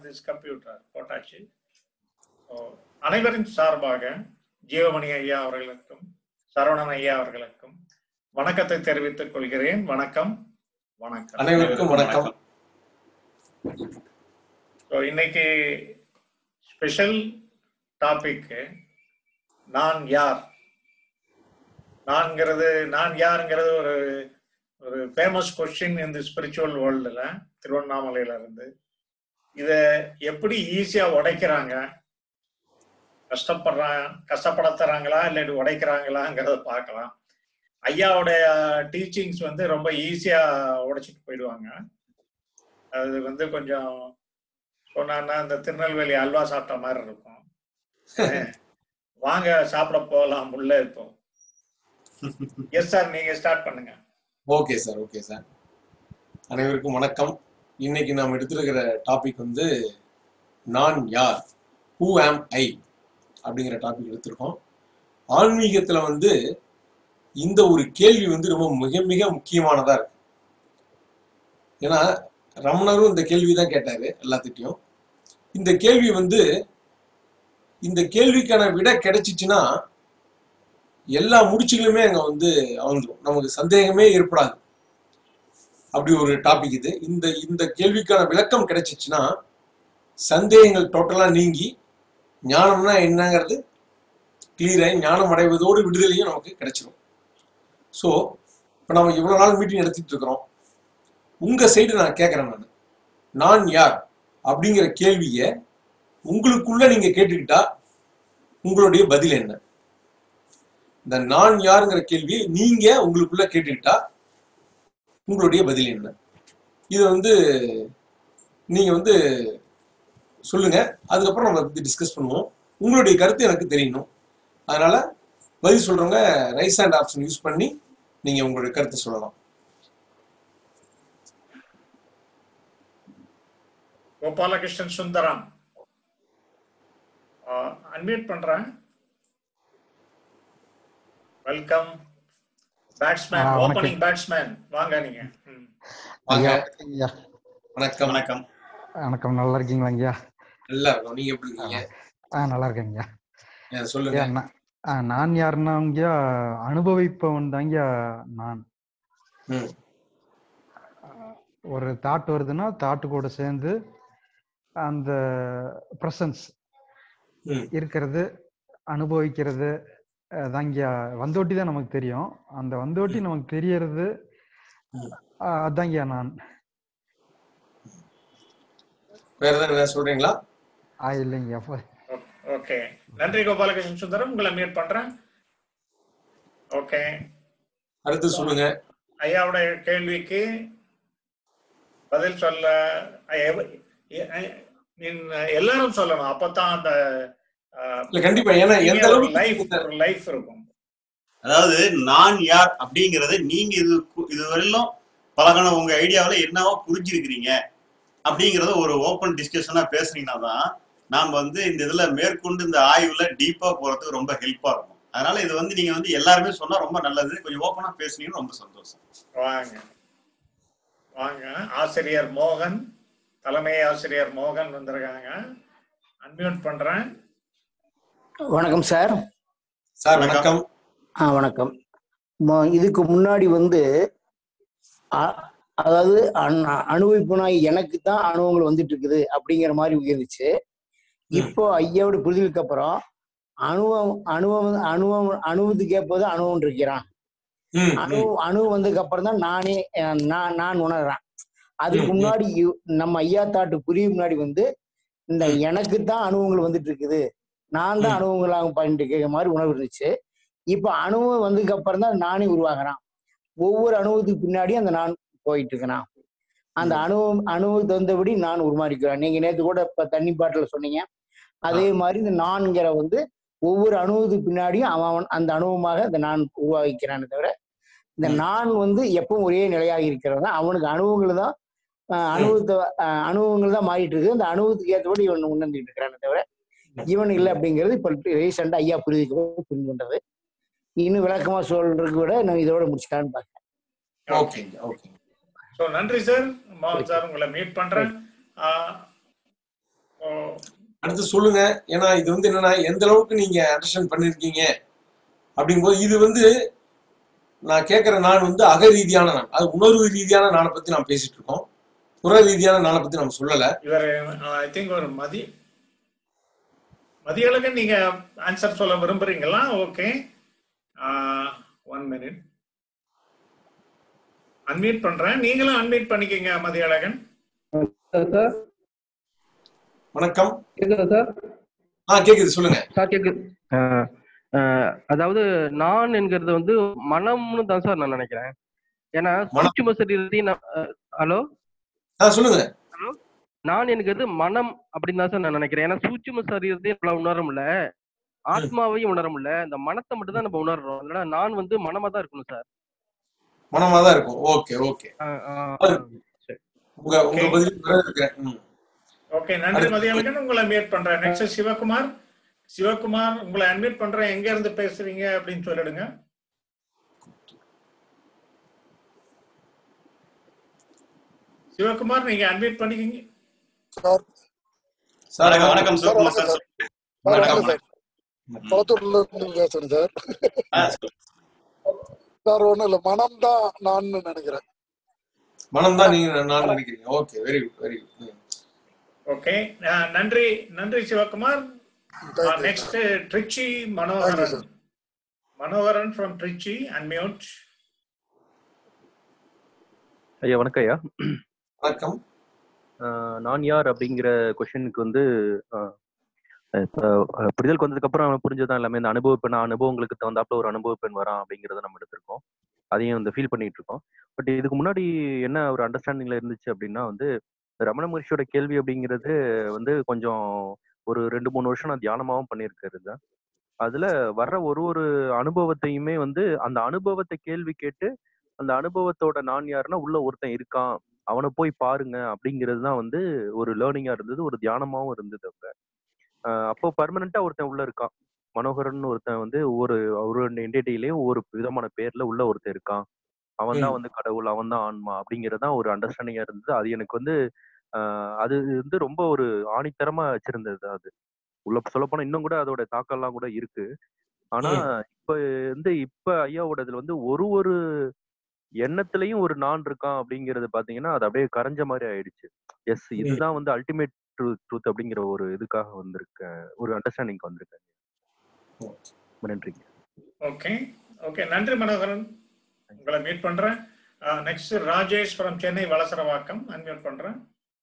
this computer போட்டாச்சு. அனைவரின் சார்பாக ஜீவமணி ஐயா அவர்களுக்கும் சரவணன் ஐயா அவர்களுக்கும் வணக்கத்தை தெரிவித்துக் கொள்கிறேன். வணக்கம். வணக்கம் அனைவருக்கும் வணக்கம். இன்னைக்கு ஸ்பெஷல் டாபிக் நான் யார். நான் யாருங்கிறது ஒரு ஃபேமஸ் கொஸ்டின் இந்த ஸ்பிரிச்சுவல் வேர்ல்டுல, திருவண்ணாமலையில இருந்து. இத எப்படி ஈஸியா உடைக்கிறாங்க, கஷ்டப்படுத்துறாங்களா இல்லாட்டி உடைக்கிறாங்களாங்கிறத பார்க்கலாம். ஐயாவுடைய டீச்சிங்ஸ் ரொம்ப ஈஸியா உடைச்சிட்டு போயிடுவாங்க. அது கொஞ்சம் சொன்னா இந்த திருநெல்வேலி அல்வா சாப்பிட்ட மாதிரி இருக்கும். வாங்க சாப்பிட போகலாம் உள்ள இப்போ. எஸ் சார், நீங்க ஸ்டார்ட் பண்ணுங்க. Okay sir. அனைவருக்கும் வணக்கம். இன்னைக்கு நாம் எடுத்திருக்கிற டாபிக் நான் யார், ஹூ ஆம் ஐ அப்படிங்கிற டாபிக் எடுத்திருக்கோம். ஆன்மீகத்துல இந்த ஒரு கேள்வி ரொம்ப மிக மிக முக்கியமானதா இருக்கு. ஏன்னா ரமணரும் இந்த கேள்விதான் கேட்டாரு எல்லாத்திட்டையும். இந்த கேள்வி இந்த கேள்விக்கான விட கிடைச்சிச்சுன்னா எல்லா முடிச்சுகளுமே அங்க அவந்துடும், நமக்கு சந்தேகமே ஏற்படாது. அப்படி ஒரு டாபிக் இது. இந்த கேள்விக்கான விளக்கம் கிடைச்சிச்சுன்னா சந்தேகங்கள் டோட்டலா நீங்கி ஞானம்னா என்னங்கிறது கிளியராகி ஞானம் அடைவதோடு விடுதலையும் நமக்கு கிடைச்சிடும். ஸோ இப்போ நம்ம இவ்வளவு நாள் மீட்டிங் நடத்திட்டு இருக்கிறோம். உங்க சைடு நான் கேட்கறேன், நான் யார் அப்படிங்கிற கேள்விய உங்களுக்குள்ள நீங்க கேட்டுக்கிட்டா உங்களுடைய பதில் என்ன? இந்த நான் யாருங்கிற கேள்வியை நீங்க உங்களுக்குள்ள கேட்டுக்கிட்டா உங்களுடைய பதில் என்ன? இது நீங்க சொல்லுங்க. அதுக்கப்புறம் நம்ம பத்தி டிஸ்கஸ் பண்ணுவோம். உங்களுடைய கருத்து எனக்கு தெரியணும். அதனால பதில் சொல்றவங்க ரைஸ் ஹேண்ட் ஆப்ஷன் யூஸ் பண்ணி நீங்க உங்களுடைய கருத்தை சொல்லலாம். கோபாலகிருஷ்ணன் சுந்தரம் அன்மியூட் பண்றேன். வெல்கம். பேட்ஸ்மேன், ஓபனிங் பேட்ஸ்மேன், வாங்க நீங்க. வாங்க. வணக்கம். வணக்கம். வணக்கம். நல்லா இருக்கீங்களா ஐயா? நல்லா இருக்கும். நீங்க எப்படி இருக்கீங்க? நல்லா இருக்கேங்க. சொல்லுங்க. நான் யாருன்னா அனுபவிப்பவன் தாங்க நான். ஒரு தாட் வருதுன்னா தாட்டு கூட சேர்ந்து அந்த பிரசன்ஸ் இருக்கிறது, அனுபவிக்கிறது தாங்க. வந்தோட்டி தான் நமக்கு தெரியும். அந்த வந்தோட்டி நமக்கு தெரியறது அதாங்க நான். வேற ஏதாவது சொல்றீங்களா? இல்லைங்க. ஓகே, நன்றி கோபாலகிருஷ்ணன் சுந்தரம். உங்களை மீட் பண்றேன். ஓகே, அடுத்து சொல்லுங்க. ஐயாவுடைய கேள்விக்கு பதில் சொல்ல எல்லாரும் சொல்லணும். அப்பதான் அந்த கண்டிப்பா, ஏன்னா எந்த அளவுக்கு லைஃப் இருக்கும். அதாவது நான் யார் அப்படிங்கறத நீங்க இதுவரையிலும் பழகான உங்க ஐடியாவில என்னவோ புரிஞ்சிருக்கிறீங்க அப்படிங்கறத ஒரு ஓப்பன் டிஸ்கஷனா பேசுனீங்கன்னா தான் நாம இந்த இதுல மேற்கொண்டு இந்த ஆய்வுல டீப்பா போறதுக்கு ரொம்ப ஹெல்ப்பா இருக்கும். அதனால இது நீங்க எல்லாருமே சொன்னா ரொம்ப நல்லது. கொஞ்சம் ஓப்பனா பேசுனீங்கன்னு ரொம்ப சந்தோஷம். வாங்க வாங்க. ஆசிரியர் மோகன், தலைமை ஆசிரியர் மோகன் வந்திருக்காங்க. அன்மியூட் பண்றேன். வணக்கம் சார். சார் வணக்கம். வணக்கம். இதுக்கு முன்னாடி அதாவது அனுபவிப்புனா எனக்கு தான் அனுபவங்கள் வந்துட்டு இருக்குது அப்படிங்கிற மாதிரி உயர்ந்துச்சு. இப்போ ஐயாவோட புரிதலுக்கு அப்புறம் அனுபவத்துக்கு ஏற்பது அனுபவம் இருக்கிறான். அனுபவம் வந்ததுக்கு அப்புறம் தான் நான் உணர்றேன். அதுக்கு முன்னாடி நம்ம ஐயா தாட்டு புரிய முன்னாடி இந்த எனக்கு தான் அனுபவங்கள் வந்துட்டு இருக்குது, நான் தான் அனுபவங்களாக பண்ணிட்டு இருக்க மாதிரி உணர்வு இருந்துச்சு. இப்ப அனுபவம் வந்ததுக்கு அப்புறம் தான் நானே உருவாகிறான். ஒவ்வொரு அனுபவத்துக்கு பின்னாடி அந்த நான் போயிட்டு இருக்கிறான். அந்த அனுபவத்தை வந்தபடி நான் உருமாறிக்கிறேன். நீங்க நேற்று கூட இப்ப தண்ணி பாட்டில சொன்னீங்க. அதே மாதிரி இந்த நான்கிற ஒவ்வொரு அனுபவத்துக்கு பின்னாடியும் அவன் அந்த அனுபவமாக இந்த நான் உருவாகிக்கிறானே தவிர இந்த நான் எப்பவும் ஒரே நிலையாக இருக்கிறது. அவனுக்கு அனுபவங்கள் தான் அனுபவங்கள் தான் மாறிட்டு இருக்கு. அந்த அனுபவத்துக்கு ஏற்றபடி இவன் உணர்ந்துட்டு இருக்கிறானே தவிர இவன் இல்லை அப்படிங்கிறது இப்ப ரீசெண்டா ஐயா புரிந்து கொண்டது. இன்னும் விளக்கமா சொல்றதுக்கு விட நான் இதோட முடிச்சுக்கலான்னு பாக்கிறேன். நன்றி சார். மோகன் சார், உங்களை மீட் பண்றேன். அடுத்து சொல்லுங்க. ஏன்னா இது வந்து என்னன்னா எந்த அளவுக்கு நீங்க அண்டர்ஸ்டாண்ட் பண்ணிருக்கீங்க அப்படிங்கும்போது இது வந்து நான் கேட்கிற நான் வந்து அக ரீதியான நான், அது உணர்வு ரீதியான நாளை பத்தி நாம் பேசிட்டு இருக்கோம். புற ரீதியான நாளை பத்தி நம்ம சொல்லல. இவர் ஐ திங்க் ஒரு மதியழகன் நீங்க ஆன்சர் சொல்ல விரும்புறீங்களா? ஓகே, 1 minute அன்மியூட் பண்றேன். நீங்களும் அன்மியூட் பண்ணிக்கங்க மதியழகன். சார் வணக்கம். கேக்குதா சார்? கேக்குது, சொல்லுங்க சார். கேக்குது. அதாவது நான் என்கிறது வந்து மனம்னு தான் சார் நான் நினைக்கிறேன். ஏன்னா சூட்சும சரீரத்தையும் ஹலோ சொல்லுங்க. ஹலோ, நான் என்கிறது மனம் அப்படின்னு தான் சார் நான் நினைக்கிறேன். ஏன்னா சூட்சும சரீரத்தையும் நம்மளால உணர முடியல, ஆத்மாவையும் உணர முடியல, இந்த மனத்தை மட்டும் தான் நம்ம உணர்றோம். அதனால நான் வந்து மனமா தான் இருக்கணும் சார். மனமா தான் இருக்கும். ஓகே ஓகே, உங்க பதில் வரவேற்கிறேன். ஓகே, நன்றி மதியழகன். உங்களை மியூட் பண்றேன். நெக்ஸ்ட் சிவகுமார். சிவகுமார், உங்களை அன்மியூட் பண்றேன். எங்க இருந்து பேசுறீங்க அப்படின்னு சொல்லிடுங்க. சிவகுமார், நீங்க அன்மியூட் பண்ணிக்கீங்க. சார் வணக்கம் சிவகுமார் சார். வணக்கம் சார். குளத்தூர்ல இருந்து பேசுறேன் சார். சார் ஒண்ணும் இல்ல, மனம் தான் நான் நினைக்கிறேன். மனம் தான் நீங்க நான் நினைக்கிறீங்க. Okay, very good very good. Okay, நன்றி நன்றி Sivakumar. Next Trichy Manoharan. Manoharan from Trichy, unmute. ஐயா வணக்கம் ஐயா. வணக்கம். நான் யார் அப்படிங்கிற கொஸ்டினுக்கு வந்து இப்போ புரிதலுக்கு வந்ததுக்கு அப்புறம் புரிஞ்சதான் எல்லாமே. இந்த அனுபவங்களுக்கு தகுந்தாப்புல ஒரு அனுபவ பெண் வரான் அப்படிங்கிறத நம்ம எடுத்திருக்கோம். அதையும் வந்து ஃபீல் பண்ணிட்டு இருக்கோம். பட் இதுக்கு முன்னாடி என்ன ஒரு அண்டர்ஸ்டாண்டிங்ல இருந்துச்சு அப்படின்னா வந்து ரமண மகர்ஷியோட கேள்வி அப்படிங்கிறது வந்து கொஞ்சம் ஒரு 2-3 வருஷம் நான் தியானமாகவும் பண்ணியிருக்கிறது. அதுல வர்ற ஒரு அனுபவத்தையுமே வந்து அந்த அனுபவத்தை கேள்வி கேட்டு அந்த அனுபவத்தோட நான் யாருன்னா உள்ள ஒருத்தன் இருக்கான், அவனை போய் பாருங்க அப்படிங்கிறது தான் வந்து ஒரு லேர்னிங்கா இருந்தது, ஒரு தியானமாவும் இருந்தது. அப்போ பர்மனண்டா ஒருத்தன் உள்ள இருக்கான். மனோகரன் ஒருத்தன் வந்து ஒரு என்டிட்டிலையும் ஒரு விதமான பேர்ல உள்ள ஒருத்தன் இருக்கான். அவன் தான் வந்து கடவுள், அவன் தான் ஆன்மா அப்படிங்கறதான் ஒரு அண்டர்ஸ்டாண்டிங்கா இருந்தது. அது எனக்கு வந்து அது வந்து ரொம்ப ஒரு ஆணித்தரமா வச்சிருந்தது. அது உள்ள சொல்ல போனா இன்னும் கூட அதோட தாக்கம் எல்லாம் கூட இருக்கு. ஆனா இப்ப ஐயாவோட இதுல வந்து ஒரு எண்ணத்திலையும் ஒரு நான் இருக்கான் அப்படிங்கறது பாத்தீங்கன்னா அது அப்படியே கரைஞ்ச மாதிரி ஆயிடுச்சு. எஸ், இதுதான் வந்து அல்டிமேட் ட்ரூத் அப்படிங்கிற ஒரு இதுக்காக வந்திருக்கேன், ஒரு அண்டர்ஸ்டாண்டிங் வந்திருக்கேன். நன்றிங்க. ஓகே ஓகே, நன்றி மனோகரன். உங்களை மீட் பண்றேன். Next Rajesh from Chennai Valasaravakkam, unmute பண்றேன்.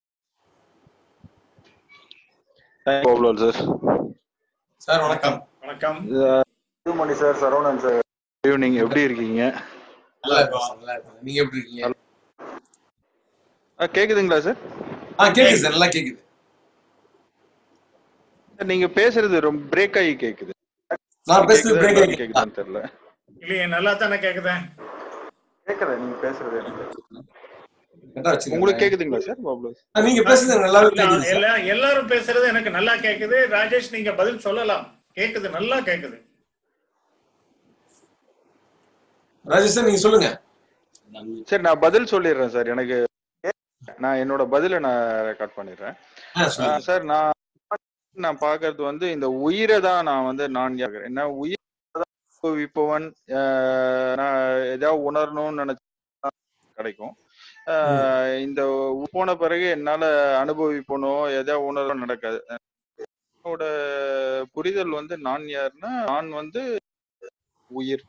சார் வணக்கம். வணக்கம் Mani sir, Saravanan sir, evening. எப்படி இருக்கீங்க? நல்லா இருக்கேன். நீங்க எப்படி இருக்கீங்க? கேக்குதுங்களா சார்? கேக்குது சார், நல்லா கேக்குது. நீங்க பேசுறது ரொம்ப பிரேக் ஆகி கேக்குது. நான் பேசுறது பிரேக் ஆகி கேக்குதான்னு தெரியல. இல்லையே, நல்லா தானே கேக்குது. நீங்க பேசுறது உங்களுக்கு கேக்குதுங்களா சார்? நீங்க பேசுறது நல்லாவே கேக்குது. எல்லாரும் பேசுறது எனக்கு நல்லா கேக்குது. ராஜேஷ், நீங்க பதில் சொல்லலாம். கேக்குது, நல்லா கேக்குது. ராஜேஷ் சார், நீங்க சொல்லுங்க. சரி, நான் பதில் சொல்லிடுறேன் சார். நான் என்னோட பதில நான் ரெக்கார்ட் பண்ணிடுறேன் சார். நான் பாக்குறது வந்து இந்த உயிரை தான் நான் வந்து நான் கேக்குறேன். என்ன உயிர் இப்பவன் நான் ஏதாவது உணரணும்னு நினைச்சா கிடைக்கும். இந்த போன பிறகு என்னால அனுபவிப்பணும், எதாவது உணர்வு நடக்காது. என்னோட புரிதல் வந்து நான் யாருன்னா, நான் வந்து உயிர்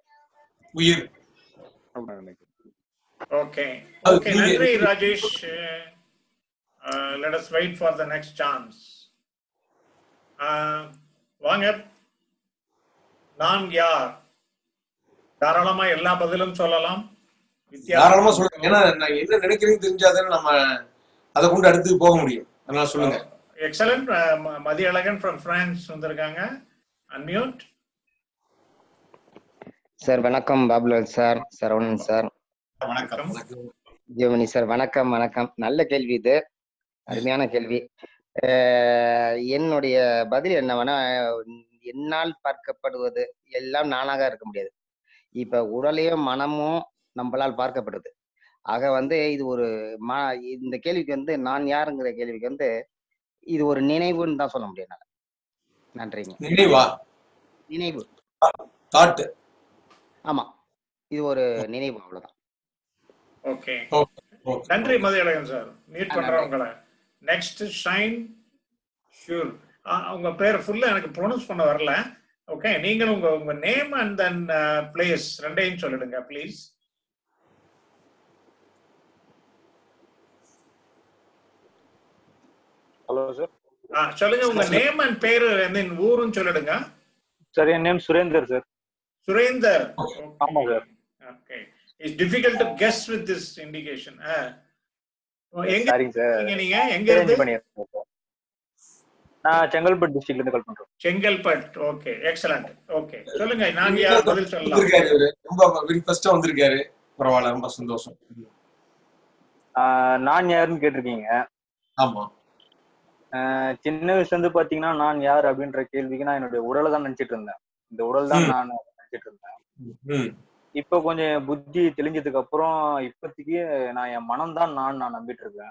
அப்படின்னு நினைக்கிறேன். ஓகே ஓகே, நன்றி Rajesh. let us wait for the next chance. வாங்க, நான் யார்? தாராளமா எல்லா பதிலும் சொல்லலாம். தாராளமா சொல்லுங்க. ஏன்னா நான் என்ன நினைக்கிறேன்னு தெரிஞ்சாதானே நம்ம அதை கொண்டு அடுத்து போக முடியும். அதனால சொல்லுங்க. எக்ஸலன்ட். மதியழகன் ஃப்ரம் பிரான்ஸ் வந்திருக்காங்க, அன்மியூட். சார் வணக்கம். பாபுலால் சார், சரவணன் சார், வணக்கம். ஜீவமணி சார், வணக்கம். வணக்கம். நல்ல கேள்வி இது, அருமையான கேள்வி. என்னுடைய பதில் என்னவென்னா, என்னால் பார்க்கப்படுவது எல்லாம் நானாக இருக்க முடியாது. இப்ப உடலையும் மனமும் நம்மளால் பார்க்கப்படுது. ஆக வந்து இது ஒரு இந்த கேள்விக்கு வந்து நான் யாருங்கிற கேள்விக்கு வந்து இது ஒரு நினைவுன்னு தான் சொல்ல முடியும். நன்றிங்க. நினைவா? நினைவு. தாட். ஆமா, இது ஒரு நினைவு, அவ்வளவுதான். ஓகே, நன்றி மதியழகன் சார். மீட் பண்றேன் உங்களை. நெக்ஸ்ட் ஷைன் ஷூர். உங்க பேர் ஃபுல்லா எனக்கு ப்ரொனவுன்ஸ் பண்ண வரல. ஓகே, நீங்களும் உங்க நேம் அண்ட் தென் பிளேஸ் ரெண்டையும் சொல்லிடுங்க ப்ளீஸ். Hello sir. சொல்லுங்க, உங்க நேம் அண்ட் பேரு என்ன ஊருன்னு சொல்லிடுங்க. சார், என் நேம் சுரேந்தர் சார். சுரேந்தர். ஆமா sir. Okay, it's difficult to guess with this indication. எங்க நீங்க எங்க இருந்து? நான் செங்கல்பட்டு டிஸ்ட்ரிக்ட்ல இருந்து கால் பண்றேன். செங்கல்பட்டு. Okay, excellent. ஓகே, சொல்லுங்க, நான் யார் பதில் சொல்லலாம். ரொம்ப ஃபர்ஸ்ட் வந்திருக்காரு. பரவாயில்ல, ரொம்ப சந்தோஷம். நான் யாருன்னு கேட்டிருக்கீங்க. ஆமா. சின்ன வயசுல இருந்து பாத்தீங்கன்னா நான் யார் அப்படின்ற கேள்விக்கு நான் என்னுடைய உடலை தான் நினைச்சிட்டு இருந்தேன். இந்த உடல் தான் நான் நினைச்சிட்டு இருந்தேன். இப்ப கொஞ்சம் புத்தி தெளிஞ்சதுக்கு அப்புறம் இப்போதைக்கு நான் என் மனம் தான் நான் நம்பிட்டு இருக்கேன்.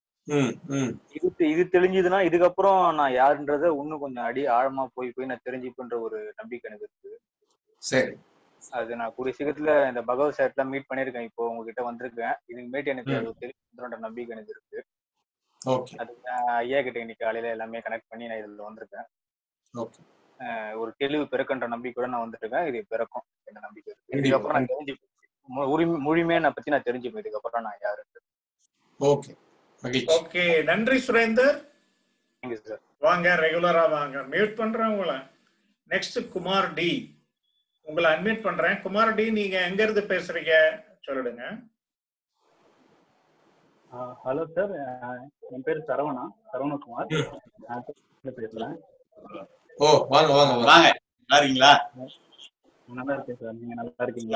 இது தெளிஞ்சதுன்னா இதுக்கப்புறம் நான் யாருன்றத இன்னும் கொஞ்சம் ஆழமா போய் நான் தெரிஞ்சுப்பேன்ற ஒரு நம்பிக்கை எனக்கு இருக்கு. சரி, அது நான் கூடிய சீக்கிரத்துல இந்த பகவத் சார்ட்ல மீட் பண்ணிருக்கேன். இப்போ உங்ககிட்ட வந்திருக்கேன். இதுக்கு மேட்டு எனக்கு அது தெரிஞ்சுன்ற நம்பிக்கை எனக்கு இருக்கு. அது ஐயா கிட்ட இன்னைக்கு காலையில எல்லாமே கனெக்ட் பண்ணி நான் இதுல வந்திருக்கேன். ஒரு தெளிவு பிறக்குன்ற நம்பிக்கையோட நான் வந்துருக்கேன். இது பிறக்கும் என்ன நம்பிக்கை இருக்கு. இதுக்கப்புறம் நான் தெரிஞ்சுப்பேன், முழுமையா நான் பத்தி நான் தெரிஞ்சுப்பேன் இதுக்கப்புறம் நான் யாருக்கு. ஓகே, நன்றி சுரேந்தர். Thank you sir. வாங்க, ரெகுலரா வாங்க. மியூட் பண்றேன் உங்களை. நெக்ஸ்ட் குமார் டி, உங்களை அன்மியூட் பண்றேன். குமார் டி, நீங்க எங்க இருந்து பேசுறீங்க சொல்லிடுங்க. ஹலோ சார், என் பேர் சரவணகுமார் பேசுறேன். ஓ, வாங்க வாங்க வாங்க. நல்லா இருக்கீங்களா? நல்லா இருக்கேன் சார், நீங்க நல்லா இருக்கீங்களா?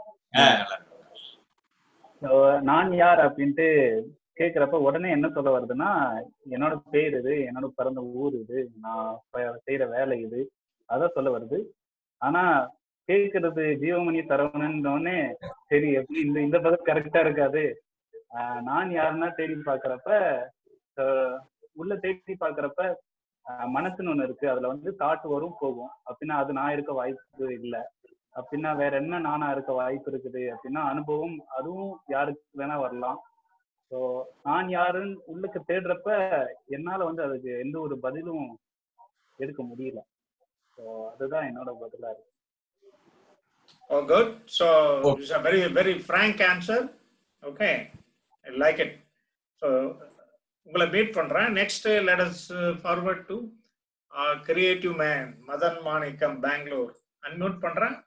நான் யார் அப்படின்ட்டு கேக்குறப்ப உடனே என்ன சொல்ல வருதுன்னா, என்னோட பேர் இது, என்னோட பிறந்த ஊர் இது, நான் செய்யற வேலை இது, அதான் சொல்ல வருது. ஆனா கேக்குறது ஜீவமணி சரவணன்னே சரி, எப்படி இந்த பதில் கரெக்டா இருக்காது. நான் யாருன்னா தேடி பாக்குறப்ப, உள்ள தேடி பாக்குறப்ப மனசுன்னு ஒண்ணு இருக்கு. அதுல தாட்டு வரும் போகும். அப்படின்னா அது நான் இருக்க வாய்ப்பு இல்லை. அப்படின்னா வேற என்ன நானா இருக்க வாய்ப்பு இருக்குது அப்படின்னா அனுபவம், அதுவும் யாருக்கு வேணா வரலாம். ஸோ நான் யாருன்னு உள்ளுக்கு தேடுறப்ப என்னால அதுக்கு எந்த ஒரு பதிலும் எடுக்க முடியல. ஸோ அதுதான் என்னோட பதிலா இருக்கு. Oh, good. So it's a very, very frank answer. Okay, I like it. So உங்களை மீட் பண்றேன். Next let us forward to creative man Madan Manickam, Bengaluru. Unmute பண்றேன்.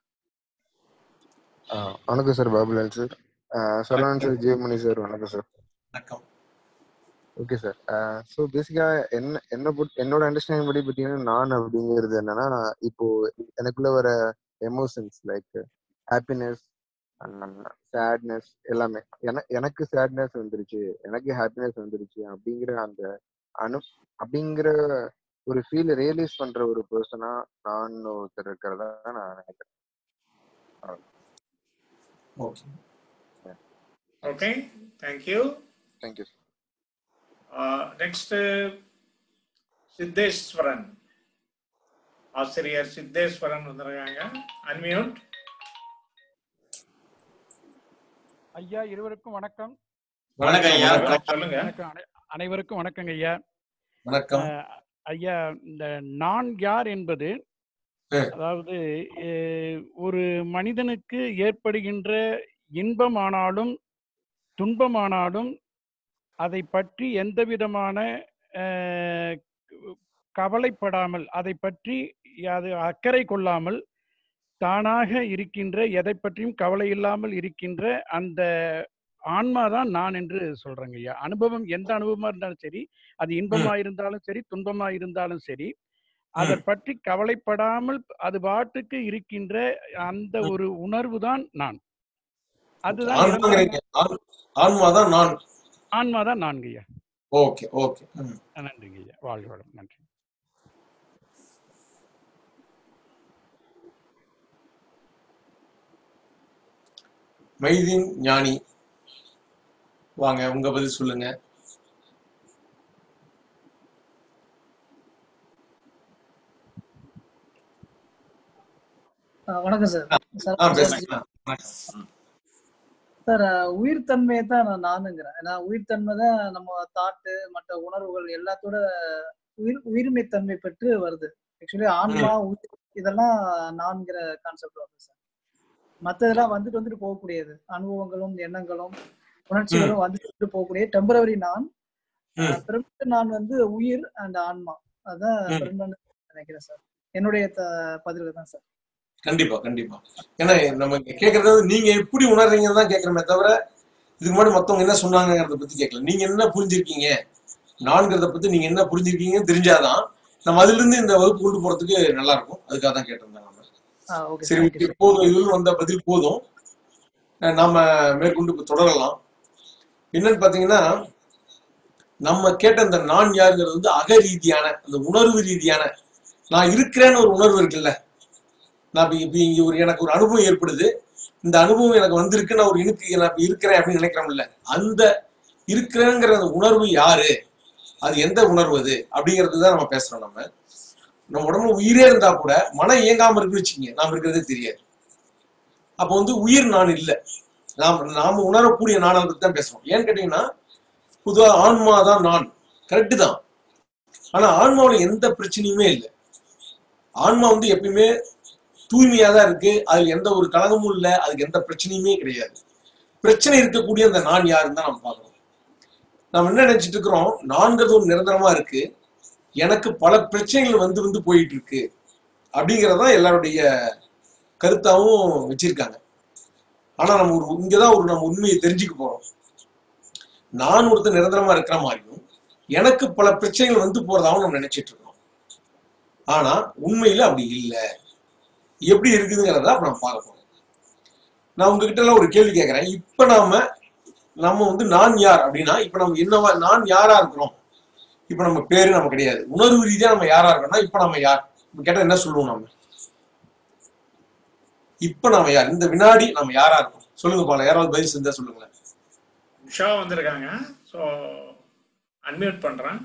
வணக்கம் sir, Babulal sir. Saravanan sir, Jayamani sir, வணக்கம் சார். வணக்கம். Okay sir. ஸோ பேசிக்கா என்னோட understanding படி பார்த்தீங்கன்னா, நான் அப்படிங்கிறது என்னன்னா, இப்போ எனக்குள்ள வர எமோஷன்ஸ் லைக் ஹாப்பினஸ், சேட்னஸ் எல்லாமே. எனக்கு சேட்னஸ் வந்துருச்சு, எனக்கு ஹாப்பினஸ் வந்துருச்சு அப்படிங்கிற அந்த அப்படிங்கிற ஒரு ஃபீல் ரியலைஸ் பண்ற ஒரு பர்சனா நான் ஒருத்தர் இருக்கிறதா நான் நினைக்கிறேன். Okay, thank you. Thank you. Next Siddheswaran, ஆசிரியர் சித்தேஸ்வரன் வந்திருக்காங்க. அன்மியூட். ஐயா, இருவருக்கும் வணக்கம். வணக்கம் ஐயா. சொல்லுங்க. அனைவருக்கும் வணக்கங்க ஐயா. வணக்கம் ஐயா. இந்த நான் யார் என்பது, அதாவது ஒரு மனிதனுக்கு ஏற்படுகின்ற இன்பமானாலும் துன்பமானாலும் அதை பற்றி எந்த விதமான கவலைப்படாமல், அதை பற்றி அது அக்கறை கொள்ளாமல் தானாக இருக்கின்ற, எதை பற்றியும் கவலை இல்லாமல் இருக்கின்ற அந்த ஆன்மா தான் நான் என்று சொல்றேங்க ஐயா. அனுபவம் எந்த அனுபவமா இருந்தாலும் சரி, அது இன்பமா இருந்தாலும் சரி, துன்பமா இருந்தாலும் சரி, அதை பற்றி கவலைப்படாமல் அது பாட்டுக்கு இருக்கின்ற அந்த ஒரு உணர்வு தான் நான். அதுதான் ஆன்மாதான் நான். ஆன்மாதான் நான்கு ஐயா. ஓகே ஓகே, நன்றிங்க ஐயா. வாழ்க வளம். நன்றி. மைதீன் ஞானி, வாங்க உங்க பதில் சொல்லுங்க. வணக்கம் சார். சார் உயிர் தன்மையை தான் நான் நானுங்கிறேன். ஏன்னா உயிர் தன்மை தான் நம்ம தாட்டு மற்ற உணர்வுகள் எல்லாத்தோட உயிர்மை தன்மை பெற்று வருது. ஆக்சுவலி ஆன்மா இதெல்லாம் நான்கிற கான்செப்ட் வருது சார். மற்றதெல்லாம் வந்துட்டு போகக்கூடியது, அனுபவங்களும் எண்ணங்களும் உணர்ச்சிகளும் வந்துட்டு போகக்கூடிய டெம்பரவரி நான். பெர்மனன்ட் நான் வந்து உயிர் அண்ட் ஆன்மா, அதான் பெர்மனன்ட் நினைக்கிறேன் சார். என்னுடைய பதிவு தான் சார். கண்டிப்பா கண்டிப்பா. ஏன்னா நம்ம கேட்கறது நீங்க எப்படி உணர்றீங்கன்னு தான் கேட்கறமே தவிர இதுக்கு முன்னாடி மத்தவங்க என்ன சொன்னாங்கிறத பத்தி கேட்கல. நீங்க என்ன புரிஞ்சிருக்கீங்க நான்கிறத பத்தி நீங்க என்ன புரிஞ்சிருக்கீங்கன்னு தெரிஞ்சாதான் நம்ம அதுல இருந்து இந்த வகுப்பு கொண்டு போறதுக்கு நல்லா இருக்கும். அதுக்காக தான் கேட்டிருந்தாங்க. சரி, போதும், இதுல வந்த பதில் போதும், நாம மேற்கொண்டு தொடரலாம். என்னன்னு பாத்தீங்கன்னா, நம்ம கேட்ட இந்த நான் யாருங்கிறது வந்து அக ரீதியான அந்த உணர்வு ரீதியான நான் இருக்கிறேன்னு ஒரு உணர்வு இருக்குல்ல. நான் இப்ப இங்க எனக்கு ஒரு அனுபவம் ஏற்படுது, இந்த அனுபவம் எனக்கு வந்திருக்கு, நான் ஒரு நான் இருக்கிறேன் அப்படின்னு நினைக்கிறோம்ல, அந்த இருக்கிறேங்கிற அந்த உணர்வு யாரு, அது எந்த உணர்வு அது அப்படிங்கிறது தான் நம்ம பேசுறோம். நம்ம உடம்புல உயிரே இருந்தா கூட மனம் இயங்காம இருக்குன்னு வச்சுக்கோங்க, நாம இருக்கிறதே தெரியாது. அப்போ வந்து உயிர் நான் இல்லை, நாம உணரக்கூடிய நானை பத்தி தான் பேசுறோம். ஏன்னு கேட்டீங்கன்னா, பொதுவா ஆன்மா தான் நான், கரெக்டு தான். ஆனா ஆன்மாவில எந்த பிரச்சனையுமே இல்லை. ஆன்மா வந்து எப்பயுமே தூய்மையா தான் இருக்கு, அதுல எந்த ஒரு கலங்கமும் இல்லை, அதுக்கு எந்த பிரச்சனையுமே கிடையாது. பிரச்சனை இருக்கக்கூடிய அந்த நான் யாருன்னு தான் நம்ம பார்க்கணும். நம்ம என்ன நினைச்சிட்டு இருக்கிறோம், நான்கிறது ஒரு நிரந்தரமா இருக்கு, எனக்கு பல பிரச்சனைகள் வந்து போயிட்டு இருக்கு அப்படிங்கறதான் எல்லாருடைய கருத்தாவும் வச்சிருக்காங்க. ஆனா நம்ம இங்கதான் நம்ம உண்மையை தெரிஞ்சுக்க போறோம். நான் ஒருத்தர் நிரந்தரமா இருக்கிற மாதிரியும் எனக்கு பல பிரச்சனைகள் வந்து போறதாவும் நம்ம நினைச்சிட்டு இருக்கோம். ஆனா உண்மையில அப்படி இல்லை. எப்படி இருக்குதுங்கிறத அப்ப நம்ம பார்க்க போறோம். நான் உங்ககிட்ட எல்லாம் ஒரு கேள்வி கேட்கிறேன். இப்ப நம்ம வந்து நான் யார் அப்படின்னா, இப்ப நம்ம என்னவா நான் யாரா இருக்கிறோம்? இப்ப நம்ம பேரு நம்ம கிடையாது, உணர்வு ரீதியா நம்ம யாரா இருக்கோம்னா இப்ப நம்ம யார் கேட்டா என்ன சொல்லுவோம்? நம்ம இப்ப நாம யார், இந்த வினாடி நம்ம யாரா இருக்கோம்? சொல்லுங்க பால, யாராவது பதில் செஞ்சா சொல்லுங்களேன். உஷா வந்திருக்காங்க, சோ அன்மியூட் பண்றேன்.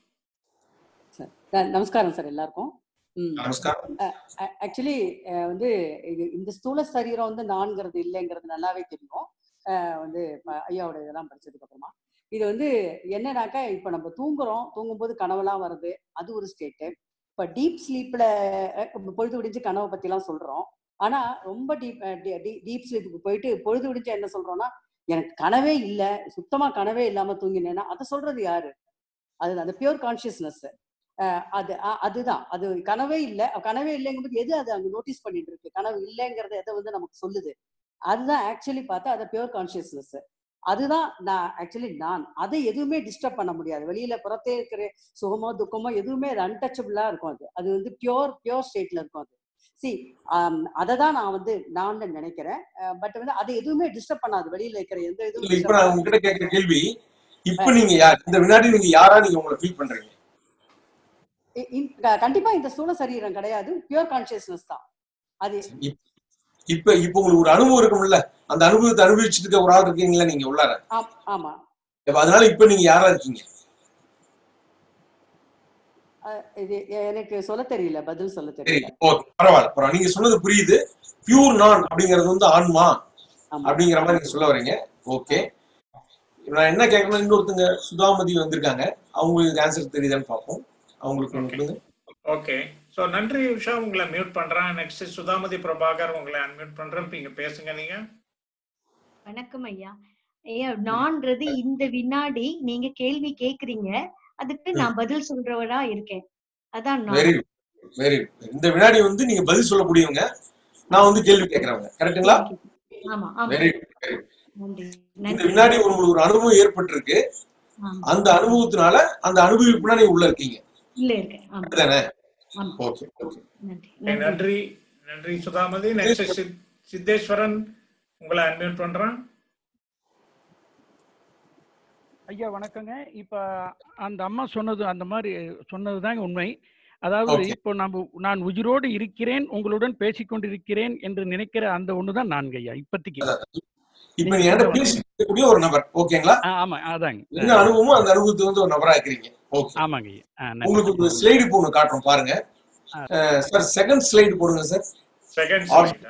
நமஸ்காரம் சார் எல்லாருக்கும். நமஸ்காரம். ஆக்சுவலி வந்து இந்த ஸ்தூல சரீரம் வந்து நான்கிறது இல்லைங்கிறது நல்லாவே தெரியும். வந்து ஐயாவோட இதெல்லாம் படிச்சதுக்கு அப்புறமா இது வந்து என்னன்னாக்கா, இப்ப நம்ம தூங்கும்போது கனவெல்லாம் வருது, அது ஒரு ஸ்டேட்டு. இப்ப டீப் ஸ்லீப்ல பொழுது விடிஞ்சு கனவை பத்தி எல்லாம் சொல்றோம். ஆனா ரொம்ப டீப் ஸ்லீப்புக்கு போயிட்டு பொழுது விடிஞ்சு என்ன சொல்றோம்னா, எனக்கு கனவே இல்லை, சுத்தமா கனவே இல்லாம தூங்கினேன்னா அதை சொல்றது யாரு? அது அந்த பியூர் கான்சியஸ்னஸ். அதுதான் அது கனவே இல்லை. கனவே இல்லைங்கும்போது எது அது அங்க நோட்டீஸ் பண்ணிட்டு இருக்கு? கனவு இல்லைங்கிறத எதை வந்து நமக்கு சொல்லுது? அதுதான் ஆக்சுவலி பார்த்தா அது பியூர் கான்சியஸ்னஸ். அதுதான் நான் அதை எதுவுமே டிஸ்டர்ப் பண்ண முடியாது. வெளியில புறத்தே இருக்கிற சுகமோ துக்கமோ எதுவுமே அது அன்டச்சபிளா இருக்கும். அது வந்து பியோர் ஸ்டேட்ல இருக்கும். அது அதை தான் நான் வந்து நான் நினைக்கிறேன். பட் வந்து அதை எதுவுமே டிஸ்டர்ப் பண்ணாது. வெளியில இருக்கிற எந்த இதுவும். இப்ப நான் உங்ககிட்ட கேட்கிற கேள்வி, இப்ப நீங்க யார், இந்த வினாடி நீங்க யாரா நீங்க உங்களை ஃபீல் பண்றீங்க? கண்டிப்பா இந்த ஸ்தூல சரீரம் கிடையாது, பியூர் கான்சியஸ்னஸ் தான் அது. இப்ப உங்களுக்கு ஒரு அனுபவம் இருக்கும்ல, அந்த அனுபவத்தை அனுபவிச்சுட்டு இருக்க ஒரு ஆள் இருக்கீங்களா நீங்க உள்ளார? ஆமா. அதனால இப்ப நீங்க யாரா இருக்கீங்க? இது எனக்கு சொல்ல தெரியல, பதில் சொல்ல தெரியல. பரவாயில்ல, நீங்க சொன்னது புரியுது. பியூர் நான் அப்படிங்கிறது வந்து ஆன்மா அப்படிங்கிற மாதிரி நீங்க சொல்ல வரீங்க. ஓகே, நான் என்ன கேட்கணும், இன்னொருத்தங்க சுதாமதி வந்திருக்காங்க, அவங்களுக்கு ஆன்சர் தெரியுதான்னு பார்ப்போம். அவங்களுக்கு ஓகே. சோ நன்றி உஷா, உங்களை மியூட் பண்றேன். நெக்ஸ்ட் சுதாமதி பிரபாகர், உங்களை அன்மியூட் பண்றேன். நீங்க பேசுங்க. நீங்க வணக்கம் ஐயா. ஐயா, நான்றது இந்த வினாடி நீங்க கேள்வி கேக்குறீங்க, அதுக்கு நான் பதில் சொல்றவரா இருக்கேன். அதான் வெரி வெரி இந்த வினாடி வந்து நீங்க பதில் சொல்லக்கூடியவங்க, நான் வந்து கேள்வி கேட்கறவங்க, கரெக்ட்டுங்களா? ஆமா ஆமா. Very very. இந்த வினாடி உங்களுக்கு ஒரு அனுபவம் ஏற்பட்டிருக்கு, அந்த அனுபவத்தினால அந்த அனுபவிப்புனா நீங்க உள்ள இருக்கீங்க. இல்ல இருக்கேன். ஆமா. அதானே? ஆமா. Okay okay. நன்றி நன்றி சுதாமதி. நெக்ஸ்ட் சித்தேஸ்வரன், உங்களை அன்மியூட் பண்றேன். ஐயா வணக்கங்க. இப்ப அந்த அம்மா சொன்னது அந்த மாதிரி சொன்னதுதாங்க உண்மை. அதாவது இப்போ நான் உயிரோடு இருக்கிறேன், உங்களுடன் பேசிக்கொண்டிருக்கிறேன் என்று நினைக்கிற அந்த ஒண்ணுதான் நான்கு ஐயா இப்போதைக்கு. இப்ப நீ என்கிட்ட பேசிக்கக்கூடிய ஒரு நபர், ஓகேங்களா? ஆமா, அதாங்க. என்ன அனுபவமோ அந்த அனுபவத்தை வந்து ஒரு நபரா இருக்கிறீங்க. ஓகே, ஆமாங்க ஐயா. உங்களுக்கு ஒரு ஸ்லைடு போன்னு காட்டுறோம் பாருங்க சார். செகண்ட் ஸ்லைடு போடுங்க சார். Second slide.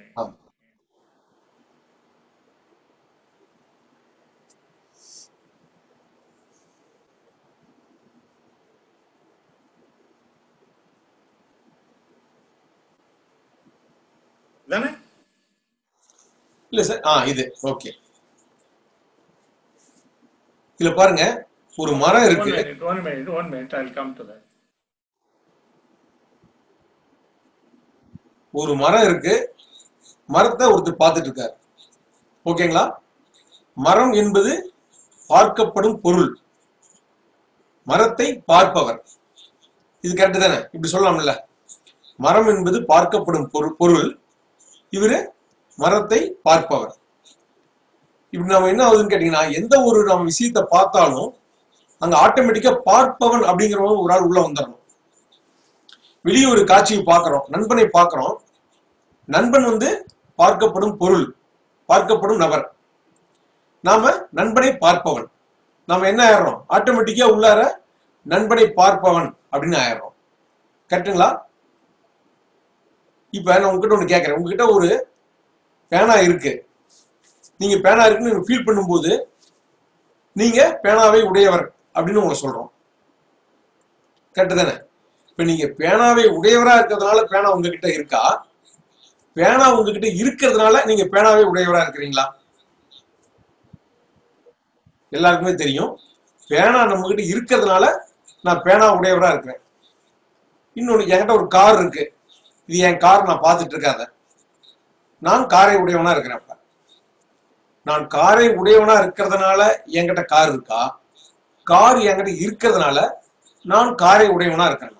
தானே? இல்ல சார், இது ஓகே. இதுல பாருங்க, ஒரு மரம் இருக்கு. One minute, I'll come to that. ஒரு மரம் இருக்கு, மரத்தை ஒருத்தர் பார்த்துட்டு இருக்காரு. ஓகேங்களா? மரம் என்பது பார்க்கப்படும் பொருள், மரத்தை பார்ப்பவர். இது கரெக்ட் தானே? இப்படி சொல்லலாம்ல, மரம் என்பது பார்க்கப்படும் பொருள், இவரு மரத்தை பார்ப்பவர். இப்படி நம்ம என்ன ஆகுதுன்னு கேட்டீங்கன்னா, எந்த ஒரு நம்ம விஷயத்தை பார்த்தாலும் அங்க ஆட்டோமேட்டிக்கா பார்ப்பவன் அப்படிங்கிறவங்க ஒரு ஆள் உள்ள வந்துடணும். வெளியே ஒரு காட்சியை பார்க்கிறோம், நண்பனை பார்க்கிறோம், நண்பன் வந்து பார்க்கப்படும் பொருள், பார்க்கப்படும் நபர், நாம நண்பனை பார்ப்பவன். நாம என்ன ஆயிடுறோம், ஆட்டோமேட்டிக்கா உள்ளார நண்பனை பார்ப்பவன் அப்படின்னு ஆயிடுறோம். கரெக்டுங்களா? இப்ப நான் உங்ககிட்ட ஒண்ணு கேட்கறேன், உங்ககிட்ட ஒரு பேனா இருக்கு, நீங்க பேனா இருக்குன்னு ஃபீல் பண்ணும்போது நீங்க பேனாவை உடையவர் அப்படின்னு உங்களை சொல்றோம். கரெக்ட் தானே? இப்ப நீங்க பேனாவை உடையவரா இருக்கிறதுனால பேனா உங்ககிட்ட இருக்கா, பேனா உங்ககிட்ட இருக்கிறதுனால நீங்க பேனாவை உடையவரா இருக்கிறீங்களா? எல்லாருக்குமே தெரியும், பேனா நம்ம கிட்ட இருக்கிறதுனால நான் பேனா உடையவரா இருக்கிறேன். இன்னொன்னு, என்கிட்ட ஒரு கார் இருக்கு, இது என் கார், நான் பார்த்துட்டு இருக்காத, நான் காரை உடையவனா இருக்கிறேன். அப்ப நான் காரை உடையவனா இருக்கிறதுனால என்கிட்ட கார் இருக்கா, கார் என்கிட்ட இருக்கிறதுனால நான் காரை உடையவனா இருக்கிறேன்?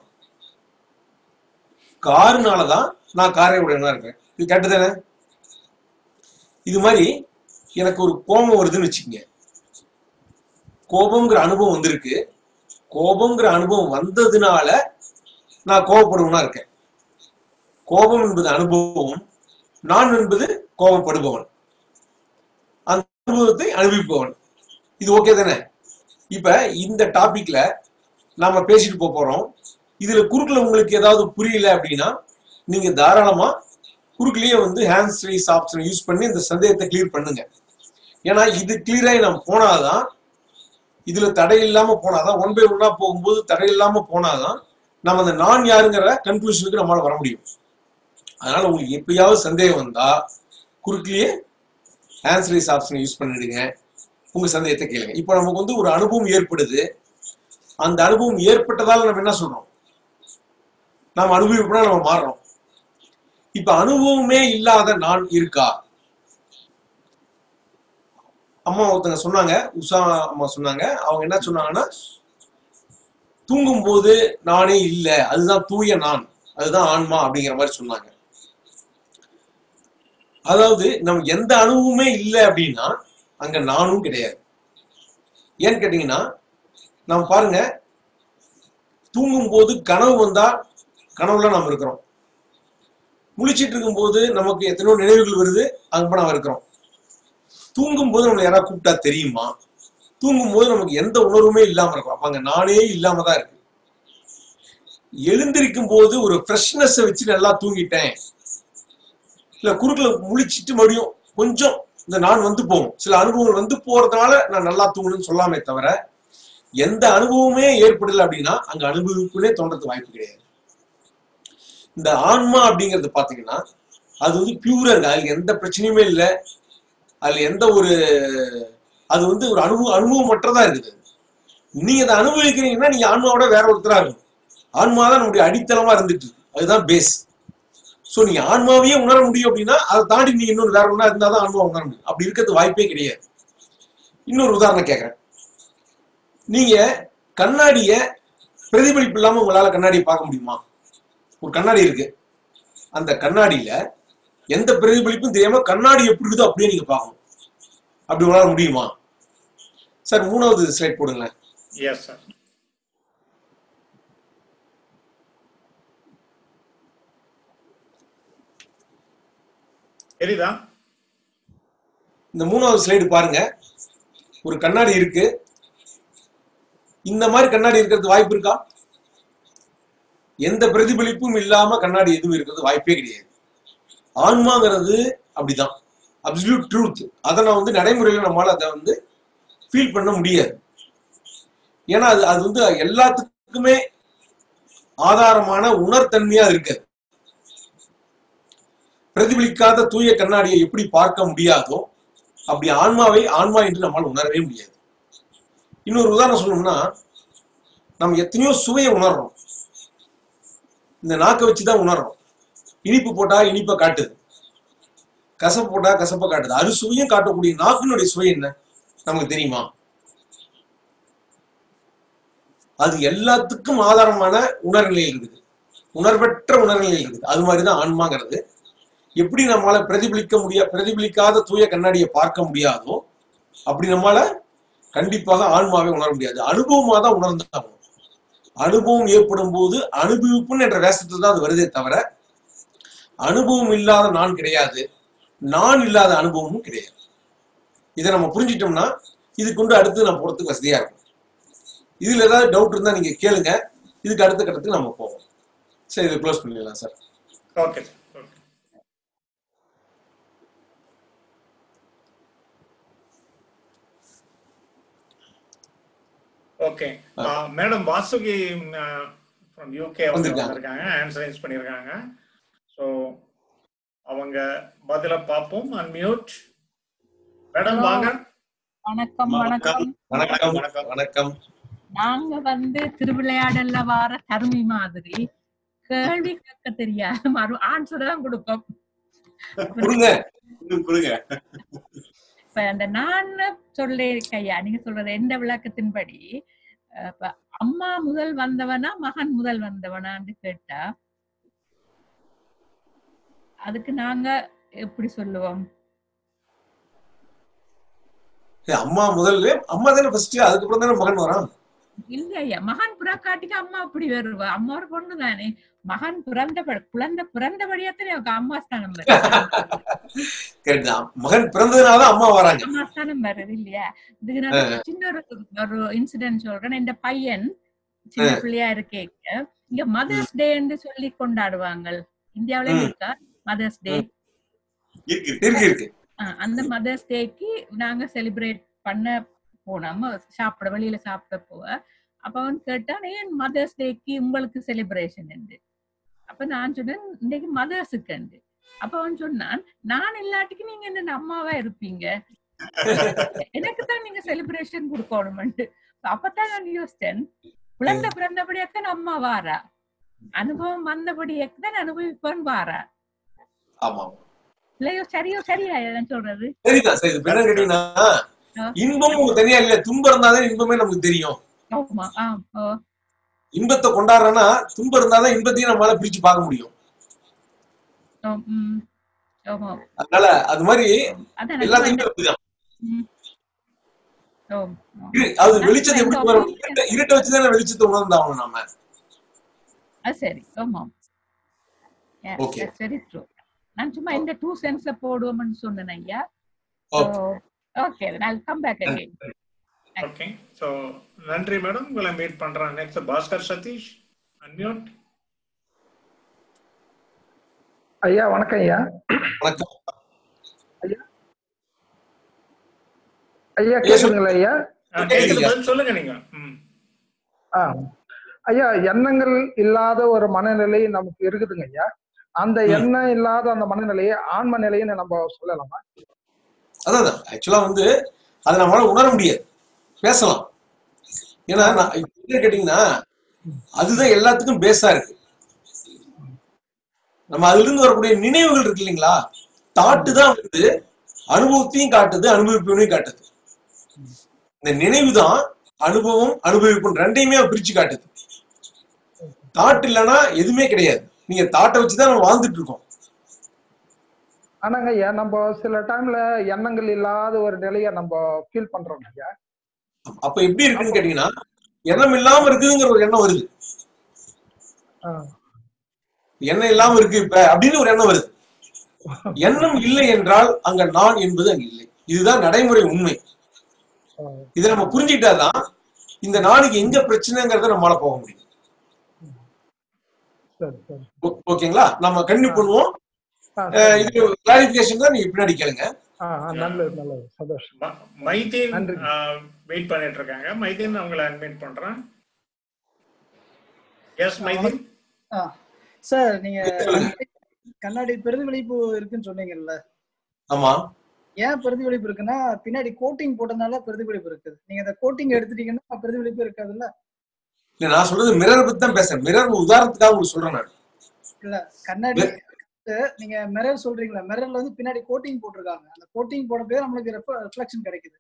காருனாலதான் நான் காரை உடையவனா இருக்கிறேன். இது கரெக்ட் தானே? இது மாதிரி எனக்கு ஒரு கோபம் வருதுன்னு வச்சுக்கோங்க, கோபம்ங்கிற அனுபவம் வந்திருக்கு, கோபம்ங்கிற அனுபவம் வந்ததுனால நான் கோபப்படுவனா இருக்கேன். கோபம் என்பது அனுபவம், நான் என்பது கோபப்படுபவன், அந்த அனுபவத்தை அனுபவிப்பவன். இது ஓகே தானே? இப்ப இந்த டாபிக்ல நாம பேசிட்டு போறோம். இதுல குறுக்குல உங்களுக்கு ஏதாவது புரியல அப்படின்னா நீங்க தாராளமா குறுக்குலயே வந்து ஹேண்ட்ஸ் ரைஸ் ஆப்ஷனை யூஸ் பண்ணி இந்த சந்தேகத்தை கிளியர் பண்ணுங்க. ஏன்னா இது கிளியராகி நம்ம போனாதான், இதுல தடை இல்லாம போனாதான், ஒன் பை ஒன்னா போகும்போது தடை இல்லாம போனாதான் நம்ம அந்த நான் யாருங்கிற கன்க்ளூஷனுக்கு நம்மளால வர முடியும். அதனால உங்களுக்கு எப்பயாவது சந்தேகம் வந்தா குறுக்கிலேயே ஆன்சர் ரைஸ் ஆப்ஷனை யூஸ் பண்ணிடுங்க, உங்க சந்தேகத்தை கேளுங்க. இப்போ நமக்கு வந்து ஒரு அனுபவம் ஏற்படுது, அந்த அனுபவம் ஏற்பட்டதால நம்ம என்ன சொல்றோம், நாம் அனுபவிப்பா நம்ம மாறுறோம். இப்ப அனுபவமே இல்லாத நான் இருக்கா? அம்மா ஒருத்தங்க சொன்னாங்க, உஷா அம்மா சொன்னாங்க, அவங்க என்ன சொன்னாங்கன்னா, தூங்கும் போது நானே இல்லை, அதுதான் தூய நான், அதுதான் ஆன்மா அப்படிங்கிற மாதிரி சொன்னாங்க. அதாவது நம்ம எந்த அனுபவமே இல்லை அப்படின்னா அங்க நானும் கிடையாது. ஏன்னு கேட்டீங்கன்னா, நாம் பாருங்க, தூங்கும் போது கனவு வந்தா கனவுல நாம் இருக்கிறோம், முழிச்சிட்டு இருக்கும் போது நமக்கு எத்தனையோ நினைவுகள் வருது, அங்க நாம் இருக்கிறோம். தூங்கும் போது நம்மளை யாராவது கூப்பிட்டா தெரியுமா? தூங்கும் போது நமக்கு எந்த உணர்வுமே இல்லாம இருக்கும், அப்ப அங்க நானே இல்லாம தான் இருக்கு. எழுந்திருக்கும் போது ஒரு ஃப்ரெஷ்னஸ் வச்சு நல்லா தூங்கிட்டேன், இல்ல குறுக்குல முழிச்சிட்டு மறுபடியும் கொஞ்சம் இந்த நான் வந்து போகும், சில அனுபவங்கள் வந்து போறதுனால நான் நல்லா தூங்கணும்னு சொல்லாமே தவிர எந்த அனுபவமே ஏற்படல அப்படின்னா அங்க அனுபவிப்புனே தோன்றதுக்கு வாய்ப்பு கிடையாது. இந்த ஆன்மா அப்படிங்கிறது பாத்தீங்கன்னா அது வந்து பியூரா இருக்கு, அதுல எந்த பிரச்சனையுமே இல்லை, அதுல எந்த ஒரு, அது வந்து ஒரு அனுபவமற்றதா இருக்குது. நீங்க அதை அனுபவிக்கிறீங்கன்னா நீங்க ஆன்மாவோட வேற ஒருத்தரா இருக்கும், ஆன்மாதான் நம்முடைய அடித்தளமா இருந்துட்டு இருக்கு, அதுதான் பேஸ். சோ நீங்க ஆன்மாவையே உணர முடியும் அப்படின்னா அதை தாண்டி நீங்க இன்னொரு வேற ஒன்றா இருந்தாதான் ஆன்மா உணர முடியும், அப்படி இருக்கிறது வாய்ப்பே கிடையாது. இன்னொரு உதாரணம் கேட்கறேன், நீங்க கண்ணாடிய பிரதிபலிப்பு இல்லாம உங்களால கண்ணாடியை பார்க்க முடியுமா? ஒரு கண்ணாடி இருக்கு, அந்த கண்ணாடியில எந்த பிரதிபலிப்பும் தெரியாம கண்ணாடி எப்படி இருக்குதோ அப்படியே நீங்க பார்க்கணும், அப்படி உங்களால முடியுமா? சார் 3வது ஸ்லைட் போடுங்களேன். Yes sir. சரிதா? இந்த 3வது ஸ்லைடு பாருங்க, ஒரு கண்ணாடி இருக்கு, இந்த மாதிரி கண்ணாடி இருக்கிறது வாய்ப்பு இருக்கா? எந்த பிரதிபலிப்பும் இல்லாம கண்ணாடி எதுவும் இருக்கிறது வாய்ப்பே கிடையாது. ஆன்மாங்கிறது அப்படிதான், அப்சல்யூட் ட்ரூத். அதை நான் வந்து நடைமுறையில நம்மளால அதை வந்து ஃபீல் பண்ண முடியாது. ஏன்னா அது வந்து எல்லாத்துக்குமே ஆதாரமான உணர்தன்மையா இருக்காது. பிரதிபலிக்காத தூய கண்ணாடியை எப்படி பார்க்க முடியாதோ அப்படி ஆன்மாவை ஆன்மா என்று நம்மால் உணரவே முடியாது. இன்னொரு உதாரணம் சொல்லணும்னா, நம்ம எத்தனையோ சுவையை உணர்றோம், இந்த நாக்கை வச்சுதான் உணர்றோம். இனிப்பு போட்டா இனிப்பை காட்டுது, கசப்பு போட்டா கசப்பை காட்டுது. அறுசுவையும் காட்டக்கூடிய நாக்கினுடைய சுவை என்ன நமக்கு தெரியுமா? அது எல்லாத்துக்கும் ஆதாரமான உணர்நிலையில் இருக்குது, உணர்வற்ற உணர்நிலையில் இருக்குது. அது மாதிரிதான் ஆன்மாங்கிறது. எப்படி நம்மளால பிரதிபலிக்காத தூய கண்ணாடியை பார்க்க முடியாதோ அப்படி நம்மளால கண்டிப்பாக ஆன்மாவை உணர முடியாது. அனுபவமா தான் உணர்ந்தாகும். அனுபவம் ஏற்படும் போது அனுபவிப்புன்னு என்ற வேஷத்துல தான் அது வருதே தவிர அனுபவம் இல்லாத நான் கிடையாது, நான் இல்லாத அனுபவமும் கிடையாது. இதை நம்ம புரிஞ்சிட்டோம்னா இது கொண்டு அடுத்து நம்ம போறதுக்கு வசதியா இருக்கும். இதுல ஏதாவது டவுட் இருந்தா நீங்க கேளுங்க, இதுக்கு அடுத்த கட்டத்துக்கு நம்ம போவோம். சரி, இதை க்ளோஸ் பண்ணிடலாம் sir. Okay. Okay, madam Vasuki from UK வந்திருக்காங்க, ஆன்சர் பண்ணியிருக்காங்க. ஸோ அவங்க பதில பார்ப்போம். அன்மியூட் மேடம், வாங்க. வணக்கம். வணக்கம் வணக்கம் வணக்கம். நாங்க வந்து திருவிளையாடல்ல வார தருமி மாதிரி கேள்வி கேட்க தெரியாது, ஆன்சர் தான் கொடுப்போம். இப்ப அந்த நான் சொல்ல கையா நீங்க சொல்றது எந்த விளக்கத்தின்படி அம்மா முதல் வந்தவனா மகன் முதல் வந்தவனான்னு கேட்டா அதுக்கு நாங்க எப்படி சொல்லுவோம்? அம்மா முதல்ல, அம்மா தானே ஃபர்ஸ்ட், அதுக்கப்புறம் தானே மகன் வரான். இல்லையா, மகன் புறக்காட்டிக்கு அம்மா அப்படி வருவா. அம்மா ஒரு பொண்ணு தானே, மகன் பிறந்தபடியாத்தே அம்மா ஸ்தானம் மகன் பிறந்ததுனால அம்மா வராங்க, அம்மா ஸ்தானம் வருது இல்லையா? இதுக்கு நான் சின்ன ஒரு இன்சிடென்ட் சொல்றேன். இந்த பையன் சின்ன பிள்ளையா இருக்கேங்க, இங்க மதர்ஸ் டேன்னு சொல்லி கொண்டாடுவாங்க. இந்தியாவில இருக்கா மதர்ஸ் டே? இருக்கு. அந்த மதர்ஸ் டேக்கு நாங்க செலிப்ரேட் பண்ண போனோம், சாப்பிட வெளியில சாப்பிட போவ. அப்ப அவன் கேட்டான், ஏன் மதர்ஸ் டேக்கு உங்களுக்கு செலிப்ரேஷன் என்று. அப்ப நான் சொன்னேன், இன்னைக்கு மதர்ஸுக்கு. அப்ப அவன் சொன்னான், நான் இல்லாட்டிக்கு நீங்க என்ன அம்மாவா இருப்பீங்க, எனக்கு தான் நீங்க செலிப்ரேஷன் கொடுக்கணும்னு. அப்பதான் நான் யோசிச்சேன், குழந்தை பிறந்தபடியாத்தான் அம்மா வாரா, அனுபவம் வந்தபடியாத்தான் அனுபவிப்பான் வாரா. இல்லையோ சரியோ சரியா சொல்றது? சரிதான். சரி, என்ன கேட்டீங்கன்னா, இன்பம் உங்களுக்கு தனியா இல்ல, துன்பம் இருந்தாதான் இன்பமே நமக்கு தெரியும். இன்பத்தை கொண்டாடுறோம்னா துன்பம் இருந்தாதான் இன்பத்தையும் நம்மளால பிரிச்சு பார்க்க முடியும். அதனால அது மாதிரி எல்லாத்தையுமே அப்படிதான். அது வெளிச்சத்தை எப்படி வரும்? இருட்டை வச்சுதான் வெளிச்சத்தை உணர்ந்தாகணும் நாம. சரி, ஆமா, சரி. நான் சும்மா இந்த 2 சென்ஸ் போடுவோம்னு சொன்னேன் ஐயா. Okay, I'll come back again. Okay, so நன்றி மேடம். உங்களை மீட் பண்றேன். Next Bhaskar Sathish, unmute. ஐயா வணக்கம். ஐயா வணக்கம். ஐயா கேக்குதுங்களா? ஐயா கேக்குது, சொல்லுங்க நீங்க. ஐயா, எண்ணங்கள் இல்லாத ஒரு மனநிலை நமக்கு இருக்குதுங்க ஐயா. அந்த எண்ணம் இல்லாத அந்த மனநிலையை ஆன்ம நிலைன்னு நம்ம சொல்லலாமா? அதான் ஆக்சுவலா வந்து அதை நம்மளால உணர முடியாது, பேசலாம். ஏன்னா கேட்டீங்கன்னா அதுதான் எல்லாத்துக்கும் பேஸா இருக்கு. நம்ம அதுல இருந்து வரக்கூடிய நினைவுகள் இருக்கு இல்லைங்களா, தாட்டு தான் வந்து அனுபவத்தையும் காட்டுது, அனுபவிப்பையும் காட்டுது. இந்த நினைவு தான் அனுபவம் அனுபவிப்பு ரெண்டையுமே பிரிச்சு காட்டுது. தாட் இல்லைன்னா எதுவுமே கிடையாது. நீங்க தாட்டை வச்சுதான் நம்ம வாழ்ந்துட்டு இருக்கோம். ஆனாங்க ஐயா, நம்ம சில டைம்ல எண்ணங்கள் இல்லாத ஒரு நிலைய நம்ம ஃபீல் பண்றோம் ஐயா. அப்ப எப்படி இருக்குன்னு கேட்டீங்கன்னா, எண்ணம் இல்லாம இருக்குதுங்கிற ஒரு எண்ணம் வருது. எண்ணம் இல்லாம இருக்கு இப்ப அப்படின்னு ஒரு எண்ணம் வருது. எண்ணம் இல்லை என்றால் அங்க நான் என்பது அங்க இல்லை. இதுதான் நடைமுறை உண்மை. இதை நம்ம புரிஞ்சுக்கிட்டாதான் இந்த நாளைக்கு எங்க பிரச்சனைங்கிறத நம்மளால போக முடியும். ஓகேங்களா? நம்ம கண்டினியூ பண்ணுவோம். இது கிளாரிபிகேஷன் தான், நீங்க பின்னாடி கேளுங்க. நல்லது நல்லது, சந்தோஷம். மைதீன் வெயிட் பண்ணிட்டு இருக்காங்க. மைதீன் அவங்களை அட்மிட் பண்றேன். எஸ் மைதீன். சார் நீங்க கண்ணாடி பிரதிபலிப்பு இருக்குன்னு சொன்னீங்கல்ல? ஆமா. ஏன் பிரதிபலிப்பு இருக்குன்னா பின்னாடி கோட்டிங் போட்டதுனால பிரதிபலிப்பு இருக்குது. நீங்க அந்த கோட்டிங் எடுத்துட்டீங்கன்னா பிரதிபலிப்பு இருக்காதுல்ல? இல்ல, நான் சொல்றது மிரர் பத்தி தான் பேசுறேன். மிரர் உதாரணத்துக்காக உங்களுக்கு சொல்றேன் நான். இல்ல, கண்ணாடி நீங்க மிரர் சொல்றீங்களா, மிரர்ல வந்து பின்னாடி கோட்டிங் போட்டிருக்காங்க. அந்த கோட்டிங் போட பேர் நம்மளுக்கு ரிஃப்ளெக்ஷன் கிடைக்குது.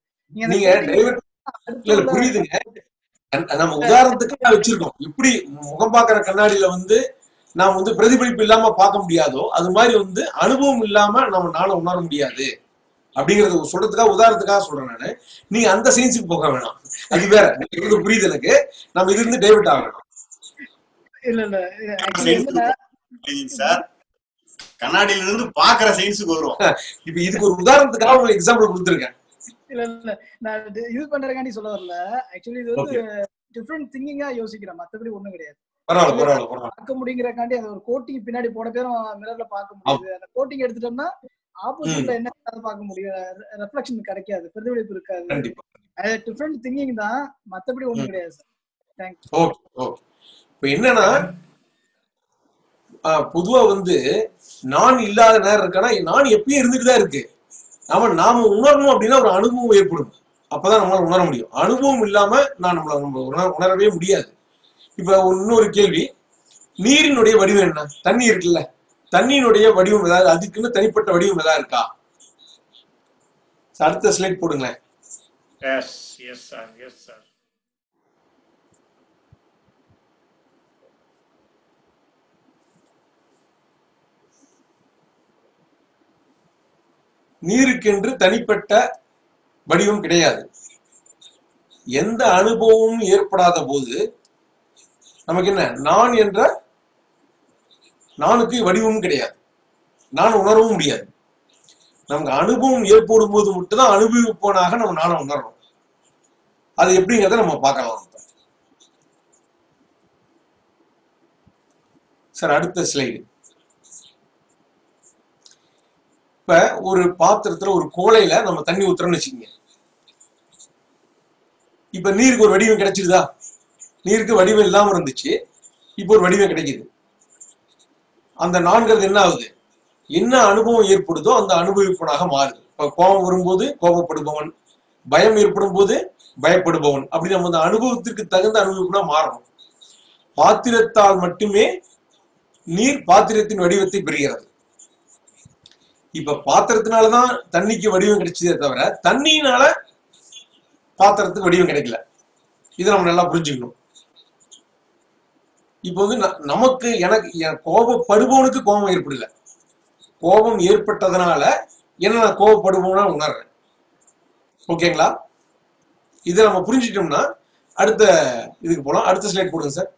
நீங்க புரியுதுங்க. நம்ம உதாரணத்துக்கு வச்சிருக்கோம். இப்படி முகம் பாக்குற கண்ணாடியில வந்து நாம் வந்து பிரதிபலிப்பு இல்லாம பார்க்க முடியாதோ அது மாதிரி வந்து அனுபவம் இல்லாம நம்மளால உணர முடியாது அப்படிங்கறது சொல்றதுக்காக உதாரணத்துக்காக சொல்றேன் நானு. நீங்க அந்த சயின்ஸுக்கு போக வேணாம், அது வேற. புரியுது எனக்கு. நம்ம இது இருந்து டைவர்ட் ஆக வேணாம். இல்ல சார், கண்ணாடியில இருந்து பாக்குற சயின்ஸுக்கு வருவோம். இப்ப இதுக்கு ஒரு உதாரணத்துக்காக உங்களுக்கு எக்ஸாம்பிள் கொடுத்துருக்கேன். இல்ல இல்ல, நான் இது பண்றதுக்காண்டி சொல்ல வரல. ஆக்சுவலி இது வந்து டிஃபரெண்ட் திங்கிங்கா யோசிக்கிறேன், மத்தபடி ஒண்ணும் கிடையாது. பார்க்க முடியுங்கிறக்காண்டி அந்த ஒரு கோட்டிங் பின்னாடி போட பேரும் மிரர்ல பார்க்க முடியுது. அந்த கோட்டிங் எடுத்துட்டோம்னா ஆப்போசிட்ல என்ன பார்க்க முடியும், ரெஃப்ளெக்ஷன் கிடைக்காது, பிரதிபலிப்பு இருக்காது. அது டிஃபரெண்ட் திங்கிங் தான், மத்தபடி ஒண்ணும் கிடையாது சார். தேங்க்யூ. Okay okay. இப்போ என்னன்னா பொதுவா வந்து நான் இல்லாத நேரம் இருக்கானா, நான் எப்பயும் இருந்துட்டு தான் இருக்கு. நாம உணரணும் அப்படின்னா ஒரு அனுபவம் ஏற்படும், அப்பதான் நம்மளால உணர முடியும். அனுபவம் இல்லாம நம்ம உணரவே முடியாது. இப்ப இன்னொரு கேள்வி, நீரினுடைய வடிவம் என்ன? தண்ணி இருக்குல்ல, தண்ணியினுடைய வடிவம் ஏதாவது, அதுக்குன்னு தனிப்பட்ட வடிவம் ஏதாவது இருக்கா? அடுத்த ஸ்லைட் போடுங்களேன். Yes yes sir, yes sir. நீருக்கென்று தனிப்பட்ட வடிவம் கிடையாது. எந்த அனுபவமும் ஏற்படாத போது நமக்கு என்ன, நான் என்ற நானுக்கு வடிவமும் கிடையாது, நான் உணரவும் முடியாது. நமக்கு அனுபவம் ஏற்படும் போது மட்டும்தான் அனுபவிப்பவனாக நம்ம நானை உணர்றோம். அது எப்படிங்கிறத நம்ம பார்க்கலாம் சார். அடுத்த ஸ்லைடு. இப்ப ஒரு பாத்திரத்துல ஒரு கோலையில நம்ம தண்ணி ஊத்துறோம்னு வச்சுக்கோங்க. இப்ப நீருக்கு ஒரு வடிவம் கிடைச்சிருதா? நீருக்கு வடிவம் இல்லாம இருந்துச்சு, இப்போ ஒரு வடிவம் கிடைக்குது. அந்த நான்கிறது என்ன ஆகுது, என்ன அனுபவம் ஏற்படுதோ அந்த அனுபவிப்பவனாக மாறுது. இப்ப கோபம் வரும்போது கோபப்படுபவன், பயம் ஏற்படும் போது பயப்படுபவன், அப்படி நம்ம அந்த அனுபவத்திற்கு தகுந்த அனுபவிப்பனா மாறணும். பாத்திரத்தால் மட்டுமே நீர் பாத்திரத்தின் வடிவத்தை பெறுகிறது. இப்ப பாத்திரத்தினாலதான் தண்ணிக்கு வடிவம் கிடைச்சதே தவிர தண்ணியினால பாத்திரத்துக்கு வடிவம் கிடைக்கல. இதை நம்ம நல்லா புரிஞ்சுக்கணும். இப்ப வந்து நமக்கு எனக்கு கோபப்படுபவனுக்கு கோபம் ஏற்படல, கோபம் ஏற்பட்டதுனால என்ன நான் கோபப்படுபவனா உணர்றேன். ஓகேங்களா? இதை நம்ம புரிஞ்சுட்டோம்னா அடுத்த இதுக்கு போலாம். அடுத்த ஸ்லைட் போடுங்க சார்.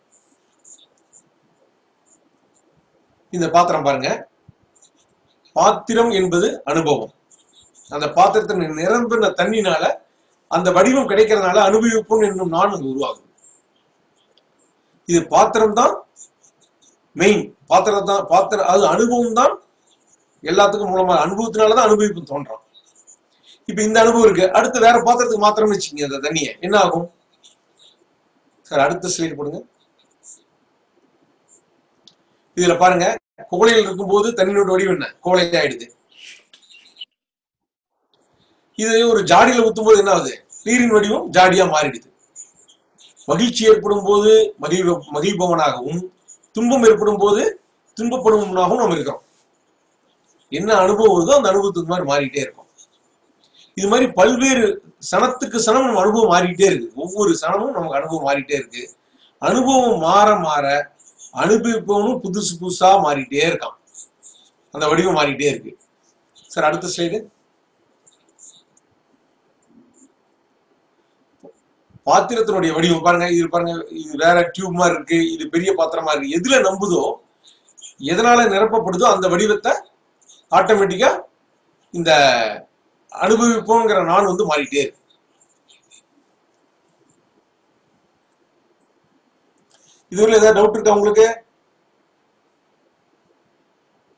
இந்த பாத்திரம் பாருங்க. பாத்திரம் என்பது அனுபவம். அந்த பாத்திரத்தின் நிரம்பின தண்ணினால அந்த வடிவம் கிடைக்கிறதுனால அனுபவிப்பும் என்னும் நான் அங்கு உருவாகுது. இது பாத்திரம் தான் மெயின். பாத்திரம் தான் பாத்திரம், அது அனுபவம் தான் எல்லாத்துக்கும் மூலமா. அனுபவத்தினாலதான் அனுபவிப்பு தோன்றான். இப்ப இந்த அனுபவம் இருக்கு, அடுத்து வேற பாத்திரத்துக்கு மாத்திரம் வச்சுக்கீங்க அந்த தண்ணியை, என்ன ஆகும் சார்? அடுத்த ஸ்லைட் போடுங்க. இதுல பாருங்க, கோலையில் இருக்கும்போது தண்ணியோட வடிவம் என்ன, கோலை ஆயிடுது. இது ஒரு ஜாடியில ஊத்தும் போது என்ன ஆகுது, நீரின் வடிவம் ஜாடியா மாறிடுது. மகிழ்ச்சி ஏற்படும் போது மகிழ்பவனாகவும், துன்பம் ஏற்படும் போது துன்பப்படுவனாகவும் நம்ம இருக்கிறோம். என்ன அனுபவம் வருதோ அந்த அனுபவத்துக்கு மாதிரி மாறிட்டே இருக்கும். இது மாதிரி பல்வேறு சனத்துக்கு சனம் நம்ம அனுபவம் மாறிட்டே இருக்கு. ஒவ்வொரு சனமும் நமக்கு அனுபவம் மாறிட்டே இருக்கு. அனுபவம் மாற மாற அனுபவிப்பவனும் புதுசு புதுசா மாறிட்டே இருக்கான். அந்த வடிவம் மாறிட்டே இருக்கு சார். அடுத்த ஸ்லைடு. பாத்திரத்தினுடைய வடிவம் பாருங்க. இது பாருங்க, இது வேற டியூப் மாதிரி இருக்கு, இது பெரிய பாத்திரமா இருக்கு. எதுல நம்புதோ, எதனால நிரப்பப்படுதோ அந்த வடிவத்தை ஆட்டோமேட்டிக்கா இந்த அனுபவிப்போங்கிற நான் வந்து மாறிட்டே இருக்கு. இதுவரை ஏதாவது டவுட் இருக்கா உங்களுக்கு?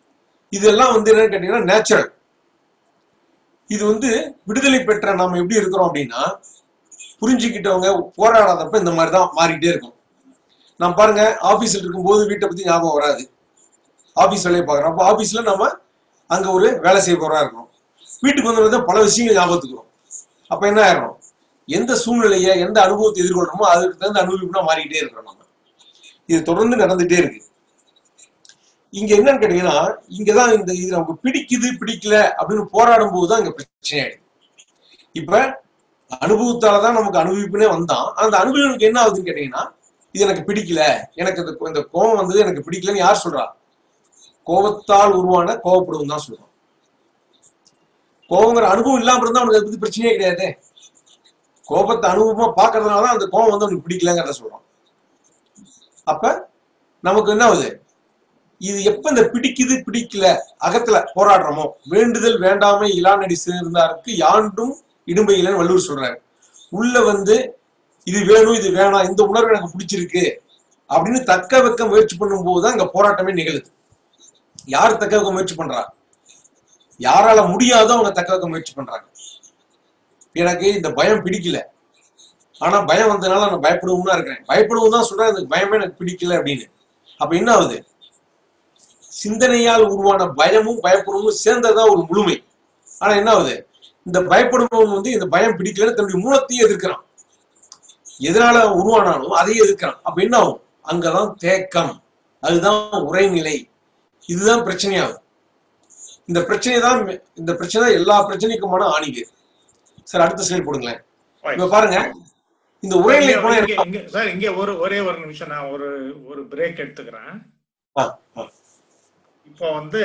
இதெல்லாம் வந்து என்னன்னு கேட்டீங்கன்னா நேச்சுரல். இது வந்து விடுதலை பெற்ற நாம எப்படி இருக்கிறோம் அப்படின்னா, புரிஞ்சுக்கிட்டவங்க போராடாதப்ப இந்த மாதிரி தான் மாறிக்கிட்டே இருக்கும். நான் பாருங்க, ஆபீஸ்ல இருக்கும்போது வீட்டை பத்தி ஞாபகம் வராது. ஆபீஸ் வேலையை பார்க்குறோம். அப்போ ஆபீஸ்ல நம்ம அங்க ஒரு வேலை செய்ய போறா இருக்கணும். வீட்டுக்கு வந்து பல விஷயங்கள் ஞாபகத்துக்கிறோம். அப்ப என்ன ஆயிடும், எந்த சூழ்நிலையை எந்த அனுபவத்தை எதிர்கொள்றோமோ அதுக்கு தகுந்த அனுபவிப்புனா மாறிக்கிட்டே இருக்கிறோம் நம்ம. இது தொடர்ந்து நடந்துட்டே இருக்கு. இங்க என்னன்னு கேட்டீங்கன்னா, இங்கதான் இந்த இது நமக்கு பிடிக்குது பிடிக்கல அப்படின்னு போராடும் போதுதான் இங்க பிரச்சனை ஆயிடுது. இப்ப அனுபவத்தாலதான் நமக்கு அனுபவிப்புனே வந்தான். அந்த அனுபவம் என்ன ஆகுதுன்னு கேட்டீங்கன்னா, இது எனக்கு பிடிக்கல, எனக்கு இந்த கோபம் வந்தது எனக்கு பிடிக்கலன்னு யார் சொல்றா? கோபத்தால் உருவான கோபப்படுவோம் தான் சொல்றோம். கோபங்கிற அனுபவம் இல்லாம இருந்தா அவனுக்கு அதை பத்தி பிரச்சனையே கிடையாது. கோபத்தை அனுபவமா பாக்குறதுனாலதான் அந்த கோபம் வந்து அவனுக்கு பிடிக்கலங்கிறத சொல்றோம். அப்ப நமக்கு என்ன ஆகுது, இது எப்ப இந்த பிடிக்குது பிடிக்கல அகத்துல போராடுறோமோ, வேண்டுதல் வேண்டாமை இலானடி சேர்ந்தாருக்கு யாண்டும் இடும்பை இல்லைன்னு வள்ளுவர் சொல்றாரு. உள்ள வந்து இது வேணும் இது வேணாம், இந்த உணர்வு எனக்கு பிடிச்சிருக்கு அப்படின்னு தக்க வைக்க முயற்சி பண்ணும் போதுதான் இங்க போராட்டமே நிகழுது. யார் தக்க வைக்க முயற்சி பண்றா? யாரால முடியாதோ அவங்க தக்க வைக்க முயற்சி பண்றாங்க. எனக்கு இந்த பயம் பிடிக்கல, ஆனா பயம் வந்ததுனால நான் பயப்படுவோம் தான் இருக்கிறேன். பயப்படுவோம் தான் சொல்றேன், இந்த பயமே எனக்கு பிடிக்கல அப்படின்னு. அப்ப என்ன ஆகுது, சிந்தனையால் உருவான பயமும் பயப்படுவதும் சேர்ந்ததான் ஒரு முழுமை. ஆனா என்ன ஆகுது, இந்த பயப்படுபவன் வந்து இந்த பயம் பிடிக்கலன்னு தன்னுடைய மூலத்தையே எதிர்க்கிறான். எதனால உருவானாலும் அதையே எதிர்க்கிறான். அப்ப என்ன ஆகும், அங்கதான் தேக்கம், அதுதான் உரைநிலை. இதுதான் பிரச்சனையாகும். இந்த பிரச்சனை தான் எல்லா பிரச்சனைக்குமான ஆணிவேர். சார் அடுத்த ஸ்லைட் போடுங்களேன். இப்ப பாருங்க, இந்த உரைநிலை சார் இங்க ஒரே ஒரு நிமிஷம் நான் ஒரு பிரேக் எடுத்துக்கிறேன். இப்போ வந்து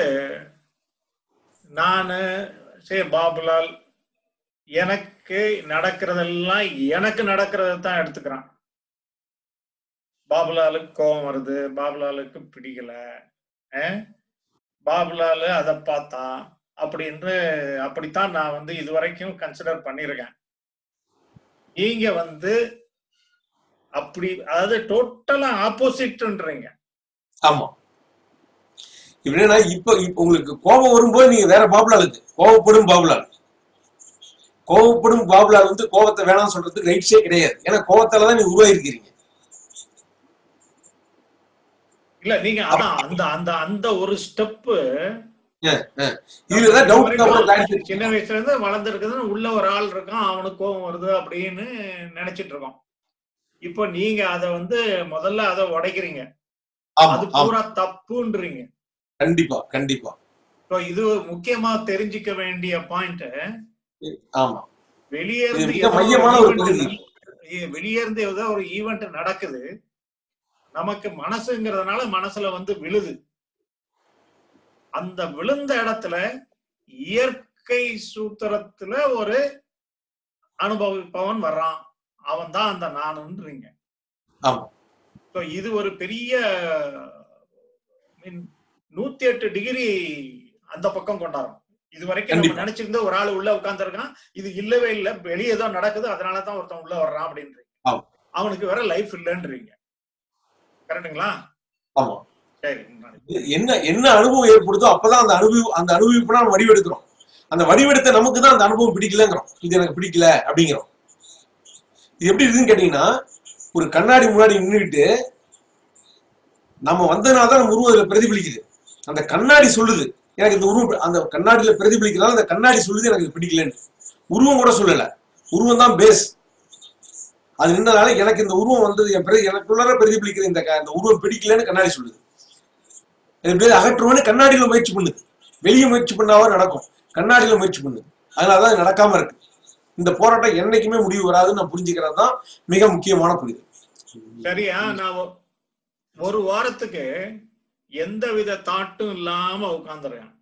நானு பாபுலால் எனக்கு நடக்கிறதெல்லாம் எனக்கு நடக்கிறத தான் எடுத்துக்கிறான். பாபுலாலுக்கு கோபம் வருது, பாபுலாலுக்கு பிடிக்கல, பாபுலாலு அதை பார்த்தான் அப்படின்னு அப்படித்தான் நான் வந்து இதுவரைக்கும் கன்சிடர் பண்ணியிருக்கேன். நீங்க வந்து அப்படி, அதாவது டோட்டலா ஆப்போசிட்ன்றீங்க. ஆமா, இப்படின்னா இப்ப உங்களுக்கு கோபம் வரும்போது நீங்க வேற பாபுலாலுக்கு கோபப்படும் பாபுலால் வந்து கோபத்தை வேணாம்னு சொல்றதுக்கு ரைட்ஸே கிடையாது. ஏன்னா கோபத்தாலதான் நீங்க உருவாயிருக்கிறீங்க. இல்ல நீங்க அதான் அந்த அந்த அந்த ஒரு ஸ்டெப் சின்ன வயசுல இருந்து வளர்ந்துருக்குதுன்னு உள்ள ஒரு ஆள் இருக்கான், அவனுக்கு கோபம் வருது அப்படின்னு நினைச்சிட்டு இருக்கோம். இப்போ நீங்க அத வந்து முதல்ல அதை உடைக்கிறீங்க, அது பூரா தப்புன்றீங்க. கண்டிப்பா கண்டிப்பா. இது முக்கியமா தெரிஞ்சுக்க வேண்டிய பாயிண்ட். ஆமா, வெளியே இருந்து ஏதோ ஒரு ஈவெண்ட் நடக்குது, நமக்கு மனசுங்கிறதுனால மனசுல வந்து விழுது. அந்த விழுந்த இடத்துல இயற்கை சூத்திரத்துல ஒரு அனுபவிப்பவன் வர்றான், அவன் தான் அந்த நானுன்றீங்க. இது ஒரு பெரிய 108 டிகிரி அந்த பக்கம் கொண்டாடும். இது வரைக்கும் நம்ம நினைச்சிருந்த ஒரு ஆள் உள்ள உட்கார்ந்து இருக்கான், இது இல்லவே இல்லை, வெளியே ஏதோ நடக்குது அதனாலதான் ஒருத்தன் உள்ள வர்றான் அப்படின்றீங்க. அவனுக்கு வேற லைஃப் இல்லைன்றீங்க. கரெக்டுங்களா? சரி, என்ன அனுபவம் ஏற்படுதோ அப்பதான் அந்த அனுபவிப்பு நம்ம வடிவெடுக்கிறோம். அந்த வடிவெடுத்த நமக்கு தான் அந்த அனுபவம் பிடிக்கலங்கிறோம், இது எனக்கு பிடிக்கல அப்படிங்கிறோம். இது எப்படி இருக்குன்னு கேட்டீங்கன்னா, ஒரு கண்ணாடி முன்னாடி நின்றுட்டு நம்ம வந்ததுனாலதான் நம்ம உருவம் அதுல பிரதிபலிக்குது. அந்த கண்ணாடி சொல்லுது எனக்கு இந்த உருவம், அந்த கண்ணாடியில பிரதிபலிக்கிறதால அந்த கண்ணாடி சொல்லுது எனக்கு இது பிடிக்கலன்னு. உருவம் கூட சொல்லல, உருவம் தான் பேஸ். அது நின்றதால எனக்கு இந்த உருவம் வந்தது எனக்குள்ளார பிரதிபலிக்கிற இந்த உருவம் பிடிக்கலன்னு கண்ணாடி சொல்லுது. அகற்றுவன்னு கண்ணாடியில முயற்சி பண்ணுது. வெளியே முயற்சி பண்ணாவா நடக்கும், கண்ணாடியில முயற்சி பண்ணுது. அதனாலதான் நடக்காம இருக்கு. இந்த போராட்டம் என்னைக்குமே முடிவு வராதுன்னு நான் புரிஞ்சுக்கிறது தான் மிக முக்கியமான புரிதல். சரியா? நான் ஒரு வாரத்துக்கு எந்த வித தாட்டும் இல்லாம உட்கார்ந்துறேன்.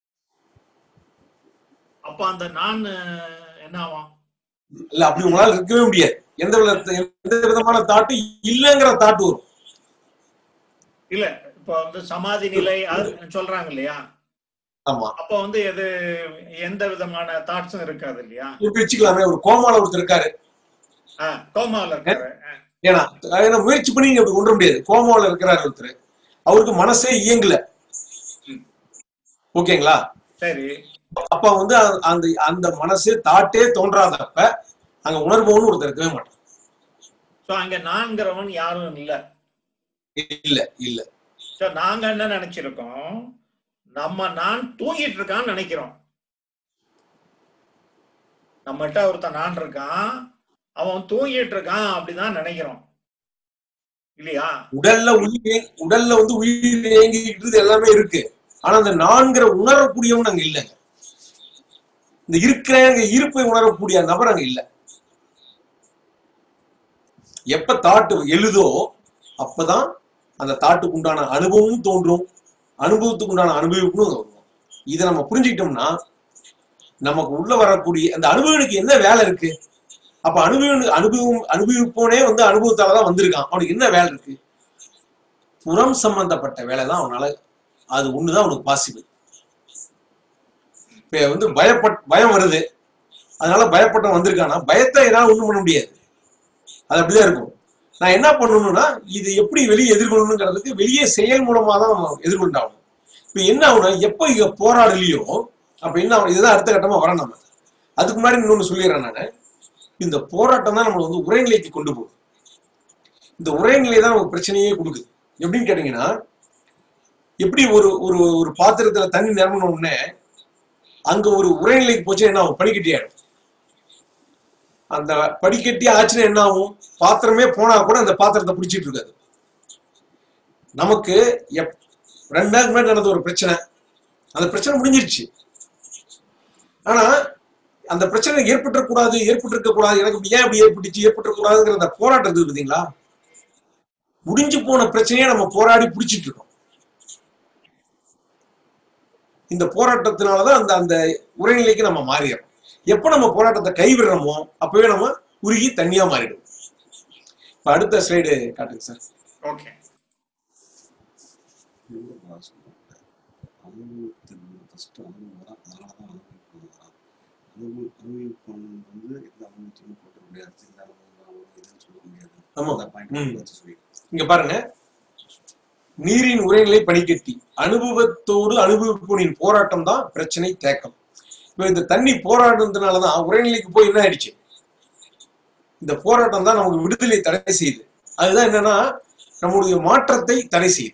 அப்ப அந்த நான் என்ன ஆவான்? இல்ல, அப்படி உங்களால இருக்கவே முடியாது. எந்த விதமான தாட்டு இல்லைங்கிற தாட்டு வரும். இல்ல இப்ப வந்து சமாதி நிலை சொல்றாங்க இல்லையா? ஆமா. அப்ப வந்து எந்த விதமான தாட்ஸும் இருக்காது இல்லையா? வச்சுக்கலாமே, ஒரு கோமால ஒருத்தர் இருக்காரு, கோமால இருக்காரு, ஏன்னா முயற்சி பண்ணி நீங்க அப்படி கொண்டு முடியாது. கோமால இருக்கிறாரு ஒருத்தர், அவருக்கு மனசே இயங்கல, ஓகேங்களா? சரி. அப்ப வந்து அந்த அந்த மனசு தாட்டே தோன்றாதப்ப அங்க உணர்வோன்னு ஒருத்தர் இருக்கவே மாட்டான். சோ அங்க நான்கிறவன் யாரும் இல்ல. இல்ல இல்ல. சோ நாங்க என்ன நினைச்சிருக்கோம், நான் தூங்கிட்டு இருக்கான்னு நினைக்கிறோம். நம்மகிட்ட ஒருத்தன் நான் இருக்கான், அவன் தூங்கிட்டு இருக்கான் அப்படிதான் நினைக்கிறோம் இல்லையா? உடல்ல வந்து உயிர் இயங்கிட்டு எல்லாமே இருக்கு. ஆனா அந்த நான்கிற உணரக்கூடியவன் அங்க இல்லைங்க. இந்த இருக்கிற இருப்பை உணரக்கூடிய நபர் அங்க இல்ல. எப்ப தாட்டு எழுதோ அப்பதான் அந்த தாட்டுக்கு உண்டான அனுபவமும் தோன்றும், அனுபவத்துக்கு உண்டான அனுபவிப்பும் தோன்றும். இதை நம்ம புரிஞ்சுக்கிட்டோம்னா நமக்கு உள்ள வரக்கூடிய அந்த அனுபவனுக்கு என்ன வேலை இருக்கு? அப்ப அனுபவிப்போனே வந்து அனுபவத்தாலதான் வந்திருக்கான். அவனுக்கு என்ன வேலை இருக்கு? புறம் சம்பந்தப்பட்ட வேலை தான் அவனால. அது ஒண்ணுதான் அவனுக்கு பாசிபிள். இப்ப வந்து பயம் வருது, அதனால பயப்பட்ட வந்திருக்கானா, பயத்தை என்னால ஒண்ணும் பண்ண முடியாது. அது அப்படிதான் இருக்கும். நான் என்ன பண்ணணும்னா இது எப்படி வெளியே எதிர்கொள்ளணுங்கிறதுக்கு வெளியே செயல் மூலமா தான் நம்ம எதிர்கொண்டாகணும். இப்ப என்ன ஆகுனா, எப்ப இங்க போராடலையோ அப்ப என்ன ஆகும்? இதுதான் அடுத்த கட்டமா வரணும். நம்ம அதுக்கு முன்னாடி இன்னொன்னு சொல்லிடுறேன். நானு இந்த போராட்டம் தான் நம்மளை வந்து உரைநிலைக்கு கொண்டு போகுது. இந்த உரைநிலை தான் நமக்கு பிரச்சனையே கொடுக்குது. எப்படின்னு கேட்டீங்கன்னா, எப்படி ஒரு ஒரு ஒரு பாத்திரத்துல தண்ணி நிரம்பின உடனே அங்க ஒரு உரைநிலைக்கு போச்சு என்ன ஆகும்? பனிக்கட்டி ஆயிடும். அந்த படிக்கட்டி ஆச்சுன்னா என்ன ஆகும்? பாத்திரமே போனா கூட அந்த பாத்திரத்தை பிடிச்சிட்டு இருக்காது. நமக்கு 2 நாளுக்கு முன்னாடி நடந்த ஒரு பிரச்சனை, அந்த பிரச்சனை முடிஞ்சிருச்சு. ஆனா அந்த பிரச்சனை ஏற்பட்டிருக்க கூடாது, எனக்கு ஏன் அப்படி ஏற்பட்டுக்கூடாதுங்கிற அந்த போராட்டம் இருக்குது பாத்தீங்களா? முடிஞ்சு போன பிரச்சனையே நம்ம போராடி பிடிச்சிட்டு இருக்கோம். இந்த போராட்டத்தினாலதான் அந்த அந்த உரைநிலைக்கு நம்ம மாறிடுறோம். எப்ப நம்ம போராட்டத்தை கைவிடுறோமோ அப்பவே நம்ம உருகி தண்ணியா மாறிடும். இப்ப அடுத்த ஸ்லைடு காட்டுங்க சார். ஓகே. இங்க பாருங்க, நீரின் உரைநிலை பனிக்கட்டி அனுபவத்தோடு அனுபவிப்போனின் போராட்டம் தான் பிரச்சனை தேக்கம். இப்ப இந்த தண்ணி போராடுறதுனாலதான் உரைநிலைக்கு போய் என்ன ஆயிடுச்சு? இந்த போராட்டம் தான் நமக்கு விடுதலை தடை செய்யுது. அதுதான் என்னன்னா நம்முடைய மாற்றத்தை தடை செய்யுது.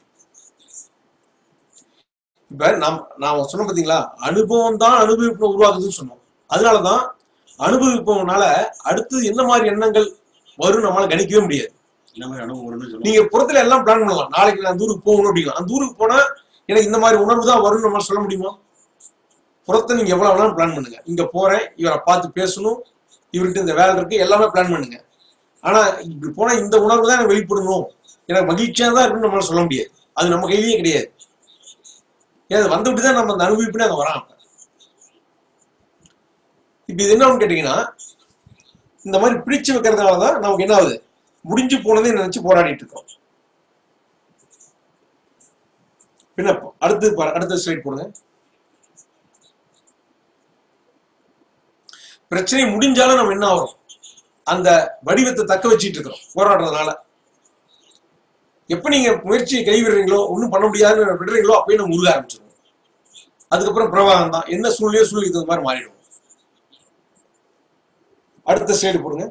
இப்ப நான் சொன்ன பாத்தீங்களா, அனுபவம் தான் அனுபவிப்பு உருவாக்குதுன்னு சொன்னோம். அதனாலதான் அனுபவிப்பவனால அடுத்து என்ன மாதிரி எண்ணங்கள் வரும் நம்மளால கணிக்கவே முடியாது. நீங்க புறத்துல எல்லாம் பிளான் பண்ணலாம். நாளைக்கு நான் தூருக்கு போகணும் அப்படிங்களா, அந்த தூருக்கு போனா எனக்கு இந்த மாதிரி உணர்வு தான் வரும்னு நம்மளால சொல்ல முடியுமா? புறத்தை நீங்க எவ்வளவு வேணாலும் பிளான் பண்ணுங்க. இங்க போறேன், இவரை பார்த்து பேசணும், இவர்கிட்ட இந்த வேலை இருக்கு, எல்லாமே பிளான் பண்ணுங்க. ஆனா இப்படி போனா இந்த உணர்வு தான் எனக்கு வெளிப்படணும், எனக்கு மகிழ்ச்சியா தான் இருக்குன்னு நம்மளால சொல்ல முடியாது. அது நம்ம கையிலேயே கிடையாது. ஏன் வந்துவிட்டுதான் நம்ம அந்த அனுபவிப்புன்னு அங்க வரான். இப்ப இது என்ன கேட்டீங்கன்னா, இந்த மாதிரி பிடிச்சு வைக்கிறதுனாலதான் நமக்கு என்ன ஆகுது? முடிஞ்சு போனதே நினைச்சு போராடிட்டு இருக்கோம். பின்ன அடுத்த ஸ்லைட் போடுங்க. பிரச்சனை முடிஞ்சாலும் நம்ம என்ன ஆகும்? அந்த வடிவத்தை தக்க வச்சிட்டு இருக்கிறோம் போராடுறதுனால. எப்ப நீங்க முயற்சியை கைவிடுறீங்களோ, ஒன்னும் பண்ண முடியாதுன்னு விடுறீங்களோ, அப்பயே நம்ம உருக ஆரம்பிச்சிருவோம். அதுக்கப்புறம் பிரவாகம் தான். என்ன சூழ்நிலையோ இது மாதிரி மாறிடும். அடுத்த ஸ்லைடு போடுங்க.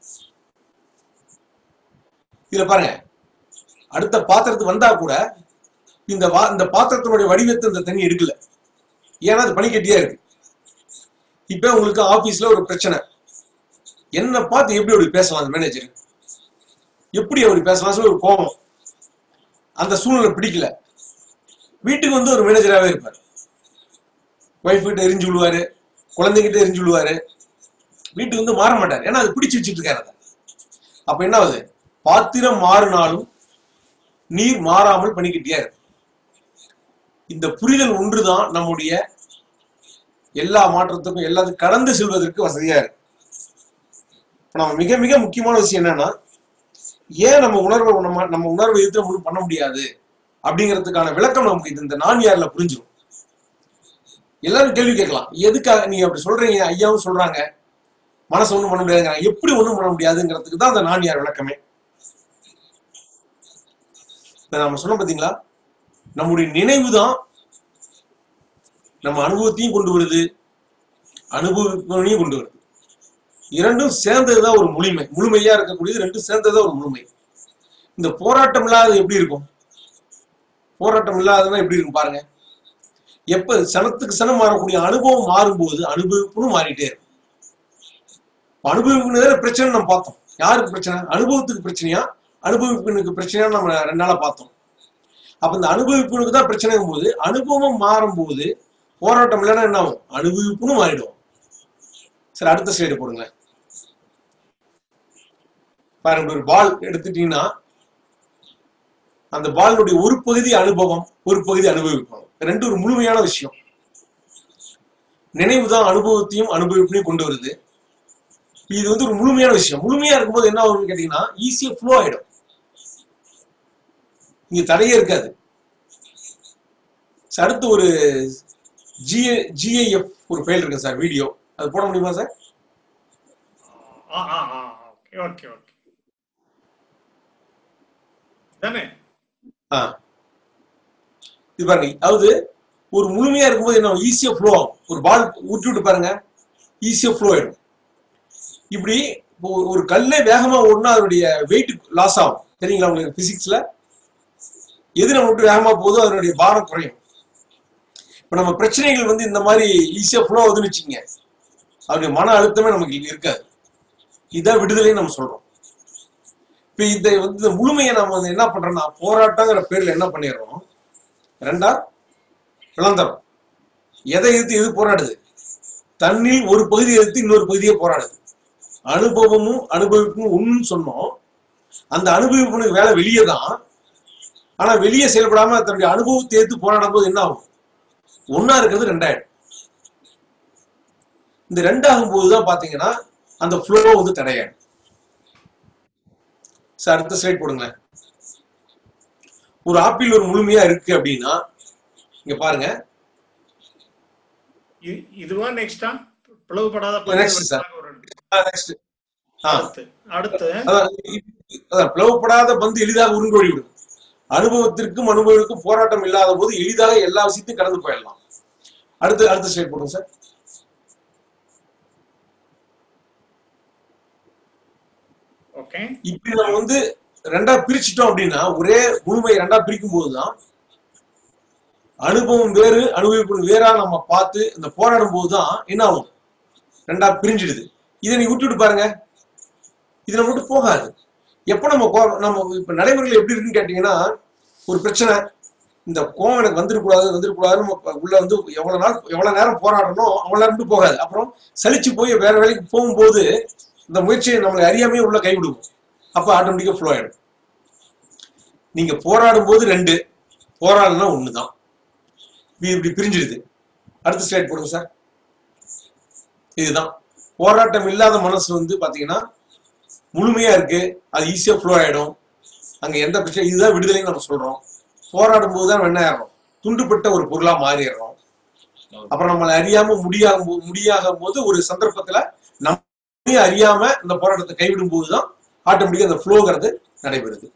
இதுல பாருங்க, அடுத்த பாத்திரத்துக்கு வந்தா கூட இந்த பாத்திரத்தினுடைய வடிவத்தை இந்த தண்ணி எடுக்கல. ஏன்னா அது பனிக்கட்டியா இருக்கு. இப்ப உங்களுக்கு ஆபீஸ்ல ஒரு பிரச்சனை, என்ன பார்த்து எப்படி அப்படி பேசலாம்? அந்த மேனேஜர் எப்படி அப்படி பேசலாம் சொல்லி ஒரு கோபம், அந்த சூழ்நிலை பிடிக்கல. வீட்டுக்கு வந்து ஒரு மேனேஜராகவே இருப்பார். ஒய்ஃப் கிட்ட எரிஞ்சு விழுவாரு, குழந்தைகிட்ட எரிஞ்சு விழுவாரு. வீட்டுக்கு வந்து மாற மாட்டார், ஏன்னா அது பிடிச்சு வச்சுட்டு இருக்காரு. அப்ப என்ன ஆகுது? பாத்திரம் மாறினாலும் நீர் மாறாமல் பனிக்கட்டியா இருக்கு. இந்த புரிதல் ஒன்றுதான் நம்முடைய எல்லா மாற்றத்துக்கும் எல்லாத்துக்கும் கடந்து செல்வதற்கு வசதியா இருக்கு. நம்ம மிக மிக முக்கியமான விஷயம் என்னன்னா, ஏன் நம்ம உணர்வை எதிர்த்து ஒன்றும் பண்ண முடியாது அப்படிங்கிறதுக்கான விளக்கம் நமக்கு இந்த நான் யார்ல புரிஞ்சிடும். எல்லாரும் கேள்வி கேட்கலாம், எதுக்காக நீங்க அப்படி சொல்றீங்க? ஐயாவும் சொல்றாங்க மனசு ஒண்ணும் பண்ண முடியாதுங்கிறாங்க. எப்படி ஒண்ணும் பண்ண முடியாதுங்கிறதுக்கு தான் அந்த நான் யார் விளக்கமே. நம்ம சொன்ன பாத்தீங்களா, நம்முடைய நினைவு தான் நம்ம அனுபவத்தையும் கொண்டு வருது, அனுபவிப்பவனையும் கொண்டு வருது. இரண்டும் சேர்ந்ததுதான் ஒரு முழுமையா இருக்கக்கூடியது. ரெண்டும் சேர்ந்ததுதான் ஒரு முழுமை. இந்த போராட்டம் இல்லாதது எப்படி இருக்கும்? போராட்டம் இல்லாததுன்னா எப்படி இருக்கும் பாருங்க. எப்ப சனத்துக்கு சனம் மாறக்கூடிய அனுபவம் மாறும்போது அனுபவிப்புன்னு மாறிட்டே இருக்கும். அனுபவிப்புன்னு பிரச்சனை நம்ம பார்த்தோம். யாருக்கு பிரச்சனை? அனுபவத்துக்கு பிரச்சனையா அனுபவிப்புனுக்கு பிரச்சனையா நம்ம 2 நாளா பார்த்தோம். அப்ப இந்த அனுபவிப்புனுக்கு தான் பிரச்சனைங்கும் போது அனுபவம் மாறும் போது போராட்டம் இல்லைன்னா என்ன ஆகும்? அனுபவிப்புன்னு மாறிடும். சரி, அடுத்த ஸ்லைடு போடுங்க. பாருங்க, ஒரு பால் எடுத்துட்டீங்கன்னா அந்த பாலுடைய ஒரு பகுதி அனுபவம், ஒரு பகுதி அனுபவிப்போம். ரெண்டு ஒரு முழுமையான விஷயம். நினைவுதான் அனுபவத்தையும் அனுபவிப்பையும் கொண்டு வருது. இது வந்து ஒரு முழுமையான விஷயம். முழுமையா இருக்கும்போது என்ன ஆகும்னு கேட்டீங்கன்னா ஈஸியா ஃப்ளோ ஆயிடும். இங்க தடையே இருக்காது. அடுத்து ஒரு GIF ஒரு ஃபைல் இருக்கு சார், வீடியோ. அது போட முடியுமா சார்? ஓகே ஓகே தானே. இது பாருங்க, அதாவது ஒரு முழுமையா இருக்கும்போது என்ன ஈஸியா ஃப்ளோ ஆகும். ஒரு பால் ஊட்டி விட்டு பாருங்க, ஈஸியா ஃப்ளோ ஆயிடும். இப்படி ஒரு கல்லே வேகமா ஓடுனா அதனுடைய வெயிட் லாஸ் ஆகும். தெரியுங்களா உங்களுக்கு? பிசிக்ஸ்ல எது நம்ம விட்டு வேகமா போதோ அதனுடைய பாரம் குறையும். இப்ப நம்ம பிரச்சனைகள் வந்து இந்த மாதிரி ஈஸியா ஃப்ளோ ஆகுதுன்னு வச்சுக்கோங்க, அவருடைய மன அழுத்தமே நமக்கு இருக்காது. இதான் விடுதலைன்னு நம்ம சொல்றோம். இப்ப இதை வந்து இந்த முழுமையை நம்ம வந்து என்ன பண்றோம்னா போராட்டங்கிற பேர்ல என்ன பண்ணிடுறோம், ரெண்டா விளந்துறோம். எதை எதிர்த்து எது போராடுது? தண்ணில் ஒரு பகுதியை எதிர்த்து இன்னொரு பகுதியை போராடுது. அனுபவமும் அனுபவிப்பும் ஒண்ணுன்னு சொன்னோம். அந்த அனுபவிப்புனுக்கு வேலை வெளியே தான். ஆனா வெளியே செயல்படாம தன்னுடைய அனுபவத்தை எடுத்து போராடும் போது என்ன ஆகும்? ஒன்னா இருக்கிறது ரெண்டாயிடும். இந்த ரெண்டாகும் போதுதான் பாத்தீங்கன்னா அந்த ஃப்ளோ வந்து தடையாடும். சார் அடுத்த ஸ்லைட் போடுங்க. ஒரு ஆப்பிள் ஒரு முழுமையா இருக்கு அப்படின்னா இங்க பாருங்க. இதுவா நெக்ஸ்டா பிளவுபடாத பிளவுபடாத பந்து எளிதாக உருண்டு ஓடிவிடும். அனுபவத்திற்கும் அனுபவத்திற்கும் போராட்டம் இல்லாத போது எளிதாக எல்லா விஷயத்தையும் கடந்து போயிடலாம். அடுத்த ஸ்லைட் போடுங்க சார். இப்படி நம்ம வந்து ரெண்டா பிரிச்சுட்டோம் அப்படின்னா, ஒரே முழுமையை ரெண்டா பிரிக்கும் போதுதான் அனுபவம் வேறு அனுபவிப்பு வேறா நம்ம பார்த்து இந்த போராடும் போதுதான் என்ன ஆகும்? ரெண்டா பிரிஞ்சிடுது. இதை நீ விட்டுட்டு பாருங்க, இது நம்ம விட்டு போகாது. எப்ப நம்ம இப்ப நடைமுறைகள் எப்படி இருக்குன்னு கேட்டீங்கன்னா, ஒரு பிரச்சனை, இந்த கோவம் எனக்கு வந்துடக்கூடாதுன்னு உள்ள வந்து எவ்வளவு நேரம் போராடணும் அவ்வளவு நேரம் போகாது. அப்புறம் சலிச்சு போய் வேற வேலைக்கு போகும்போது இந்த முயற்சியை நம்மளை அறியாமே உள்ள கைவிடுவோம். அப்ப ஆட்டோமேட்டிக்கா ஃப்ளோ ஆயிடும். நீங்க போராடும் போது ரெண்டு, போராடலாம் ஒண்ணுதான். இப்படி பிரிஞ்சிடுது. அடுத்த ஸ்லைட் போடுங்க சார். இதுதான் போராட்டம் இல்லாத மனசு வந்து பாத்தீங்கன்னா முழுமையா இருக்கு, அது ஈஸியா ஃப்ளோ ஆயிடும். அங்க எந்த பிரச்சனை, இதுதான் விடுதலைன்னு நம்ம சொல்றோம். போராடும் போதுதான் என்ன ஆயிடும்? துண்டுபட்ட ஒரு பொருளா மாறிடுறோம். அப்புறம் நம்மளை அறியாம முடியாகும் போது ஒரு சந்தர்ப்பத்துல நம்ம அறியாம இந்த போராட்டத்தை கைவிடும் போதுதான் ஆட்டோமேட்டிக்கா அந்த ஃப்ளோங்கிறது நடைபெறுது.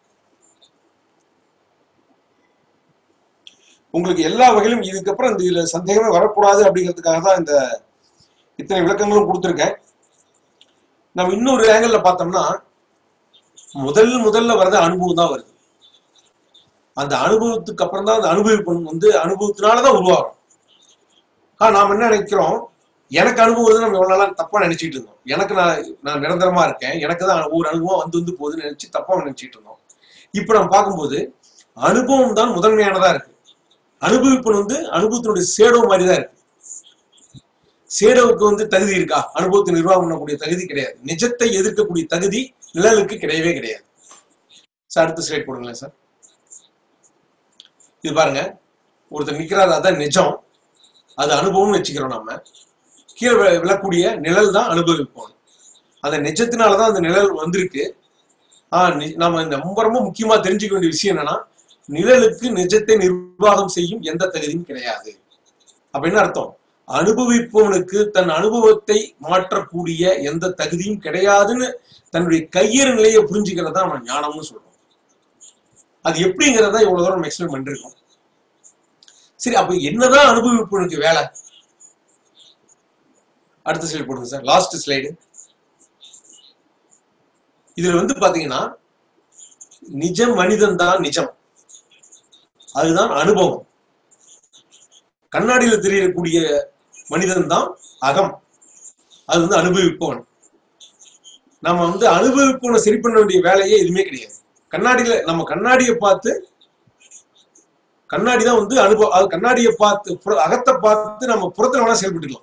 உங்களுக்கு எல்லா வகையிலும் இதுக்கப்புறம் இதுல சந்தேகமே வரக்கூடாது அப்படிங்கிறதுக்காக தான் இந்த இத்தனை விளக்கங்களும் கொடுத்துருக்கேன். நம்ம இன்னொரு ஆங்கிள் பார்த்தோம்னா முதல்ல வர்றது அனுபவம் தான் வருது. அந்த அனுபவத்துக்கு அப்புறம் தான் அந்த அனுபவிப்பு வந்து அனுபவத்தினாலதான் உருவாகும். நாம என்ன நினைக்கிறோம், எனக்கு அனுபவம் நம்ம எவ்வளவு நாளா தப்பா நினைச்சிட்டு இருந்தோம். எனக்கு நான் நிரந்தரமா இருக்கேன், எனக்கு தான் ஒரு அனுபவம் வந்து போகுதுன்னு நினைச்சு தப்பா நினைச்சிட்டு இருந்தோம். இப்ப நம்ம பார்க்கும்போது அனுபவம் தான் முதன்மையானதா இருக்கு. அனுபவிப்பு வந்து அனுபவத்தினுடைய சேடோ மாதிரிதான் இருக்கு. சேடோவுக்கு வந்து தகுதி இருக்கா? அனுபவத்தை நிர்வாகம் பண்ணக்கூடிய தகுதி கிடையாது. நிஜத்தை எதிர்க்கக்கூடிய தகுதி நிழலுக்கு கிடையவே கிடையாது. சார் அடுத்த ஸ்லைட் போடுங்களேன் சார். இது பாருங்க, ஒருத்தர் நிக்கிறாரு, அதான் நிஜம், அது அனுபவம்னு வச்சுக்கிறோம். நம்ம கீழே விழக்கூடிய நிழல் தான் அனுபவிப்போம். அந்த நிஜத்தினாலதான் அந்த நிழல் வந்திருக்கு. நம்ம ரொம்ப ரொம்ப முக்கியமா தெரிஞ்சுக்க வேண்டிய விஷயம் என்னன்னா, நிழலுக்கு நிஜத்தை நிர்வாகம் செய்யும் எந்த தகுதியும் கிடையாது. அப்ப என்ன அர்த்தம்? அனுபவிப்பவனுக்கு தன் அனுபவத்தை மாற்றக்கூடிய எந்த தகுதியும் கிடையாதுன்னு தன்னுடைய கையறு நிலையை புரிஞ்சுக்கிறதா நம்ம ஞானம்னு சொல்றோம். அது எப்படிங்கிறதா இவ்வளவு தூரம் நம்ம எக்ஸ்பிளைன் பண்ணிருக்கோம். சரி, அப்ப என்னதான் அனுபவிப்புனுக்கு வேலை? அடுத்த ஸ்லைடு போடுங்க சார், லாஸ்ட் ஸ்லைடு. இதுல வந்து பாத்தீங்கன்னா நிஜம் மனிதன் தான் நிஜம், அதுதான் அனுபவம். கண்ணாடியில தெரியக்கூடிய மனிதன் தான் அகம், அது வந்து அனுபவிப்பவன். நம்ம வந்து அனுபவிப்பவனை சரி பண்ண வேண்டிய வேலையே எதுவுமே கிடையாது. கண்ணாடியில நம்ம கண்ணாடியை பார்த்து, கண்ணாடி தான் வந்து அனுபவம். கண்ணாடியை பார்த்து அகத்தை பார்த்து நம்ம புறத்துல வேணா செயல்பட்டுக்கலாம்.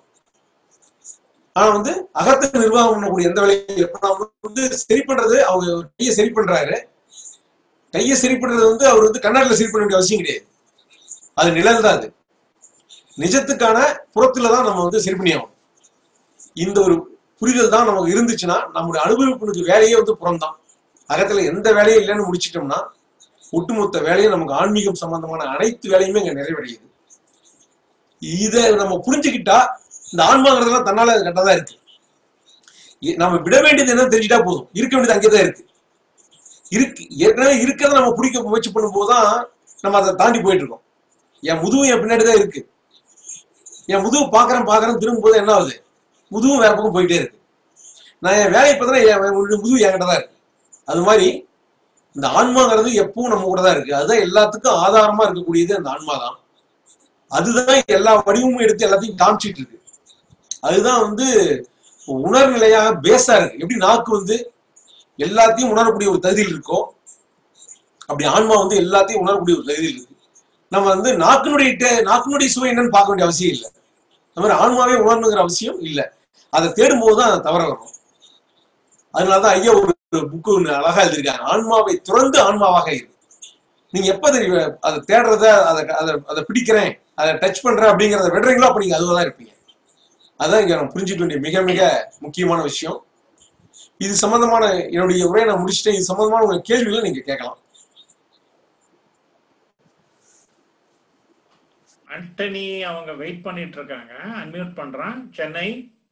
ஆனா வந்து அகத்தை நிர்வாகம் பண்ணக்கூடிய எந்த வேலையும் வந்து சரி பண்றது, அவங்க கையை சரி பண்றாரு. கையை சரி பண்றது வந்து அவர் வந்து கண்ணாடியில சரி பண்ண வேண்டிய அவசியம் கிடையாது, அது நிழல் தான். அது நிஜத்துக்கான புறத்துலதான் நம்ம வந்து சரி பண்ணி ஆகணும். இந்த ஒரு புரிதல் தான் நமக்கு இருந்துச்சுன்னா நம்முடைய அனுபவிப்புக்கு வேலையே வந்து புறம்தான். அகத்துல எந்த வேலையும் இல்லைன்னு முடிச்சிட்டோம்னா ஒட்டுமொத்த வேலையும் நமக்கு ஆன்மீகம் சம்பந்தமான அனைத்து வேலையுமே இங்க நிறைவடையுது. இதை நம்ம புரிஞ்சுக்கிட்டா இந்த ஆன்மாங்கிறதெல்லாம் தன்னால கரெக்டாதான் இருக்கு. நம்ம விட வேண்டியது என்ன தெரிஞ்சுட்டா போதும், இருக்க வேண்டியது அங்கேதான் இருக்கு. ஏற்கனவே இருக்கிறத நம்ம பிடிக்க முயற்சி பண்ணும் போதுதான் நம்ம அதை தாண்டி போயிட்டு இருக்கோம். என் முதுகும் என் பின்னாடிதான் இருக்கு. என் முதுகு பாக்குறேன் திரும்பும் போது என்ன ஆகுது, முதுகும் வேற பக்கம் போயிட்டே இருக்கு. நான் என் வேலையை பார்த்தா என் முதுகு என்கிட்ட தான் இருக்கு. அது மாதிரி இந்த ஆன்மாங்கிறது எப்பவும் நம்ம கூட தான் இருக்கு. அதுதான் எல்லாத்துக்கும் ஆதாரமா இருக்கக்கூடியது அந்த ஆன்மா தான். அதுதான் எல்லா வடிவமும் எடுத்து எல்லாத்தையும் காமிச்சிட்டு இருக்கு. அதுதான் வந்து உணர்நிலையாக பேஸா இருக்கு. எப்படி நாக்கு வந்து எல்லாத்தையும் உணரக்கூடிய ஒரு தகுதியில் இருக்கோ, அப்படி ஆன்மா வந்து எல்லாத்தையும் உணரக்கூடிய ஒரு தகுதியில் இருக்கு. நம்ம வந்து நாக்கினுடைய சுவை என்னன்னு பார்க்க வேண்டிய அவசியம் இல்லை. அந்த மாதிரி ஆன்மாவே உணரணுங்கிற அவசியம் இல்லை. அதை தேடும் போதுதான் தவற வரும். அதனாலதான் ஐயா ஒரு புக்கு ஒண்ணு அழகா எழுதிருக்காங்க, ஆன்மாவை துறந்து ஆன்மாவாக இருக்கு. நீங்க எப்ப அதை தேடுறத, அதை பிடிக்கிறேன், அதை டச் பண்றேன் அப்படிங்கிறத விடுறீங்களோ அப்ப நீங்க அதுவாதான் இருப்பீங்க. அதான் இங்க நான் புரிஞ்சுக்க வேண்டிய மிக மிக முக்கியமான விஷயம். இது சம்பந்தமான என்னுடைய உரையை நான் முடிச்சுட்டேன். இது சம்பந்தமான உங்க கேள்விகளை நீங்க கேட்கலாம். ஆண்டனி அவங்க வெயிட் பண்ணிட்டு இருக்காங்க. அன்மியூட் பண்றான். சென்னை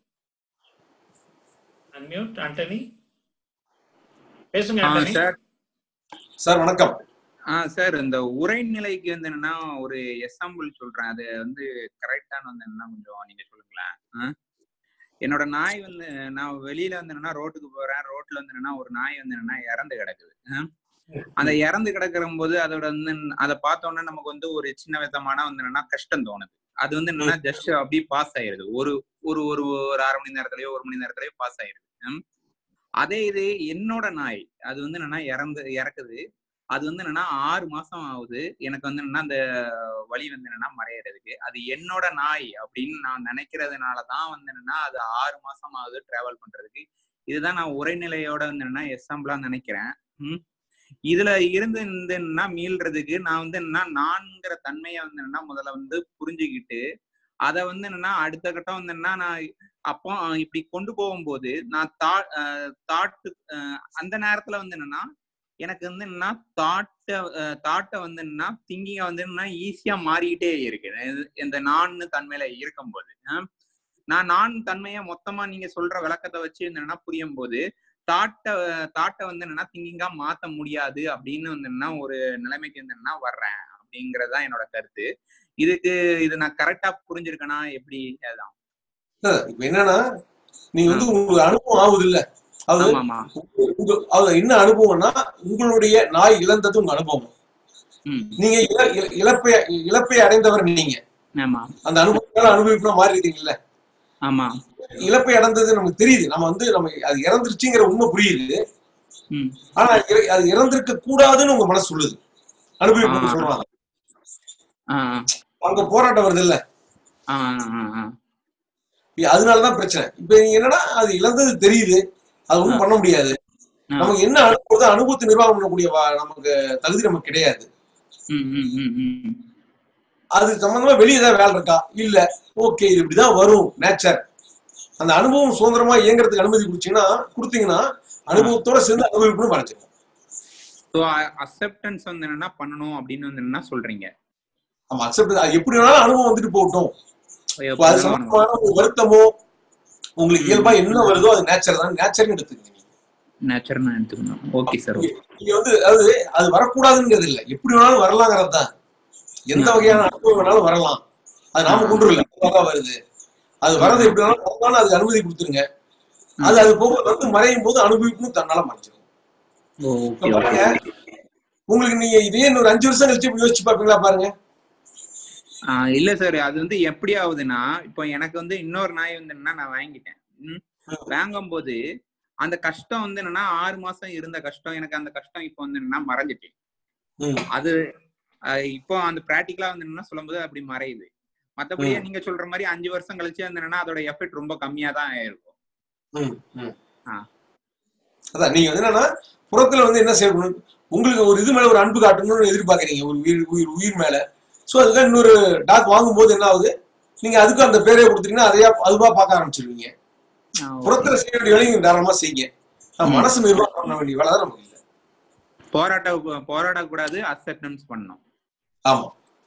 அன்மியூட். ஆண்டனி பேசுங்க. ஆண்டனி சார் வணக்கம். சார், இந்த உரைநிலைக்கு வந்து என்னன்னா ஒரு எக்ஸாம்பிள் சொல்றேன், அது வந்து கரெக்டான வந்து என்னன்னா கொஞ்சம் நீங்க சொல்லுங்களேன். என்னோட நாய் வந்து நான் வெளியில வந்து என்னன்னா ரோட்டுக்கு போறேன், ரோட்ல வந்து என்னன்னா ஒரு நாய் வந்து என்னன்னா இறந்து கிடக்குது. அந்த இறந்து கிடக்கிற போது அதோட வந்து அதை பார்த்தோன்னா நமக்கு வந்து ஒரு சின்ன விதமான வந்து என்னன்னா கஷ்டம் தோணுது. அது வந்து என்னன்னா ஜஸ்ட் அப்படியே பாஸ் ஆயிருது. ஒரு ஒரு ஒரு ஒரு அரை மணி நேரத்திலயோ ஒரு மணி நேரத்திலயோ பாஸ் ஆயிருது. அதே இது என்னோட நாய், அது வந்து என்னன்னா இறக்குது. அது வந்து என்னன்னா 6 மாசம் ஆகுது எனக்கு வந்து என்னன்னா அந்த வலி வந்து என்னன்னா மறையறதுக்கு. அது என்னோட நாய் அப்படின்னு நான் நினைக்கிறதுனாலதான் வந்து என்னன்னா அது 6 மாசம் ஆகுது டிராவல் பண்றதுக்கு. இதுதான் நான் உரைநிலையோட வந்து என்னன்னா எக்ஸாம்பிளா நினைக்கிறேன். இதுல இருந்து என்னன்னா மீள்றதுக்கு நான் வந்து என்னன்னா நான்கிற தன்மையை வந்து என்னன்னா முதல்ல வந்து புரிஞ்சுக்கிட்டு அதை வந்து என்னன்னா அடுத்த கட்டம் வந்து என்னன்னா நான் அப்போ இப்படி கொண்டு போகும்போது நான் தாட்டு அந்த நேரத்துல வந்து என்னன்னா எனக்கு வந்து என்னன்னா தாட்டை வந்து என்னன்னா திங்கிங்கா வந்து என்னன்னா ஈஸியா மாறிக்கிட்டே இருக்கு. இந்த நான் தன்மையில இருக்கும்போது நான் தன்மையை மொத்தமா நீங்க சொல்ற விளக்கத்தை வச்சு என்னன்னா புரியும் போது தாட்டை வந்து என்னன்னா திங்கிங்கா மாத்த முடியாது அப்படின்னு வந்து என்னன்னா ஒரு நிலைமைக்கு வந்து என்னன்னா வர்றேன் அப்படிங்கறதுதான் என்னோட கருத்து. இது நான் கரெக்டா புரிஞ்சிருக்கேனா எப்படி? அதுதான் இப்ப என்னன்னா நீங்க வந்து உங்களுக்கு அனுபவம் ஆகுது இல்ல, அது என்ன அனுபவம்னா உங்களுடைய நாய் இழந்தது உங்க அனுபவம். நீங்க இழப்பை அடைந்தவர் நீங்க. அந்த அனுபவத்தால அனுபவிக்கணும் மாறி இருக்கீங்கல்ல. ஆமா, இழப்பை அடைந்தது நமக்கு தெரியுது. நம்ம அது இறந்துருச்சுங்கிற உண்மை புரியுது. ஆனா அது இறந்திருக்க கூடாதுன்னு உங்க மனசு சொல்லுது, அனுபவிக்கணும்னு சொல்றாங்க. அங்க போராட்டம் வருது இல்ல, அதனாலதான் பிரச்சனை. இப்ப என்னன்னா அது இழந்தது தெரியுது, அது ஒண்ணும் பண்ண முடியாது. நமக்கு என்ன அனுபவத்தை அனுபவத்தை நிர்வாகம் பண்ணக்கூடிய நமக்கு தகுதி நமக்கு கிடையாது. அது சம்பந்தமா வெளியே ஏதாவது வேலை இருக்கா இல்ல, ஓகே இது இப்படிதான் வரும் நேச்சர். அந்த அனுபவம் சுதந்திரமா இயங்குறதுக்கு அனுமதி கொடுத்தீங்கன்னா அனுபவத்தோட சேர்ந்து அனுபவிக்கணும் மறைச்சிடும். அக்செப்டன்ஸ் வந்து என்னன்னா பண்ணணும் அப்படின்னு வந்து என்ன சொல்றீங்க? ஆமா, அக்செப்ட் எப்படி வேணாலும் அனுபவம் வந்துட்டு போகட்டும். அது சம்பந்தமான ஒரு வருத்தமோ உங்களுக்கு இயல்பா என்ன வருதோ அது நேச்சர் தான், நேச்சர்னு எடுத்துக்கணும். நேச்சர்னு எடுத்துக்கணும். Okay sir. நீங்க வந்து அது வரக்கூடாதுங்கிறது இல்லை, எப்படி வேணாலும் வரலாங்கிறது தான். எந்த வகையான அனுபவம் வேணாலும் வரலாம், அது நாம கொண்டு வரல, வருது. அது வரது எப்படி வேணாலும் அதுக்கு அனுமதி கொடுத்துருங்க. அது போக வந்து மறையும் போது அனுபவிக்கணும் தன்னால மறைச்சிடும். பாருங்க, உங்களுக்கு நீங்க இதே ஒரு 5 வருஷம் கழிச்சு யோசிச்சு பாப்பீங்களா பாருங்க. இல்ல சார், அது வந்து எப்படி ஆகுதுன்னா, இப்போ எனக்கு வந்து இன்னொரு நாய் வந்து என்னன்னா நான் வாங்கிட்டேன். வாங்கும் போது அந்த கஷ்டம் வந்து என்னன்னா 6 மாசம் இருந்த கஷ்டம், எனக்கு அந்த கஷ்டம் இப்போ வந்து என்னன்னா மறைஞ்சிட்டு. அது இப்போ அந்த பிராக்டிகலா வந்து என்னன்னா சொல்லும் போது அப்படி மறையுது. மத்தபடியே நீங்க சொல்ற மாதிரி 5 வருஷம் கழிச்சு வந்து என்னன்னா அதோட எஃபெக்ட் ரொம்ப கம்மியா தான் இருக்கும். அதான் நீங்க வந்து என்னன்னா புறத்துல வந்து என்ன செய்யணும், உங்களுக்கு ஒரு இது மேல ஒரு அன்பு காட்டணும்னு எதிர்பார்க்கறீங்க, ஒரு உயிர் மேல. சோ அதுதான் இன்னொரு டாக் வாங்கும் போது என்ன ஆகுது, நீங்க அதுக்கும் அந்த பேரையை கொடுத்தீங்கன்னா அதையா அதுவா பார்க்க ஆரம்பிச்சிருவீங்க. புறத்துல செய்ய வேண்டிய வேலையும் தாராளமா செய்யுங்க. மனசு நிர்வாகம் பண்ண வேண்டிய வேலை தான் நமக்கு இல்லை. போராடக்கூடாது, அக்செப்டன்ஸ் பண்ணணும். ஆமா,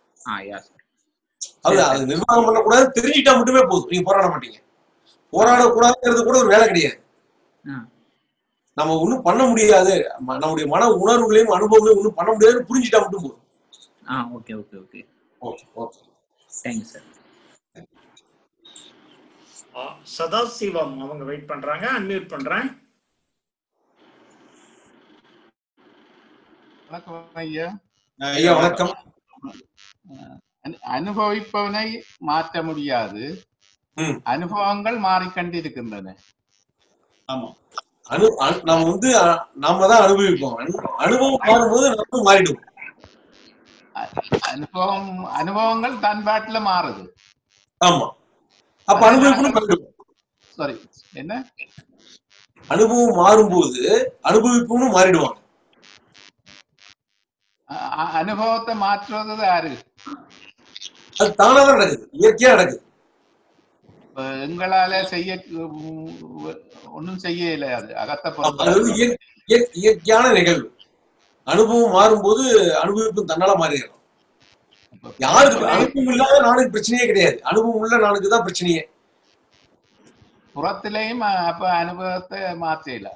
அது நிர்வாகம் பண்ணக்கூடாது, தெரிஞ்சுட்டா மட்டுமே போதும், நீங்க போராட மாட்டீங்க. போராடக்கூடாதுங்கிறது கூட ஒரு வேலை கிடையாது. நம்ம ஒண்ணும் பண்ண முடியாது, நம்முடைய மன உணர்வுகளையும் அனுபவங்களையும் ஒண்ணும் பண்ண முடியாதுன்னு புரிஞ்சுட்டா மட்டும் போதும். Okay okay okay okay okay thanks sir. Sadasivam அவங்க வெயிட் பண்றாங்க, அன்மியூட் பண்றேன். வணக்கம் ஐயா. ஐயா வணக்கம். அனுபவிப்பவனை மாற்ற முடியாது, அனுபவங்கள் மாறிக்கொண்டிருக்கின்றன. ஆமா, நாம வந்து நாம தான் அனுபவிப்போம். அனுபவம் மாறும்போது நம்ம மாறிடுவோம். அனுபவங்கள் தன் பாட்டுல மாறுது. ஆமா, அப்ப அனுபவிப்பும் சாரி என்ன, அனுபவம் மாறும்போது அனுபவிப்பும் மாறிடுவாங்க. அனுபவத்தை மாற்றுவது யாரு? அது தானாதான் நடக்குது, இயற்கையா நடக்குது. எங்களால செய்ய ஒன்னும் செய்ய இல்லை, அது அகத்தை பொறுத்து இயற்கையான நிகழ்வு. அனுபவம் மாறும்போது அனுபவிப்பும் தன்னால மாறிடும். யாருக்கு அனுபவம் இல்லாத நானுக்கு பிரச்சனையே கிடையாது, அனுபவம் உள்ள நானுக்கு தான் பிரச்சனையே. புறத்திலையும் அப்ப அனுபவத்தை மாற்றல.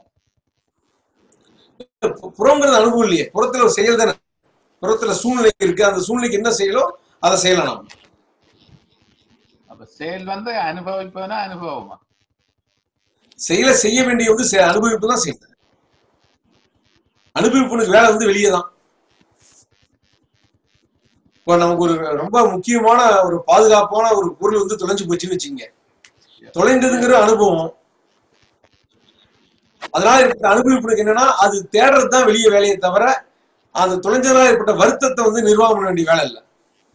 புறங்கிறது அனுபவம் இல்லையே, புறத்துல ஒரு செயல் தானே. புறத்துல சூழ்நிலை இருக்கு, அந்த சூழ்நிலைக்கு என்ன செய்யலாம் அதை செய்யலாம் நாம. அப்ப செயல் வந்து அனுபவிப்பதுனா அனுபவமா? செயலை செய்ய வேண்டிய வந்து அனுபவிப்பு தான் செய்யணும். அனுபவிப்புனுக்கு வேலை வந்து வெளியே தான். இப்போ நமக்கு ஒரு ரொம்ப முக்கியமான ஒரு பாதுகாப்பான ஒரு பொருள் வந்து தொலைஞ்சு போச்சுன்னு வச்சுங்க, தொலைந்ததுங்கிற அனுபவம். அதனால ஏற்பட்ட அனுபவிப்புனுக்கு என்னன்னா அது தேடுறதுதான் வெளியே வேலையை தவிர அது தொலைஞ்சதா ஏற்பட்ட வருத்தத்தை வந்து நிர்வாகம் பண்ண வேண்டிய வேலை இல்லை.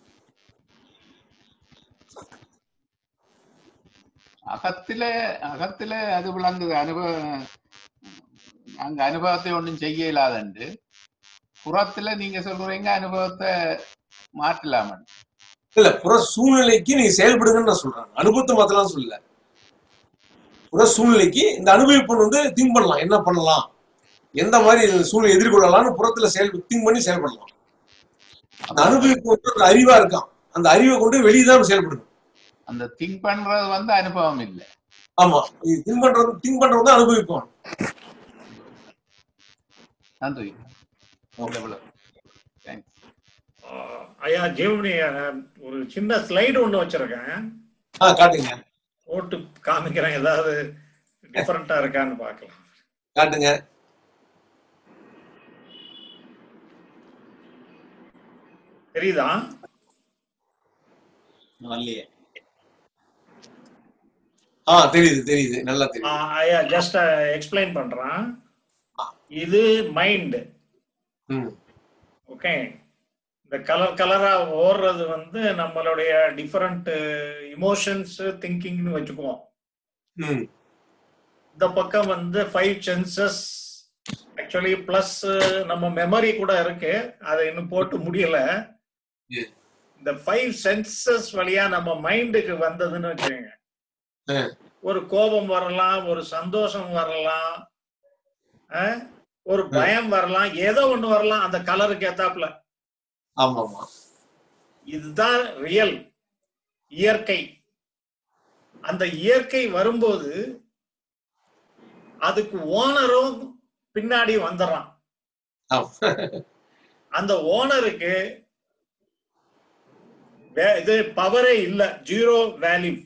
அகத்தில அது விளங்குது, அங்க அனுபவத்தை ஒன்றும் செய்ய இல்லாதண்டு. புறத்துல நீங்க சொல்றீங்க அனுபவத்தை மாற்றலாம. இல்ல, புற சூழ்நிலைக்கு நீங்க செயல்படுங்கன்னு நான் சொல்றேன், அனுபவத்தை மாத்தலாம் சொல்லல. புற சூழ்நிலைக்கு இந்த அனுபவிப்பு வந்து திங்க் பண்ணலாம், என்ன பண்ணலாம், எந்த மாதிரி சூழ்நிலை எதிர்கொள்ளலாம்னு புறத்துல திங்க் பண்ணி செயல்படலாம். அந்த அனுபவிப்பு வந்து ஒரு அறிவா இருக்கான், அந்த அறிவை கொண்டு வெளியேதான் செயல்படணும். அந்த திங்க் பண்றது வந்து அனுபவம் இல்லை. ஆமா, திங்க் பண்றது தான் அனுபவிப்போம். நன்றி. ஐயா ஜீவனி, ஒரு சின்ன ஸ்லைடு ஒண்ணு வச்சிருக்கேன், காட்டுங்க. போட்டு காமிக்கிறேன், ஏதாவது டிஃபரெண்டா இருக்கான்னு பார்க்கலாம். காட்டுங்க. தெரியுதா? தெரியுது, நல்லா தெரியுது. ஐயா ஜஸ்ட் எக்ஸ்பிளைன் பண்றேன். இது மைண்ட். ஓகே, இந்த கலர் கலரா ஓடுறது வந்து நம்மளுடைய டிஃபரெண்ட் இமோஷன்ஸ் திங்கிங்னு வச்சுக்குவோம். இந்த பக்கம் வந்து 5 சென்சஸ், ஆக்சுவலி பிளஸ் நம்ம மெமரி கூட இருக்கு, அதை இன்னும் போட்டு முடியல. இந்த 5 சென்சஸ் வழியா நம்ம மைண்டுக்கு வந்ததுன்னு வச்சுக்கோங்க, ஒரு கோபம் வரலாம், ஒரு சந்தோஷம் வரலாம், ஒரு பயம் வரலாம், ஏதோ ஒண்ணு வரலாம் அந்த கலருக்கு ஏத்தாப்புல. இதுதான் ரியல் இயற்கை. அந்த இயற்கை வரும்போது அதுக்கு ஓனரும் பின்னாடி வந்துடுறான். அந்த ஓனருக்கு இது பவரே இல்ல, ஜீரோ வேல்யூ.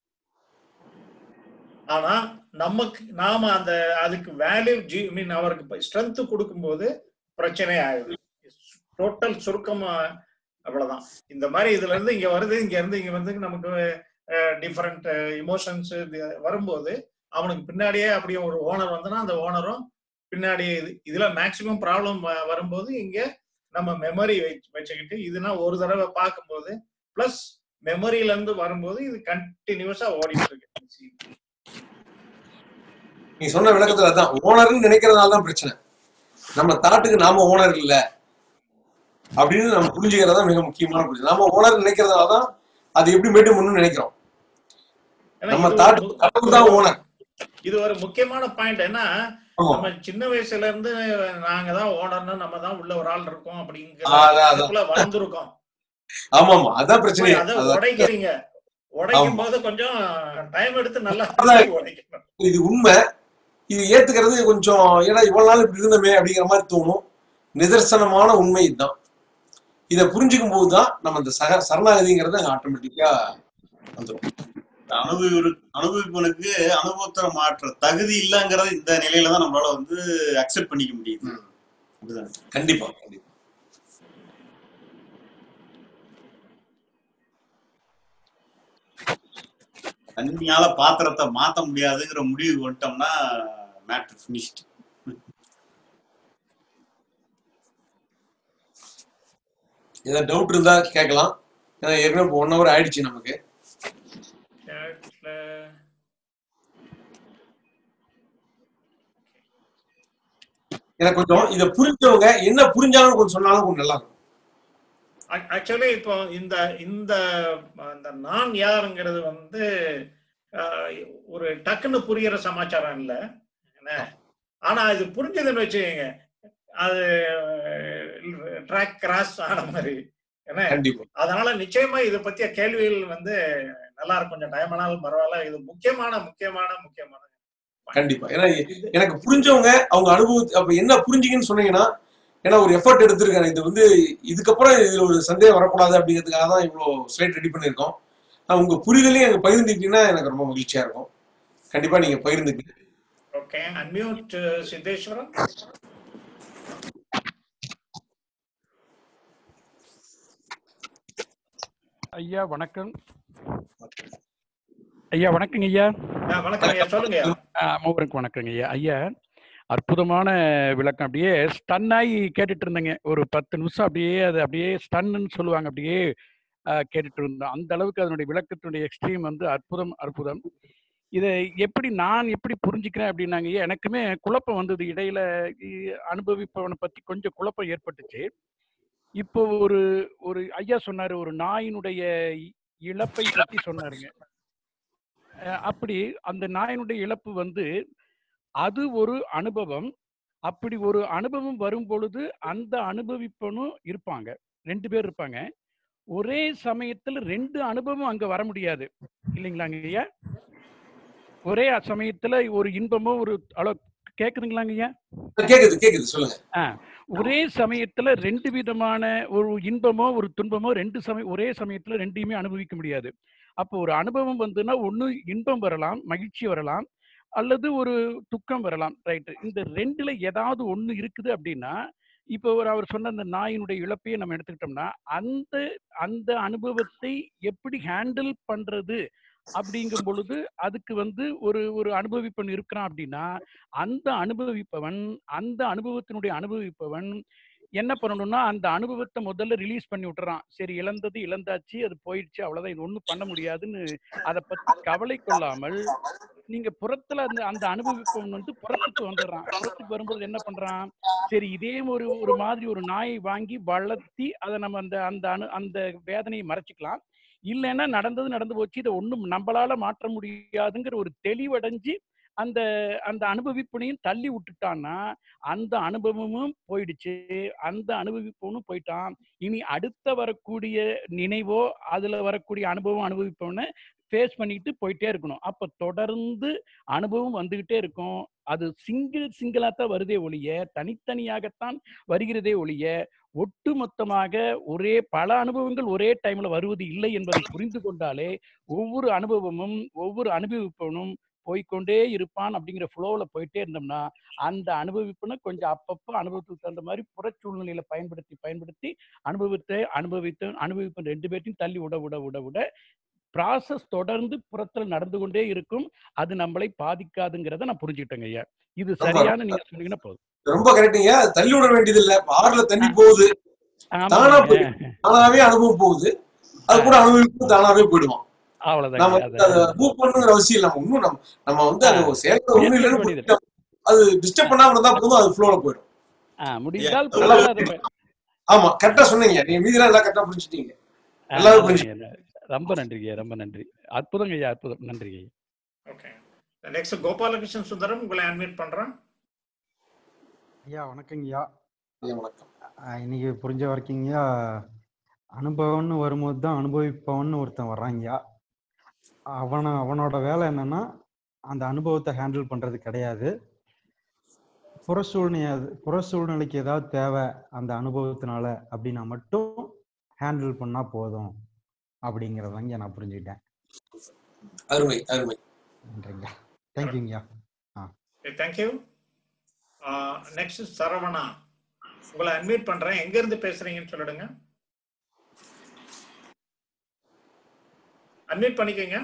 ஆனா நாம அந்த அதுக்கு வேல்யூ மீன் அவருக்கு ஸ்ட்ரென்த் கொடுக்கும்போது பிரச்சனை ஆகுது. டோட்டல் சுருக்கமா அவ்வளவுதான். இந்த மாதிரி இதுல இருந்து இங்க வருது, இங்க இருந்து இங்க வந்து நமக்கு டிஃபரெண்ட் இமோஷன்ஸ் வரும்போது அவனுக்கு பின்னாடியே அப்படியே ஒரு ஓனர் வந்தனா அந்த ஓனரும் பின்னாடி இதுல மேக்சிமம் ப்ராப்ளம் வரும்போது இங்க நம்ம மெமரி வச்சுக்கிட்டு இதுனா ஒரு தடவை பார்க்கும்போது பிளஸ் மெமரியில இருந்து வரும்போது இது கண்டினியூஸா ஓடிட்டு இருக்கு. நீ சொன்ன விளக்கத்துல தான் ஓனர்னு நினைக்கிறதுனால தான் பிரச்சனை. நம்ம தாட்டுக்கு நாம ஓனர் இல்ல அப்படின்னு நம்ம புரிஞ்சுக்கிறதா மிக முக்கியமான பிரச்சனை. நாம ஓனர் நினைக்கிறதுனால தான் அது எப்படி மெயின்டைன் பண்ணணும்னு நினைக்கிறோம். நம்ம தாட்டு கடவுள் தான் ஓனர். இது ஒரு முக்கியமான பாயிண்ட். ஏன்னா நம்ம சின்ன வயசுல இருந்து நாங்க தான் ஓனர்னு நம்ம தான் உள்ள ஒரு ஆள் இருக்கோம் அப்படிங்கிற வளர்ந்துருக்கோம். ஆமா ஆமா, அதான் பிரச்சனை. அதை உடைக்கிறீங்க, உடைக்கும் போது கொஞ்சம் டைம் எடுத்து நல்லா உடைக்கணும். இது உண்மை. இது ஏத்துக்கிறது கொஞ்சம் ஏன்னா இவ்வளவு நாள் இப்படி இருந்தமே அப்படிங்கிற மாதிரி தோணும். நிதர்சனமான உண்மை இதுதான். இதை புரிஞ்சுக்கும் போதுதான் நம்ம இந்த சரணாகதிங்கிறது ஆட்டோமேட்டிக்கா வந்துடும். அனுபவிப்பவனுக்கு அனுபவத்தை மாற்ற தகுதி இல்லைங்கிறத இந்த நிலையில தான் நம்மளால வந்து அக்செப்ட் பண்ணிக்க முடியுது. கண்டிப்பா கண்டிப்பா. தண்ணியால பாத்திரத்தை மாத்த முடியாதுங்கிற முடிவு வந்துட்டோம்னா மேட்டர் ஃபினிஷ்ட். ஏதாவது டவுட் இருந்தா கேட்கலாம். ஏன்னா ஏற்கனவே 1 hour ஆயிடுச்சு நமக்கு. எனக்கு கொஞ்சம் இதை புரிஞ்சவங்க என்ன புரிஞ்சாங்கன்னு கொஞ்சம் சொன்னாலும் கொஞ்சம் நல்லா இருக்கும். ஆக்சுவலி இப்போ இந்த இந்த நான் யாருங்கிறது வந்து ஒரு டக்குன்னு புரியுற சமாச்சாரம் இல்லை. ஆனா இது புரிஞ்சதுன்னு வச்சுக்கோங்க, அது ட்ராக் கிராஸ் ஆன மாதிரி. அதனால நிச்சயமா இதை பத்திய கேள்விகள் வந்து நல்லா இருக்கும். கொஞ்சம் டைம் ஆனாலும் பரவாயில்ல. இது முக்கியமான முக்கியமான முக்கியமான கண்டிப்பா. ஏன்னா எனக்கு புரிஞ்சவங்க அவங்க அனுபவத்தை அப்ப என்ன புரிஞ்சுங்கன்னு சொன்னீங்கன்னா, ஏன்னா ஒரு எஃபர்ட் எடுத்திருக்காங்க. இது வந்து இதுக்கப்புறம் இதுல ஒரு சந்தேகம் வரக்கூடாது அப்படிங்கிறதுக்காக தான் இவ்வளவு ஸ்லைட் ரெடி பண்ணியிருக்கோம். உங்க புரிதலையும் எனக்கு பகிர்ந்துக்கிட்டீங்கன்னா எனக்கு ரொம்ப மகிழ்ச்சியா இருக்கும். கண்டிப்பா நீங்க பகிர்ந்துக்கிட்டு. Okay, unmute Siddheswaran. ஐயா வணக்கம். ஐயா வணக்கங்க ஐயா. வணக்கம் ஐயா, சொல்லுங்க. மூவருக்கு வணக்கங்க ஐயா. ஐயா அற்புதமான விளக்கம். அப்படியே ஸ்டன் ஆகி கேட்டுட்டு இருந்தேங்க. ஒரு 10 நிமிஷம் அப்படியே அது அப்படியே ஸ்டன்னு சொல்லுவாங்க, அப்படியே கேட்டுட்டு இருந்தோம். அந்த அளவுக்கு அதனுடைய விளக்கத்தினுடைய எக்ஸ்ட்ரீம் வந்து அற்புதம் அற்புதம். இதை நான் எப்படி புரிஞ்சுக்கிறேன் அப்படின்னாங்க, எனக்குமே குழப்பம் வந்தது இடையில. அனுபவிப்பவனை பத்தி கொஞ்சம் குழப்பம் ஏற்பட்டுச்சு. இப்போ ஒரு ஐயா சொன்னாரு, ஒரு நாயினுடைய இழப்பை பத்தி சொன்னாருங்க. அப்படி அந்த நாயினுடைய இழப்பு வந்து அது ஒரு அனுபவம். அப்படி ஒரு அனுபவம் வரும் பொழுது அந்த அனுபவிப்பனும் இருப்பாங்க, 2 பேர் இருப்பாங்க. ஒரே சமயத்துல 2 அனுபவம் அங்க வர முடியாது இல்லைங்களாங்க ஐயா? ஒரே சமயத்துல ஒரு இன்பமோ ஒரு கேக்குதுங்களாங்க ஐயா? கேக்குது சொல்லுங்க. ஒரே சமயத்துல 2 விதமான ஒரு இன்பமோ ஒரு துன்பமோ ஒரே சமயத்துல 2யுமே அனுபவிக்க முடியாது. அப்போ ஒரு அனுபவம் வந்துன்னா ஒண்ணு இன்பம் வரலாம், மகிழ்ச்சி வரலாம், அல்லது ஒரு துக்கம் வரலாம். ரைட்டு. இந்த 2ல ஏதாவது ஒண்ணு இருக்குது அப்படின்னா, இப்போ அவர் சொன்ன அந்த நாயினுடைய இழப்பையே நம்ம எடுத்துக்கிட்டோம்னா, அந்த அந்த அனுபவத்தை எப்படி ஹேண்டில் பண்றது அப்படிங்கும் பொழுது அதுக்கு வந்து ஒரு அனுபவிப்பவன் இருக்கிறான் அப்படின்னா, அந்த அனுபவத்தினுடைய அனுபவிப்பவன் என்ன பண்ணணும்னா, அந்த அனுபவத்தை முதல்ல ரிலீஸ் பண்ணி விட்டுறான். சரி, இழந்தது இழந்தாச்சு, அது போயிடுச்சு, அவ்வளவுதான், இது ஒண்ணும் பண்ண முடியாதுன்னு அதை பத்தி கவலை கொள்ளாமல் நீங்க புறத்துல அந்த அனுபவிப்பவன் வந்து புறத்துக்கு வந்துடுறான். புறத்துக்கு வரும்போது என்ன பண்றான், சரி இதே ஒரு மாதிரி ஒரு நாயை வாங்கி வளர்த்தி அதை நம்ம அந்த வேதனையை மறைச்சிக்கலாம். இல்லைன்னா நடந்து போச்சு, இதை ஒண்ணும் நம்மளால மாற்ற முடியாதுங்கிற ஒரு தெளிவடைஞ்சு அந்த அந்த அனுபவிப்பினையும் தள்ளி விட்டுட்டான்னா அந்த அனுபவமும் போயிடுச்சு, அந்த அனுபவிப்பவனும் போயிட்டான். இனி அடுத்த வரக்கூடிய நினைவோ அதுல வரக்கூடிய அனுபவம் அனுபவிப்பவன ஃபேஸ் பண்ணிட்டு போயிட்டே இருக்கணும். அப்போ தொடர்ந்து அனுபவம் வந்துகிட்டே இருக்கும். அது சிங்கிளாக தான் வருதே ஒழிய தனித்தனியாகத்தான் வருகிறதே ஒழிய ஒட்டுமொத்தமாக பல அனுபவங்கள் ஒரே டைம்ல வருவது இல்லை என்பதை புரிந்து கொண்டாலே ஒவ்வொரு அனுபவமும் ஒவ்வொரு அனுபவிப்பவனும் போய்கொண்டே இருப்பான். அப்படிங்கிற ஃப்ளோல போயிட்டே இருந்தோம்னா அந்த அனுபவிப்புன்னு கொஞ்சம் அப்பப்போ அனுபவத்துக்கு தகுந்த மாதிரி புற சூழ்நிலையில பயன்படுத்தி அனுபவிப்பன் 2 பேர்த்தையும் தள்ளி விட ப்ராசஸ் தொடர்ந்து புறத்துல நடந்து கொண்டே இருக்கும். அது நம்மளை பாதிக்காதுங்கிறத நான் புரிஞ்சுக்கிட்டேங்க ஐயா. இது சரியான நீங்க சொன்னீங்கன்னா போதும். ரொம்ப கரெக்டுங்க. தள்ளி விட வேண்டியது இல்ல. ஆறுல தண்ணி போகுது, தானாவே அனுபவம் போகுது, அது கூட அனுபவிப்பு தானாவே போயிடுவோம். நம்ம மூவ் பண்ணுங்கிற அவசியம் இல்லை. இன்னும் நம்ம வந்து அது சேர்க்க ஒண்ணும் இல்லைன்னு அது டிஸ்டர்ப் பண்ணாம இருந்தா போதும், அது ஃப்ளோல போயிடும். ஆமா, கரெக்டா சொன்னீங்க. நீங்க மீதிலாம் எல்லாம் கரெக்டா புரிஞ்சுட்டீங்க. எல்லாரும் புரிஞ்சுட்டீங்க. ரொம்ப நன்றிங்க, ரொம்ப நன்றி. அற்புதங்க ஐயா, அற்புதம். நன்றிங்க. ஓகே, நெக்ஸ்ட் கோபாலகிருஷ்ணன் சுந்தரம், உங்களை அட்மிட் பண்றேன். ஐயா வணக்கங்கய்யா. வணக்கம். இன்னைக்கு புரிஞ்ச வரைக்குங்கய்யா, அனுபவம்னு வரும்போது தான் அனுபவிப்பவன்னு ஒருத்தன் வர்றாங்கய்யா. அவனோட வேலை என்னன்னா அந்த அனுபவத்தை ஹேண்டில் பண்றது கிடையாது. புற சூழ்நிலைக்கு ஏதாவது தேவை அந்த அனுபவத்தினால அப்படின்னா மட்டும் ஹேண்டில் பண்ணா போதும் அப்படிங்கிறதாங்க நான் புரிஞ்சுக்கிட்டேன். அருமை அருமை. நன்றிங்க. தேங்க்யூங்கய்யா. தேங்க்யூ. நெக்ஸ்ட் சரவணா, உங்களை அட்மிட் பண்றேன். எங்க இருந்து பேசுறீங்கன்னு சொல்லிடுங்க. அட்மிட் பண்ணிக்கங்க.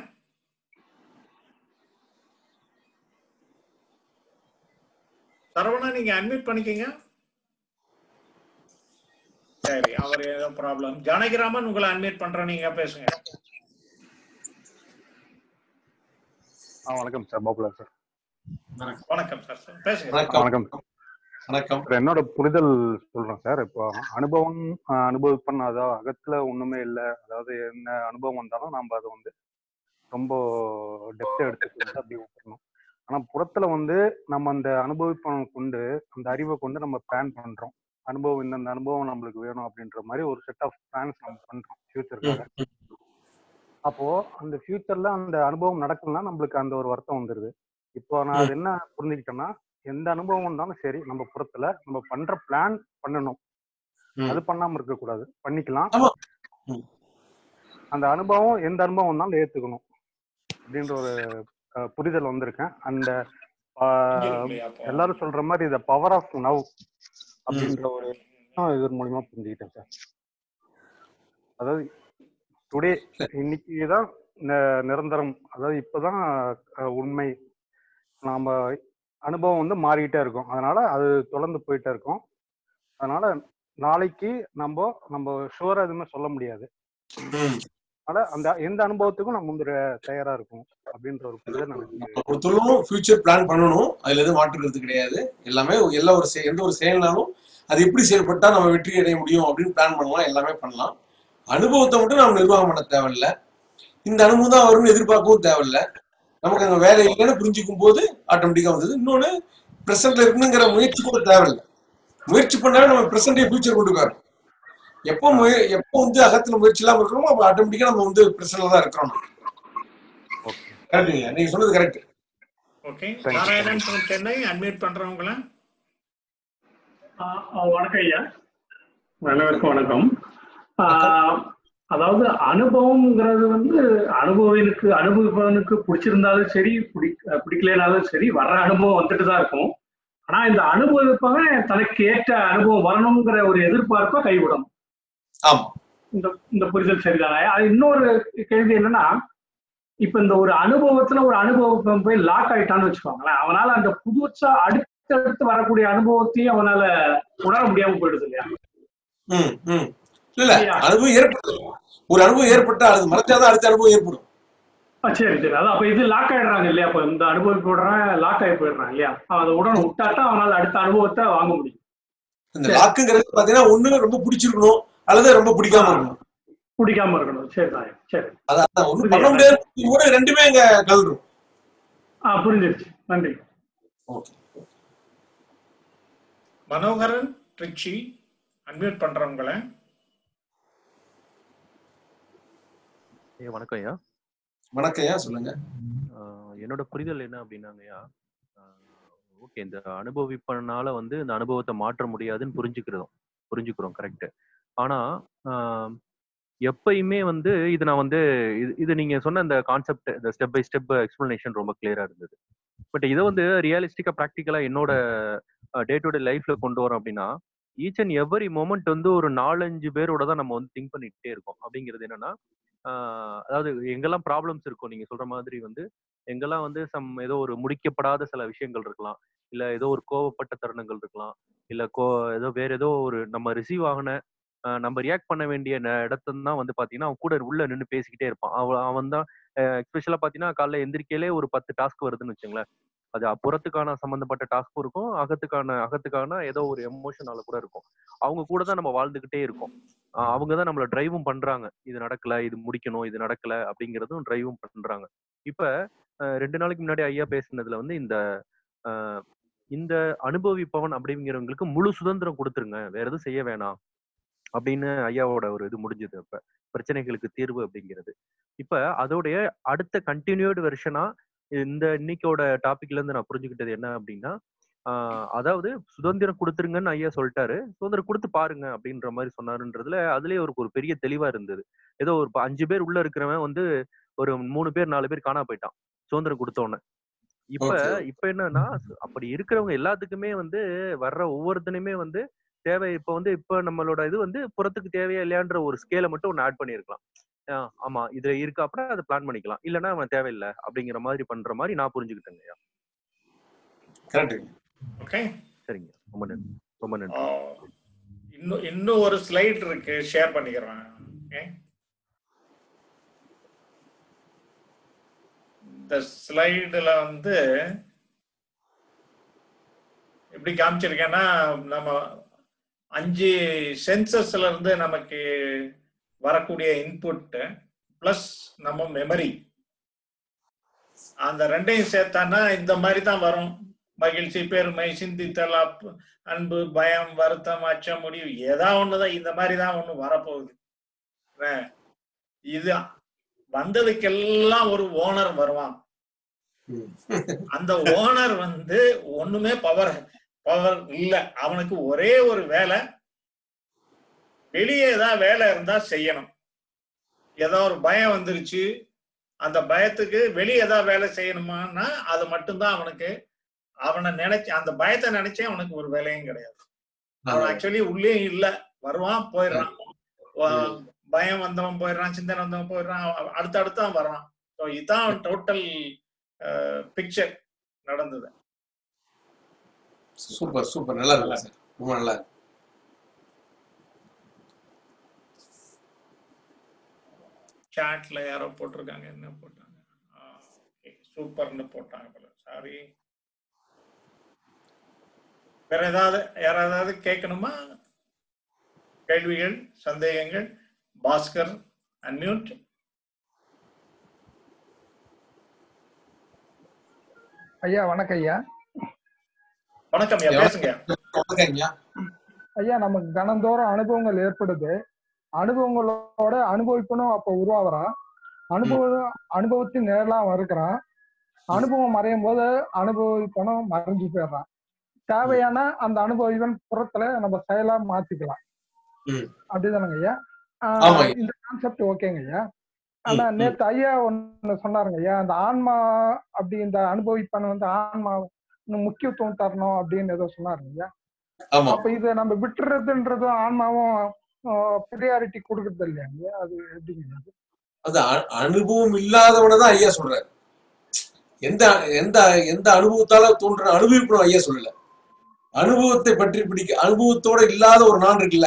சரவணா, நீங்க அட்மிட் பண்ணிக்கங்க. சரி, அவர் ஏதோ ப்ராப்ளம். ஜானகிராமன், உங்களை அட்மிட் பண்றேன், நீங்க பேசுங்க. வணக்கம் சார், பாபுலா சார். வணக்கம் சார், பேசுங்க. வணக்கம் வணக்கம். என்னோட புரிதல் சொல்றேன் சார். இப்போ அனுபவம் அனுபவிப்பன், அதாவது அகத்துல ஒண்ணுமே இல்லை. அதாவது என்ன அனுபவம் வந்தாலும் நம்ம அதை வந்து ரொம்ப டெப்தா எடுத்துக்கிட்டு அப்படி விட்டுறணும். ஆனா புறத்துல வந்து நம்ம அந்த அனுபவிப்பை கொண்டு, அந்த அறிவை கொண்டு நம்ம பிளான் பண்றோம். அனுபவம், இந்த அனுபவம் நம்மளுக்கு வேணும் அப்படின்ற மாதிரி ஒரு செட் ஆஃப் பிளான்ஸ் நம்ம பண்றோம் ஃபியூச்சருக்காக. அப்போ அந்த ஃபியூச்சர்ல அந்த அனுபவம் நடக்கணும்னா நம்மளுக்கு அந்த ஒரு வருத்தம் வந்துருது. இப்போ நான் அது என்ன புரிஞ்சுக்கிட்டேன்னா, எந்த அனுபவம் வந்தாலும் சரி, நம்ம புறத்துல நம்ம பண்ற பிளான் பண்ணணும். அது பண்ணாம இருக்க கூடாது, பண்ணிக்கலாம். அந்த அனுபவம் எந்த அனுபவம் வந்தாலும் ஏத்துக்கணும் அப்படின்ற ஒரு புரிதல் வந்திருக்கேன். அந்த எல்லாரும் சொல்ற மாதிரி இந்த பவர் ஆஃப் நவ் அப்படின்ற ஒரு இதன் மூலியமா புரிஞ்சுக்கிட்டேன் சார். அதாவது டுடே, இன்னைக்குதான் நிரந்தரம், அதாவது இப்பதான் உண்மை. நாம அனுபவம் வந்து மாறிக்கிட்டே இருக்கும், அதனால அது தொடர்ந்து போயிட்டே இருக்கும். அதனால நாளைக்கு நம்ம ஷுவரா எதுவுமே சொல்ல முடியாது. ஆனா அந்த எந்த அனுபவத்துக்கும் நம்ம முந்திர தயாரா இருக்கும் அப்படின்ற ஒரு புரிதல் ஃபியூச்சர் பிளான் பண்ணணும். அதுல எதுவும் மாற்றுறது கிடையாது. எல்லாமே எந்த ஒரு செயல்னாலும் அது எப்படி செயல்பட்டா நம்ம வெற்றி அடைய முடியும் அப்படின்னு பிளான் பண்ணலாம், எல்லாமே பண்ணலாம். அனுபவத்தை மட்டும் நம்ம நிர்வாகம் பண்ண தேவையில்லை. இந்த அனுபவம் தான் வரும்னு எதிர்பார்க்கவும் தேவையில்லை. நமக்கு அங்க வேலை இல்லைன்னு புரிஞ்சுக்கும் போது ஆட்டோமேட்டிக்கா வந்தது. இன்னொன்னு, பிரசன்ட்ல இருக்கணுங்கிற முயற்சி கூட தேவையில்லை. முயற்சி பண்ணாலும் நம்ம பிரசன்டே ஃபியூச்சர் கொண்டு போயிடும். எப்போ வந்து அகத்துல முயற்சி இல்லாம இருக்கிறோமோ அப்ப ஆட்டோமேட்டிக்கா நம்ம வந்து பிரச்சனை தான் இருக்கிறோம். கரெக்டுங்க, நீங்க சொன்னது correct. Okay, Narayanan from Chennai, admit பண்றவங்கள. வணக்கம் ஐயா, அனைவருக்கும் வணக்கம். அதாவது அனுபவம்ங்கிறது வந்து அனுபவிப்பவனுக்கு பிடிச்சிருந்தாலும் சரி, பிடிக்கலனாலும் சரி, வர்ற அனுபவம் வந்துட்டு தான் இருக்கும். ஆனா இந்த அனுபவிப்பவன் தனக்கு ஏற்ற அனுபவம் வரணுங்கிற ஒரு எதிர்பார்ப்பை கைவிடணும். இந்த புரிதல் சரிதானே? அது இன்னொரு கேள்வி என்னன்னா, இப்ப இந்த ஒரு அனுபவத்துல ஒரு அனுபவம் போய் லாக் ஆயிட்டான்னு வச்சுக்கோங்களேன், அவனால அந்த புதுசா அடுத்தடுத்து வரக்கூடிய அனுபவத்தையும் அவனால உணர முடியாம போயிடுது இல்லையா? அனுபவம் ஏற்படும். ஒரு அனுபவம் ஏற்பட்டா அது மறைச்சாதான் அடுத்த அனுபவம் ஏற்படும். சரி சரி, அதான் அப்ப இது லாக் ஆயிடுறாங்க இல்லையா? அப்ப இந்த அனுபவம் போடுறான், லாக் ஆகி போயிடுறான் இல்லையா? அதை உடனே விட்டாதான் அவனால அடுத்த அனுபவத்தை வாங்க முடியும். இந்த லாக்குங்கிறது பாத்தீங்கன்னா ஒண்ணு ரொம்ப பிடிச்சிருக்கணும் அல்லது ரொம்ப பிடிக்காம இருக்கணும். சரி சரி, அதான் ஒண்ணு பண்ண முடியாது, ரெண்டுமே இங்க கலரும். புரிஞ்சிருச்சு, நன்றி. மனோகரன் ட்ரிச்சி, அன்மியூட் பண்றவங்கள. வணக்கம் ஐயா. வணக்கம்யா, சொல்லுங்க. என்னோட புரிதல் என்ன அப்படின்னாங்கய்யா, ஓகே, இந்த அனுபவிப்பனால வந்து இந்த அனுபவத்தை மாற்ற முடியாதுன்னு புரிஞ்சுக்கிறோம் கரெக்ட். ஆனா எப்பயுமே வந்து இது நான் வந்து இது நீங்க சொன்ன இந்த கான்செப்ட், இந்த ஸ்டெப் பை ஸ்டெப் எக்ஸ்பிளனேஷன் ரொம்ப கிளியரா இருந்தது. பட் இதை வந்து ரியலிஸ்டிக்கா ப்ராக்டிக்கலா என்னோட டே டு டே லைஃப்ல கொண்டு வரோம் அப்படின்னா, ஈச் அண்ட் எவ்ரி மொமெண்ட் வந்து ஒரு 4-5 பேரோட தான் நம்ம வந்து திங்க் பண்ணிட்டே இருக்கோம். அப்படிங்கிறது என்னன்னா, அதாவது எங்கெல்லாம் ப்ராப்ளம்ஸ் இருக்கும் நீங்க சொல்ற மாதிரி வந்து எங்கெல்லாம் வந்து ஏதோ ஒரு முடிக்கப்படாத சில விஷயங்கள் இருக்கலாம், இல்ல ஏதோ ஒரு கோவப்பட்ட தருணங்கள் இருக்கலாம், இல்ல ஏதோ வேற ஏதோ ஒரு நம்ம ரிசீவ் ஆகின நம்ம ரியாக்ட் பண்ண வேண்டிய இடத்துல தான் வந்து பாத்தீங்கன்னா அவன் கூட உள்ள நின்று பேசிக்கிட்டே இருப்பான். அவன் தான் எஸ்பெஷலா பாத்தீங்கன்னா காலைல எந்திரிக்கையிலே ஒரு 10 டாஸ்க் வருதுன்னு வச்சுங்களேன். அது புறத்துக்கான சம்பந்தப்பட்ட டாஸ்க்கும் இருக்கும், அகத்துக்கான ஏதோ ஒரு எமோஷனால கூட இருக்கும். அவங்க கூட தான் நம்ம வாழ்ந்துகிட்டே இருக்கோம். அவங்க தான் நம்மள டிரைவும் பண்றாங்க. இது நடக்கல, இது முடிக்கணும், இது நடக்கல அப்படிங்கறதும் டிரைவும் பண்றாங்க. இப்ப 2 நாளைக்கு முன்னாடி ஐயா பேசுனதுல வந்து இந்த அனுபவிப்பவன் அப்படிங்கிறவங்களுக்கு முழு சுதந்திரம் கொடுத்துருங்க, வேற எதுவும் செய்ய வேணாம் அப்படின்னு ஐயாவோட ஒரு இது முடிஞ்சது. அப்ப பிரச்சனைகளுக்கு தீர்வு அப்படிங்கிறது. இப்ப அதோடைய அடுத்த கண்டினியூடு வெர்ஷனா இந்த இன்னைக்கோட டாபிக்ல இருந்து நான் புரிஞ்சுக்கிட்டது என்ன அப்படின்னா, அதாவது சுதந்திரம் கொடுத்துருங்கன்னு ஐயா சொல்லிட்டாரு, சுதந்திரம் கொடுத்து பாருங்க அப்படின்ற மாதிரி சொன்னாருன்றதுல அதுலயே ஒரு பெரிய தெளிவா இருந்தது. ஏதோ ஒரு 5 பேர் உள்ள இருக்கிறவன் வந்து ஒரு 3 பேர் 4 பேர் காணா போயிட்டான் சுதந்திரம் கொடுத்தோன்னு. இப்ப என்னன்னா, அப்படி இருக்கிறவங்க எல்லாத்துக்குமே வந்து வர்ற ஒவ்வொருத்தனையுமே வந்து தேவை. இப்ப நம்மளோட இது வந்து புறத்துக்கு தேவையா இல்லையான்ற ஒரு ஸ்கேலை மட்டும் ஒன்னு ஆட் பண்ணிருக்கலாம். ஆமா இதுல இருக்கு அப்படின்னா அதை பிளான் பண்ணிக்கலாம், இல்லைன்னா அவன் தேவையில்லை அப்படிங்கிற மாதிரி பண்ற மாதிரி நான் புரிஞ்சுக்கிட்டேங்கய்யா. சரிங்க, ரொம்ப நன்றி, ரொம்ப நன்றி. இன்னும் ஒரு ஸ்லைட் இருக்கு, ஷேர் பண்ணிக்கிறேன். இந்த ஸ்லைடுல வந்து எப்படி காமிச்சிருக்கேன்னா, நம்ம 5 சென்சஸ்ல இருந்து நமக்கு வரக்கூடிய இன்புட் பிளஸ் நம்ம மெமரி, அந்த ரெண்டையும் சேர்த்தானா இந்த மாதிரி தான் வரும். மகிழ்ச்சி, பெருமை, சிந்தித்தல், அன்பு, பயம், வருத்தம், அச்சம், முடிவு, ஏதாவது ஒண்ணுதான் இந்த மாதிரி தான் ஒண்ணு வரப்போகுது. இது வந்ததுக்கெல்லாம் ஒரு ஓனர் வருவான். அந்த ஓனர் வந்து ஒண்ணுமே பவர் இல்ல, அவனுக்கு ஒரே ஒரு வேலை, வெளியே ஏதாவது வேலை இருந்தா செய்யணும். ஏதோ ஒரு பயம் வந்துருச்சு, அந்த பயத்துக்கு வெளியே ஏதாவது வேலை செய்யணுமான்னா அது மட்டும்தான் அவனுக்கு. அவனை நினைச்சு அந்த பயத்தை நினைச்சே அவனுக்கு ஒரு வேலையும் கிடையாது. அவன் ஆக்சுவலி உள்ளே இல்ல, வருவான் போயிடுறான், பயம் வந்தவன் போயிடுறான், சிந்தனை வந்தவன் போயிடுறான், அடுத்தடுத்தான் வர்றான். இதுதான் டோட்டல் பிக்சர் நடந்தது. சூப்பர் சூப்பர், நல்லா இருக்கு சார், ரொம்ப நல்லா இருக்கு. சாட்ல யாரோ போட்டிருக்காங்க, என்ன போட்டாங்க, சூப்பர்னு போட்டாங்க போல, சாரி. வேற யாராவது கேட்கணுமா? கேள்விகள், சந்தேகங்கள்? பாஸ்கர் அன்மியூட். ஐயா வணக்கம் ஐயா. வணக்கம் ஐயா, பேசுங்க ஐயா. நமக்கு கணந்தோறும் அனுபவங்கள் ஏற்படுது, அனுபவங்களோட அனுபவிக்கணும் அப்ப உருவாகிறான், அனுபவத்தின் நேரலாம் இருக்கிறான், அனுபவம் மறையும் போது அனுபவிப்பனும் மறைஞ்சு போயிடுறான். தேவையான அந்த அனுபவிவன் புறத்துல நம்ம செயலா மாத்திக்கலாம், அப்படிதானங்க ஐயா? இந்த கான்செப்ட் ஓகேங்க ஐயா. ஆனா நேத்து ஐயா ஒண்ணு சொன்னாருங்க ஐயா, அந்த ஆன்மா அப்படி இந்த அனுபவிப்பன் வந்து ஆன்மா முக்கியத்துவம் தரணும் அப்படின்னு ஏதோ சொன்னாருங்க ஐயா. அப்ப இதை நம்ம விட்டுறதுன்றதும் ஆன்மாவும் ப்ரியாரிட்டி கொடுக்கறது இல்லையா? அது எப்படிங்க? அது அனுபவம் இல்லாதவனதான் ஐயா சொல்றாரு. எந்த எந்த எந்த அனுபவத்தால தோன்ற அனுபவிக்கணும் ஐயா சொல்லல. அனுபவத்தை பற்றி பிடிக்க அனுபவத்தோட இல்லாத ஒரு நான் இருக்குல்ல,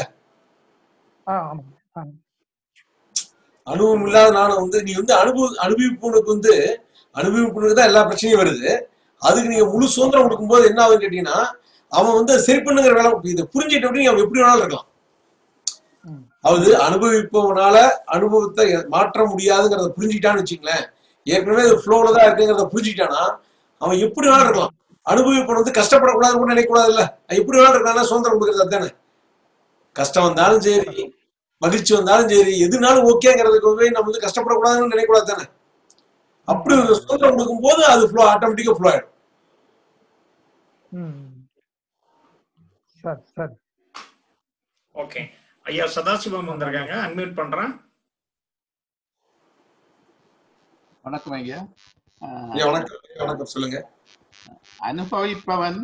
அனுபவம் இல்லாத நானும் வந்து நீ வந்து அனுபவிப்புனுக்கு வந்து அனுபவிப்புனுக்கு தான் எல்லா பிரச்சனையும் வருது. அதுக்கு நீங்க முழு சுதந்திரம் கொடுக்கும்போது என்ன ஆகுதுன்னு கேட்டீங்கன்னா, அவன் வந்து சரி பண்ணுங்கிற வேலை இதை புரிஞ்சுட்டு அப்படி அவன் எப்படி வேணாலும் இருக்கலாம். அதாவது அனுபவிப்பவனால அனுபவத்தை மாற்ற முடியாதுங்கிறத புரிஞ்சுக்கிட்டான்னு வச்சுங்களேன், ஏற்கனவே ஃப்ளோல தான் இருக்குங்கிறத புரிஞ்சுக்கிட்டானா அவன் எப்படி வேணாலும் இருக்கலாம். அனுபவிப்பவன் வந்து கஷ்டப்படக்கூடாதுன்னு கூட நினைக்கக்கூடாது இல்ல, எப்படி வேணாலும் இருக்கான்னா சுதந்திரம் கொடுக்கறது தானே. கஷ்டம் வந்தாலும் சரி, மகிழ்ச்சி வந்தாலும் சரி, எதுனாலும் ஓகேங்கிறதுக்கு நம்ம வந்து கஷ்டப்படக்கூடாதுன்னு நினைக்கக்கூடாது தானே. அப்படி ஒரு சுதந்திரம் கொடுக்கும் போது அது ஃப்ளோ ஆட்டோமேட்டிக்கா ஃப்ளோ ஆயிடும். சரி சரி ஓகே. ஐயா சதாசிவம் வந்திருக்காங்க, அன்மியூட் பண்றேன். வணக்கம் ஐயா. வணக்கம் வணக்கம், சொல்லுங்க. அனுபவிப்பவன்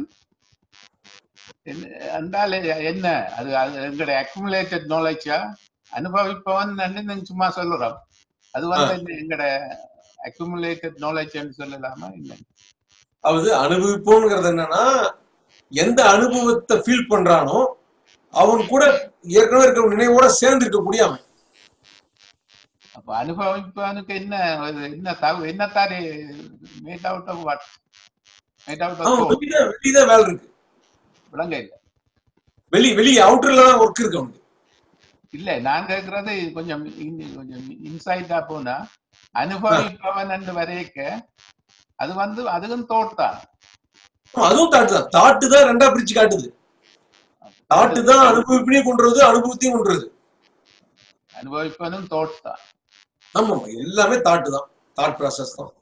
என்றால் என்ன? அது எங்களுடைய அக்குமுலேட்டட் நாலேஜா? அனுபவிப்பவன் நீங்க சும்மா சொல்லுறோம், அது வந்து எங்கட அக்குமுலேட்டட் நாலேஜ் சொல்லலாமா? இல்லை, அதாவது அனுபவிப்போங்கிறது என்னன்னா, எந்த அனுபவத்தை ஃபீல் பண்றானோ அவன் கூட ஏற்கனவே இருக்க நினைவோட சேர்ந்து இருக்கக்கூடிய அவன். அப்ப அனுபவிப்பவனுக்கு என்ன என்னத்தாரு made out of what? Made out of வெளியில வேலை இருக்கு, விளங்க இல்லை, வெளி அவுட்டர்ல தான் ஒர்க் இருக்கு அவனுக்கு. இல்ல நான் கேட்கறது கொஞ்சம் இன்சைட்டா போனா, அனுபவிப்பவன் என்று வரையக்க அது வந்து அதுவும் தோட் தான். அதுவும் தாட்டு தான். தாட்டு தான் ரெண்டா பிரிச்சு காட்டுது. தாட்டு தான் அனுபவிப்பையும் கொண்டுறது, அனுபவத்தையும் கொண்டுறது. அனுபவிப்பதும் தோட் தான். ஆமா, எல்லாமே தாட்டு தான், தாட் ப்ராசஸ் தான்.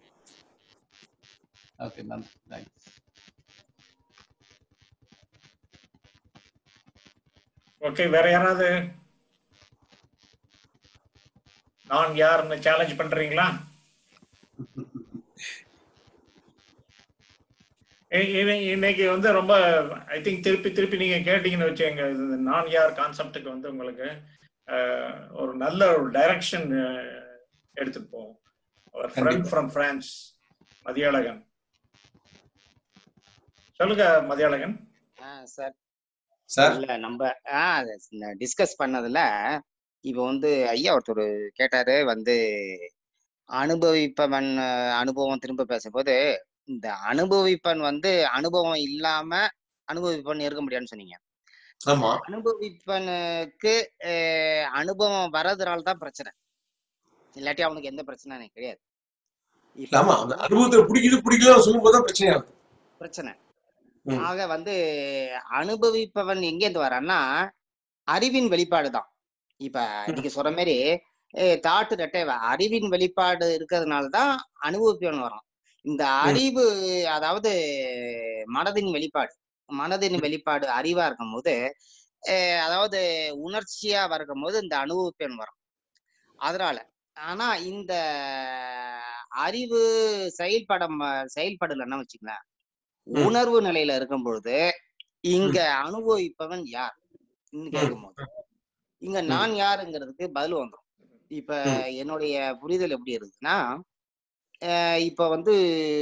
ஓகே, நன்றி. ஓகே, வேற யாராவது நான் யாருன்னு சேலஞ்ச் பண்றீங்களா? இன்னைக்கு வந்து ரொம்ப ஐ திங்க் திருப்பி நீங்க கேட்டீங்கன்னு வச்சுங்க, நான் யார் கான்செப்டுக்கு வந்து உங்களுக்கு ஒரு நல்ல ஒரு டைரக்ஷன் எடுத்துட்டு போவோம். அவர் ஃப்ரெண்ட் ஃப்ரம் பிரான்ஸ், மதியழகன். சொல்லுங்க மதியழகன். சார் இல்ல நம்ம டிஸ்கஸ் பண்ணதுல இப்ப வந்து ஐயா ஒருத்தர் கேட்டாரு வந்து அனுபவிப்பவன் அனுபவம் திரும்ப பேசும்போது, இந்த அனுபவிப்பன் வந்து அனுபவம் இல்லாம அனுபவிப்பன் இருக்க முடியாதுன்னு சொன்னீங்க. அனுபவிப்பனுக்கு அனுபவம் வர்றதுனால தான் பிரச்சனை, இல்லாட்டி அவனுக்கு எந்த பிரச்சனை எனக்கு கிடையாது. பிரச்சனை ஆக வந்து அனுபவிப்பவன் எங்கேருந்து வரான்னா அறிவின் வெளிப்பாடு தான். இப்ப நீங்க சொல்ற மாதிரி தாட்டு ரெட்டை அறிவின் வெளிப்பாடு இருக்கிறதுனாலதான் அனுபவிப்பவன் வரும். இந்த அறிவு அதாவது மனதின் வெளிப்பாடு அறிவா இருக்கும் போது, அதாவது உணர்ச்சியா இருக்கும் போது இந்த அனுபவிப்பவன் வரும். அதனால ஆனா இந்த அறிவு செயல்படலன்னா வச்சுக்கலாம், உணர்வு நிலையில இருக்கும் பொழுது இங்க அனுபவிப்பவன் யார் கேட்கும்போது இங்க நான் யாருங்கிறதுக்கு பதில் வந்துடும். இப்ப என்னுடைய புரிதல் எப்படி இருக்குன்னா, இப்ப வந்து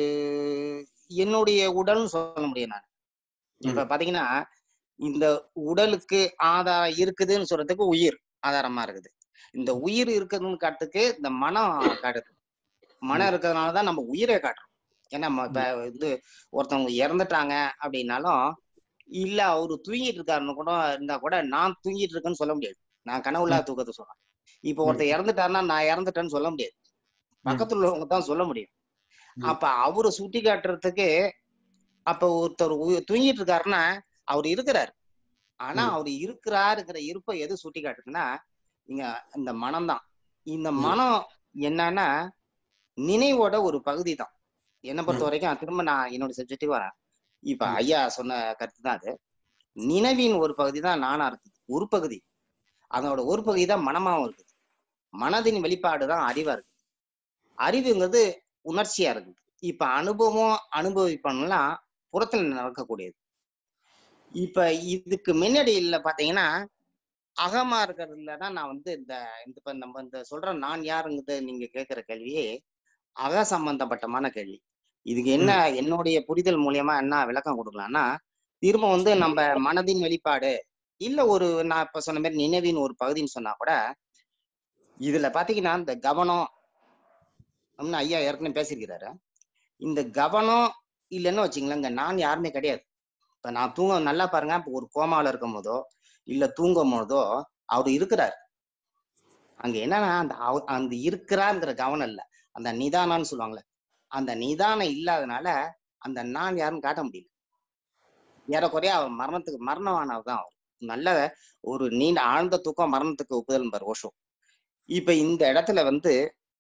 என்னுடைய உடல்னு சொல்ல முடியும். நான் இப்ப பாத்தீங்கன்னா இந்த உடலுக்கு ஆதாரம் இருக்குதுன்னு சொல்றதுக்கு உயிர் ஆதாரமா இருக்குது. இந்த உயிர் இருக்குதுன்னு காட்டுறதுக்கு இந்த மனம் காட்டுது. மனம் இருக்கிறதுனாலதான் நம்ம உயிரை காட்டுறோம். ஏன்னா இப்ப வந்து ஒருத்தவங்க இறந்துட்டாங்க அப்படின்னாலும், இல்ல அவரு தூங்கிட்டு இருக்காருன்னு கூட இருந்தா கூட நான் தூங்கிட்டு இருக்கேன்னு சொல்ல முடியாது. நான் கனவுலா தூக்கத்தை சொல்றேன். இப்ப ஒருத்தர் இறந்துட்டாருன்னா நான் இறந்துட்டேன்னு சொல்ல முடியாது, பக்கத்துல உள்ளவங்க தான் சொல்ல முடியும். அப்ப அவரை சுட்டி காட்டுறதுக்கு அப்ப ஒருத்தர் தூங்கிட்டு இருக்காருன்னா அவர் இருக்கிறாரு. ஆனா அவர் இருக்கிறாருங்கிற இருப்பை எது சுட்டி காட்டுதுன்னா இங்க இந்த மனம் தான். இந்த மனம் என்னன்னா நினைவோட ஒரு பகுதி தான். என்னை பொறுத்த வரைக்கும் திரும்ப நான் என்னோட சப்ஜெக்டிவ் வரேன். இப்ப ஐயா சொன்ன கருத்து தான் அது. நினைவின் ஒரு பகுதி தான் நானா இருக்குது, ஒரு பகுதி. அதனோட ஒரு பகுதி தான் மனமாவும் இருக்குது. மனதின் வெளிப்பாடு தான் அறிவா இருக்கு. அறிவுங்கிறது உணர்ச்சியா இருக்குது. இப்ப அனுபவம் அனுபவிப்போம்லாம் புறத்துல நடக்கக்கூடியது. இப்ப இதுக்கு முன்னாடி இல்ல பாத்தீங்கன்னா அகமா இருக்கிறதுலதான் நான் வந்து இப்ப நம்ம இந்த சொல்ற நான் யாருங்கிறது நீங்க கேட்கிற கேள்வியே அக சம்பந்தப்பட்டமான கேள்வி. இதுக்கு என்ன என்னுடைய புரிதல் மூலியமா என்ன விளக்கம் கொடுக்கலாம்னா, திரும்ப வந்து நம்ம மனதின் வெளிப்பாடு இல்ல ஒரு நான் இப்ப சொன்ன மாதிரி நினைவின் ஒரு பகுதின்னு சொன்னா கூட, இதுல பாத்தீங்கன்னா இந்த கவனம் அப்படின்னு ஐயா ஏற்கனவே பேசியிருக்கிறாரு. இந்த கவனம் இல்லைன்னு வச்சுங்களேன், இங்க நான் யாருமே கிடையாது. இப்ப நான் நல்லா பாருங்க, இப்ப ஒரு கோமால இருக்கும் போதோ இல்ல தூங்கும் போதோ அவரு இருக்கிறாரு. அங்க என்னன்னா அந்த இருக்கிறாருங்கிற கவனம் இல்ல, அந்த நிதானம்னு சொல்லுவாங்கல்ல, அந்த நிதானம் இல்லாதனால அந்த நான் யாருன்னு காட்ட முடியல. ஏறக்குறைய அவர் மரணமானவர் தான். அவர் நல்ல ஒரு நீண்ட ஆழ்ந்த தூக்கம் மரணத்துக்கு ஒப்புதல் பாரு ஓஷோ. இப்ப இந்த இடத்துல வந்து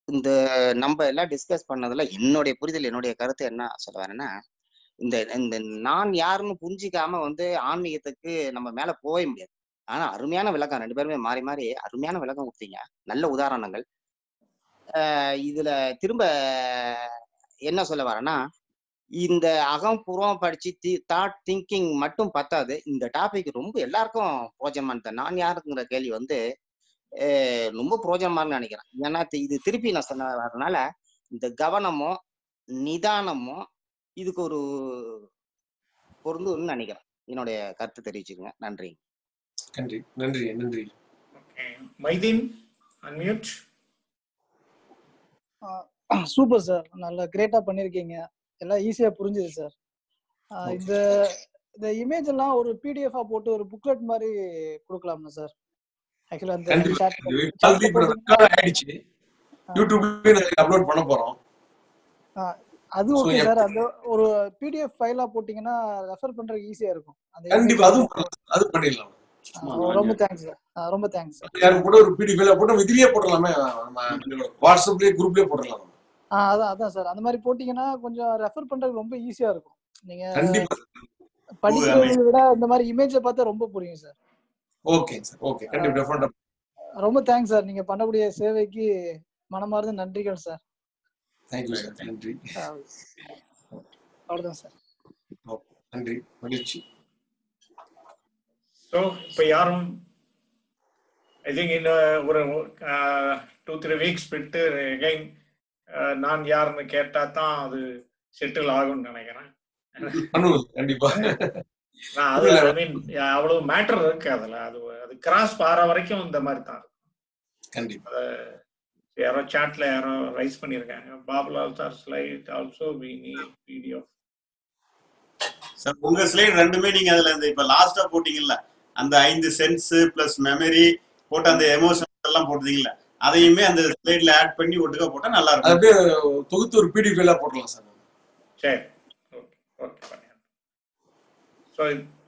இந்த நம்ம எல்லாம் டிஸ்கஸ் பண்ணதுல என்னுடைய புரிதல், என்னுடைய கருத்து என்ன சொல்ல வரேன்னா, இந்த இந்த நான் யாருன்னு புரிஞ்சிக்காம ஆன்மீகத்துக்கு நம்ம மேல போக முடியாது. ஆனா அருமையான விளக்கம், 2 பேருமே மாறி மாறி அருமையான விளக்கம் கொடுத்தீங்க, நல்ல உதாரணங்கள். இதுல திரும்ப என்ன சொல்ல வரேன்னா, இந்த அகம் புறம் படிச்சு தாட் திங்கிங் மட்டும் பத்தாது. இந்த டாபிக் ரொம்ப எல்லாருக்கும் பிரோஜனமானது. நான் யாருங்கிற கேள்வி ரொம்ப பிரோஜனமானு நினைக்கிறேன். ஏன்னா இது திருப்பி நான் சொன்னதுனால இந்த கவனமும் நிதானமும் இதுக்கு ஒரு பொருந்துன்னு நினைக்கிறேன். என்னுடைய கருத்து தெரிவிச்சுக்கங்க. நன்றி. நன்றி நன்றி நன்றி. மைதீன் அன்மியூட். சூப்பர் சார், நல்ல கிரேட்டா பண்ணிருக்கீங்க, எல்லாம் ஈஸியா புரிஞ்சுது சார். இந்த இந்த இமேஜ் எல்லாம் ஒரு பிடிஎஃப் போட்டு ஒரு புக்லெட் மாதிரி கொடுக்கலாம்னா சார்? ஆக்சுவலா அந்த ஆயிடுச்சு, யூடியூப்ல அப்லோட் பண்ண போறோம். அது ஓகே சார். அந்த ஒரு பிடிஎஃப் ஃபைலா போட்டீங்கன்னா ரெஃபர் பண்றதுக்கு ஈஸியா இருக்கும். கண்டிப்பா அது பண்ணிடலாம். ரொம்ப தேங்க்ஸ் சார், ரொம்ப தேங்க்ஸ் சார். யாரும் கூட ஒரு பிடிஎஃப் ஃபைலா போட்டு இதுலயே போடலாமே, வாட்ஸ்அப்லயே குரூப்லயே போடலாம். அதான் சார், அந்த மாதிரி போட்டீங்கன்னா கொஞ்சம் ரெஃபர் பண்றதுக்கு ரொம்ப ஈஸியா இருக்கும். நீங்க படிக்கிறதை விட இந்த மாதிரி இமேஜை பார்த்தா ரொம்ப புரியும் சார். ஓகே சார், ஓகே, கண்டிப்பா. ரொம்ப தேங்க்ஸ் சார், நீங்க பண்ணக்கூடிய சேவைக்கு மனமார்ந்த நன்றிகள் சார். தேங்க்யூ சார், நன்றி. அவ்வளவுதான் சார். நன்றி, மகிழ்ச்சி. ஸோ இப்போ யாரும் ஐ திங்க் இன்னும் ஒரு 2-3 வீக்ஸ் விட்டு எகைன் நான் யாருன்னு கேட்டா தான் அது செட்டில் ஆகும்னு நினைக்கிறேன். கண்டிப்பா. அது ஐ மீன் அவ்வளவு மேட்டர் இருக்கு அதுல. அது கிராஸ் ஆற வரைக்கும் இந்த மாதிரி தான் இருக்கும். கண்டிப்பா. யாரோ சாட்ல யாரோ ரைஸ் பண்ணிருக்காங்க, Babulal sir slide also we need video. Sir உங்க ஸ்லைட் ரெண்டுமே நீங்க அதுல இந்த இப்ப லாஸ்டா போட்டீங்கல்ல, அந்த 5 சென்ஸ் பிளஸ் மெமரி போட்டு அந்த எமோஷன் எல்லாம் போட்டீங்கல்ல, அதையுமே அந்த ஸ்லைட்ல ஆட் பண்ணி ஒட்டுக்கா போட்டா நல்லா இருக்கும். அப்படியே தொகுத்து ஒரு பிடிஎஃப் ஃபைலா போடலாம் சார். சரி, ஓகே ஓகே. ஸோ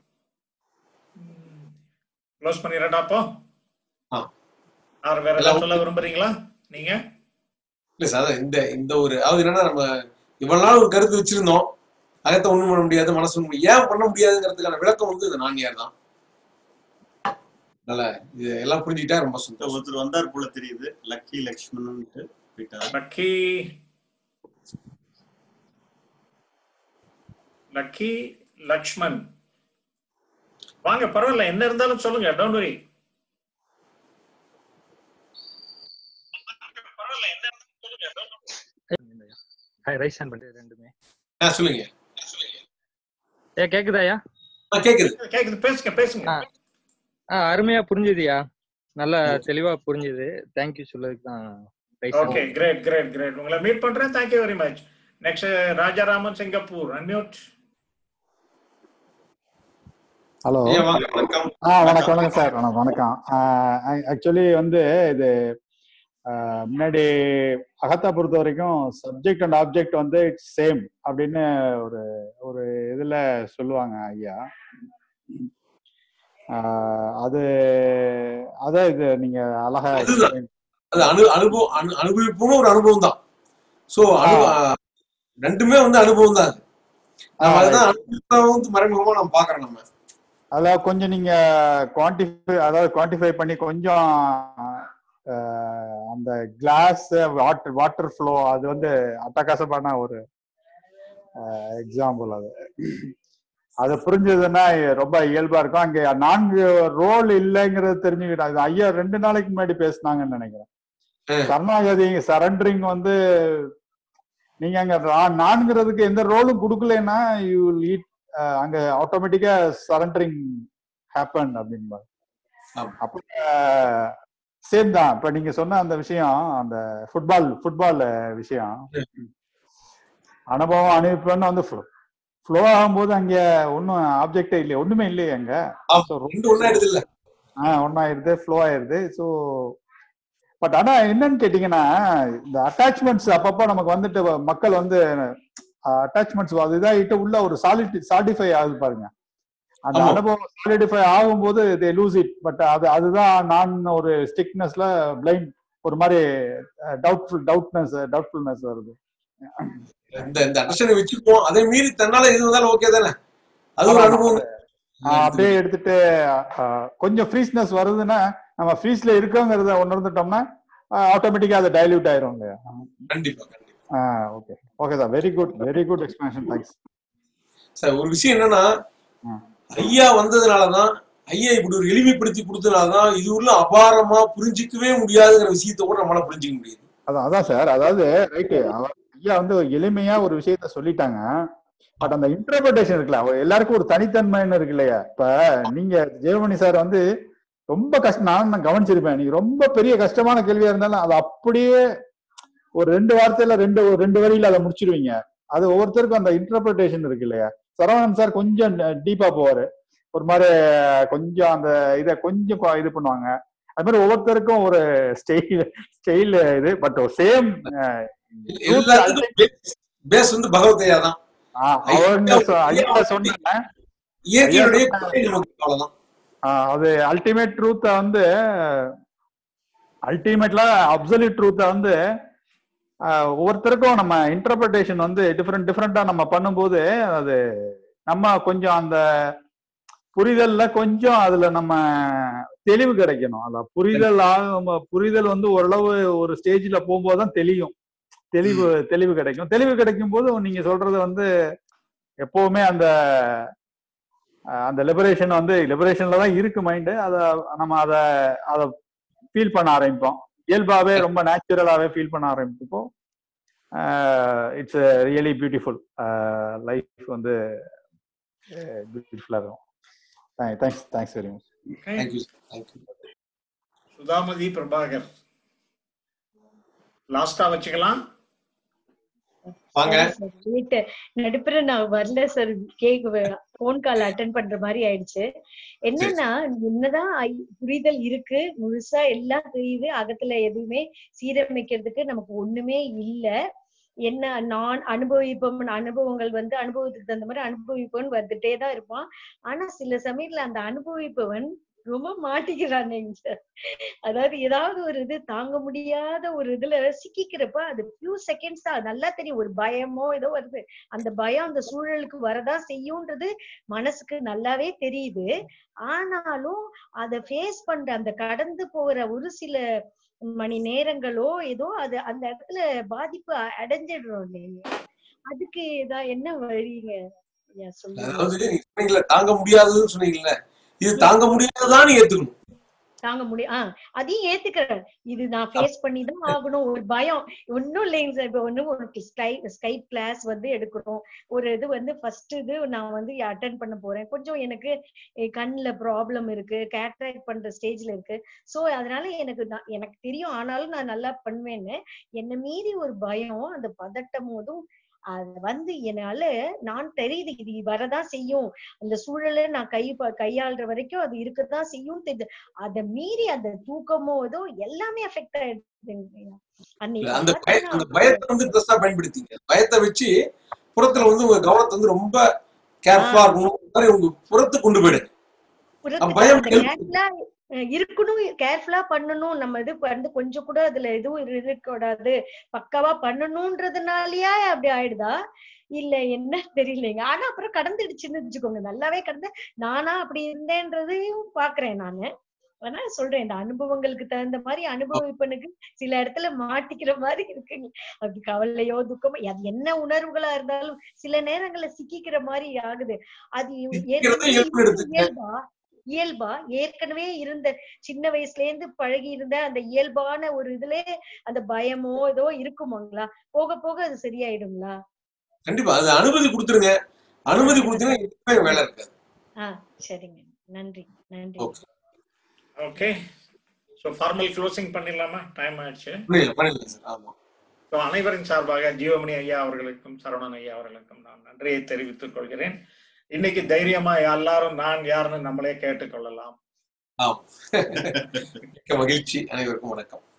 க்ளோஸ் பண்ணிடுறா அப்போ. வேற ஏதாவது சொல்ல விரும்புறீங்களா நீங்க? இல்ல சார், இந்த ஒரு அதாவது என்னன்னா, நம்ம இவ்வளவு நாள் ஒரு கருத்து வச்சிருந்தோம், அகத்தை ஒண்ணும் பண்ண முடியாது, மனசு ஏன் பண்ண முடியாதுங்கிறதுக்கான விளக்கம் இது நான் யார் தான். இது எல்லாம் புரிஞ்சுக்கிட்டா ரொம்ப சந்தோஷம். ஒருத்தர் வந்தார் போல தெரியுது, லக்கி லக்ஷ்மணன். லக்கி லக்ஷ்மன் வாங்க, பரவாயில்ல, என்ன இருந்தாலும் சொல்லுங்க, டோன்ட் வரி. ரைஸ் ஹேண்ட் பண்ணி ரெண்டுமே சொல்லுங்க. கேக்குதாயா? கேக்குது, பேசுங்க. அருமையா புரிஞ்சுதுயா, நல்லா தெளிவா புரிஞ்சுது. தேங்க்யூ சொல்லதுக்கு தான். Okay, great. உங்களை மீட் பண்றேன். Thank you very much. Next Rajaraman, Singapore, unmute. Hello, வணக்கம் சார். வணக்கம். ஆக்சுவலி இது முன்னாடி அகத்தா பொறுத்த வரைக்கும் subject and object it's same அப்படின்னு ஒரு இதுல சொல்லுவாங்க ஐயா. அதான் இது நீங்க அழகா அனுபவிப்பும் ஒரு அனுபவம் தான். சோ ரெண்டுமே அனுபவம் தான். அதுதான் மறைமுகமா நம்ம பாக்குறோம். நம்ம அதாவது கொஞ்சம் நீங்க குவான்டிஃபை பண்ணி கொஞ்சம் அந்த கிளாஸ் வாட்டர் ஃப்ளோ அது அட்டகாசமான ஒரு எக்ஸாம்பிள். அது புரிஞ்சதுன்னா ரொம்ப இயல்பா இருக்கும். அங்க 4 ரோல் இல்லைங்கிறது தெரிஞ்சுக்கிட்டாங்க. ஐயா 2 நாளைக்கு முன்னாடி பேசினாங்கன்னு நினைக்கிறேன். சரணாகதி சரண்டரிங் நீங்க அங்க 4ங்கிறதுக்கு எந்த ரோலும் கொடுக்கலன்னா யூ வில் ஈட், அங்க ஆட்டோமேட்டிக்கா சரண்டரிங் ஹேப்பன் அப்படின்பாங்க. அப்ப சேம் தான். இப்ப நீங்க சொன்ன அந்த விஷயம், அந்த ஃபுட்பால் விஷயம், அனுபவம் அனுபவம்னு ஃப்ளோ ஆகும்போது அங்க ஒன்னும் ஆப்ஜெக்டே இல்லையே, ஒண்ணுமே இல்லையே அங்க. ஒன்னாயிருது, ஃப்ளோ ஆயிருது. ஸோ பட் ஆனா என்னன்னு கேட்டீங்கன்னா, இந்த அட்டாச்மெண்ட்ஸ் அப்பப்போ நமக்கு மக்கள் அட்டாச்மெண்ட்ஸ் இதாகிட்டு உள்ள ஒரு சாலிடிஃபை ஆகுது பாருங்க. அந்த அனுபவம் சாலிடிஃபை ஆகும்போது தே லூஸ் இட். பட் அதுதான் நான் ஒரு ஸ்டிக்னஸ்ல பிளைண்ட் ஒரு மாதிரி டவுட்ஃபுல்னஸ் வருது. இந்த அண்டர்ஸ்டாண்டிங் வச்சுப்போம், அதை மீறி தன்னால எது வந்தாலும் ஓகே தானே, அது ஒரு அனுபவம். அப்படியே எடுத்துட்டு கொஞ்சம் ஃப்ரீஸ்னஸ் வருதுன்னா நம்ம ஃப்ரீஸ்ல இருக்கோங்கிறத உணர்ந்துட்டோம்னா ஆட்டோமேட்டிக்கா அது டைல்யூட் ஆயிரும் இல்லையா? கண்டிப்பா. Okay okay sir, very good explanation, thanks sir. ஒரு விஷயம் என்னன்னா, ஐயா வந்ததுனாலதான், ஐயா இப்படி ஒரு எளிமைப்படுத்தி கொடுத்ததுனாலதான் இது உள்ள அபாரமா புரிஞ்சிக்கவே முடியாதுங்கிற விஷயத்த கூட நம்மளால புரிஞ்சிக்க முடியுது. அதான் சார், அதாவது ரைட்டு, ஐயா வந்து எளிமையா ஒரு விஷயத்த சொல்லிட்டாங்க. பட் அந்த இன்டர்பிரேஷன் இருக்குல்ல, எல்லாருக்கும் ஒரு தனித்தன்மைன்னு இருக்கு இல்லையா? இப்ப நீங்க ஜெயமணி சார் வந்து ரொம்ப கஷ்டம், நான் கவனிச்சிருப்பேன், நீங்க ரொம்ப பெரிய கஷ்டமான கேள்வியா இருந்தாலும் அதை அப்படியே ஒரு 2 வார்த்தையில 2 வரியில அதை முடிச்சிருவீங்க. அது ஒவ்வொருத்தருக்கும் அந்த இன்டர்பிரேஷன் இருக்கு இல்லையா? சரவணன் சார் கொஞ்சம் டீப்பா போவாரு, ஒரு மாதிரி கொஞ்சம் அந்த இதை கொஞ்சம் இது பண்ணுவாங்க. அது மாதிரி ஒவ்வொருத்தருக்கும் ஒரு ஸ்டைல் இது. பட் சேம் பேஸ் வந்து பகவத்தையா தான். அவங்க சொன்ன அது அல்டிமேட் ட்ரூத்த வந்து, அல்டிமேட்ல அப்சல்யூட் ட்ரூத்த வந்து ஒவ்வொருத்தருக்கும் நம்ம இன்டர்பிரேஷன் வந்து டிஃப்ரெண்டா நம்ம பண்ணும்போது அது நம்ம கொஞ்சம் அந்த புரிதல்ல கொஞ்சம் அதுல நம்ம தெளிவு கிடைக்கணும். அந்த புரிதல் வந்து ஓரளவு ஒரு ஸ்டேஜ்ல போகும்போதுதான் தெளிவு கிடைக்கும். தெளிவு கிடைக்கும் போது நீங்க சொல்றது வந்து எப்பவுமே அந்த லிபரேஷன் வந்து லிபரேஷன்ல தான் இருக்கு மைண்டு. நம்ம அதை ஃபீல் பண்ண ஆரம்பிப்போம், இயல்பாவே ரொம்ப நேச்சுரலாவே ஃபீல் பண்ண ஆரம்பிப்போம். இட்ஸ் ரியலி பியூட்டிஃபுல், லைஃப் வந்து பியூட்டிஃபுல்லா இருக்கும். Thanks very much. Sudhamathi Prabhakar லாஸ்டா வச்சுக்கலாம். நடுப்புற நான் வரல சார், போன் கால் அட்டன் பண்ற மாதிரி ஆயிடுச்சு. என்னன்னா, என்னதான் புரிதல் இருக்கு, முழுசா எல்லாம் தெரியுது, அகத்துல எதுவுமே சீரமைக்கிறதுக்கு நமக்கு ஒண்ணுமே இல்ல. என்ன நான் அனுபவங்கள் வந்து அனுபவத்துக்கு தகுந்த மாதிரி அனுபவிப்பவன் வந்துட்டே தான் இருப்பான். ஆனா சில சமயத்துல அந்த அனுபவிப்பவன் ரொம்ப மாட்டிக்கிறானேங்க சார். அதாவது ஏதாவது ஒரு இது தாங்க முடியாத ஒரு இதுல சிக்கிக்கிறப்ப அது ஃபியூ செகண்ட்ஸ் தான் நல்லா தெரியும், ஒரு பயமோ ஏதோ வருது, அந்த பயம் அந்த சூழலுக்கு வரதா செய்யும்ன்றது மனசுக்கு நல்லாவே தெரியுது. ஆனாலும் அதை ஃபேஸ் பண்ற அந்த கடந்து போற ஒரு சில மணி நேரங்களோ ஏதோ அது அந்த இடத்துல பாதிப்பு அடைஞ்சிடுறோம் இல்லையா? அதுக்கு என்ன வழிங்க சொல்லுங்க. தாங்க முடியாதுன்னு சொன்னீங்கல்ல, இது தாங்க முடியாததான் நீ ஏத்துக்கணும். தாங்க முடியும், அதையும் ஏத்துக்கிறேன். இது நான் ஃபேஸ் பண்ணிதான் ஆகணும். ஒரு பயம் ஒன்னும் இல்லைங்க சார். இப்ப ஒரு ஸ்கைப் கிளாஸ் வந்து எடுக்கணும், ஒரு இது வந்து ஃபர்ஸ்ட் இது நான் வந்து அட்டென்ட் பண்ண போறேன். கொஞ்சம் எனக்கு கண்ணுல ப்ராப்ளம் இருக்கு, கேட்ராக்ட் பண்ற ஸ்டேஜ்ல இருக்கு. சோ அதனால எனக்கு தெரியும், ஆனாலும் நான் நல்லா பண்ணுவேன்னு என்ன மீறி ஒரு பயம், அந்த பதட்டம் போதும் அது வந்து என்னால நான் தெரியுது இது வரதான் செய்யும், அந்த சூழலை நான் கையாளுற வரைக்கும் அது இருக்கதான் செய்யும் தெரியுது. அதை மீறி அந்த தூக்கமோ ஏதோ எல்லாமே அஃபெக்ட் ஆயிடுது. அந்த பயத்தை வந்து பெருசா பயன்படுத்திங்க, பயத்தை வச்சு புறத்துல வந்து உங்க கவனத்தை வந்து ரொம்ப கேர்ஃபுல்லா இருக்கணும், உங்க புறத்தை கொண்டு போயிடுங்க. இருக்கணும், கேர்ஃபுல்லா பண்ணணும். நம்ம இது வந்து கொஞ்சம் கூட அதுல எதுவும் இருக்கக்கூடாது, பக்காவா பண்ணணும்ன்றதுனாலயா அப்படி ஆயிடுதா இல்ல என்ன தெரியலைங்க. ஆனா அப்புறம் கடந்துடுச்சுன்னு வச்சுக்கோங்க, நல்லாவே கடந்து நானா அப்படி இருந்தேன்றதையும் பாக்குறேன் நானு. ஆனா சொல்றேன், இந்த அனுபவங்களுக்கு தகுந்த மாதிரி அனுபவிப்பனுக்கு சில இடத்துல மாட்டிக்கிற மாதிரி இருக்குங்க. அது கவலையோ துக்கமோ அது என்ன உணர்வுகளா இருந்தாலும் சில நேரங்கள்ல சிக்கிக்கிற மாதிரி ஆகுது. அது இயல்பா ஏற்கனவே இருந்த சின்ன வயசுல இருந்து பழகி இருந்த அந்த இயல்பான ஒரு இதுல அந்த பயமோ ஏதோ இருக்குமாங்களா? போக போக அது சரியாயிடுங்களா? கண்டிப்பா அது அனுமதி கொடுத்துருங்க, அனுமதி கொடுத்தீங்கன்னா வேலை இருக்காது. சரிங்க, நன்றி. ஓகே, சோ ஃபார்மல் க்ளோசிங் பண்ணிடலாமா? டைம் ஆயிடுச்சு. ஸோ அனைவரின் சார்பாக ஜீவமணி ஐயா அவர்களுக்கும் சரவணன் ஐயா அவர்களுக்கும் நான் நன்றியை தெரிவித்துக் கொள்கிறேன். இன்னைக்கு தைரியமா எல்லாரும் நான் யாருன்னு நம்மளே கேட்டுக்கொள்ளலாம். மகிழ்ச்சி. அனைவருக்கும் வணக்கம்.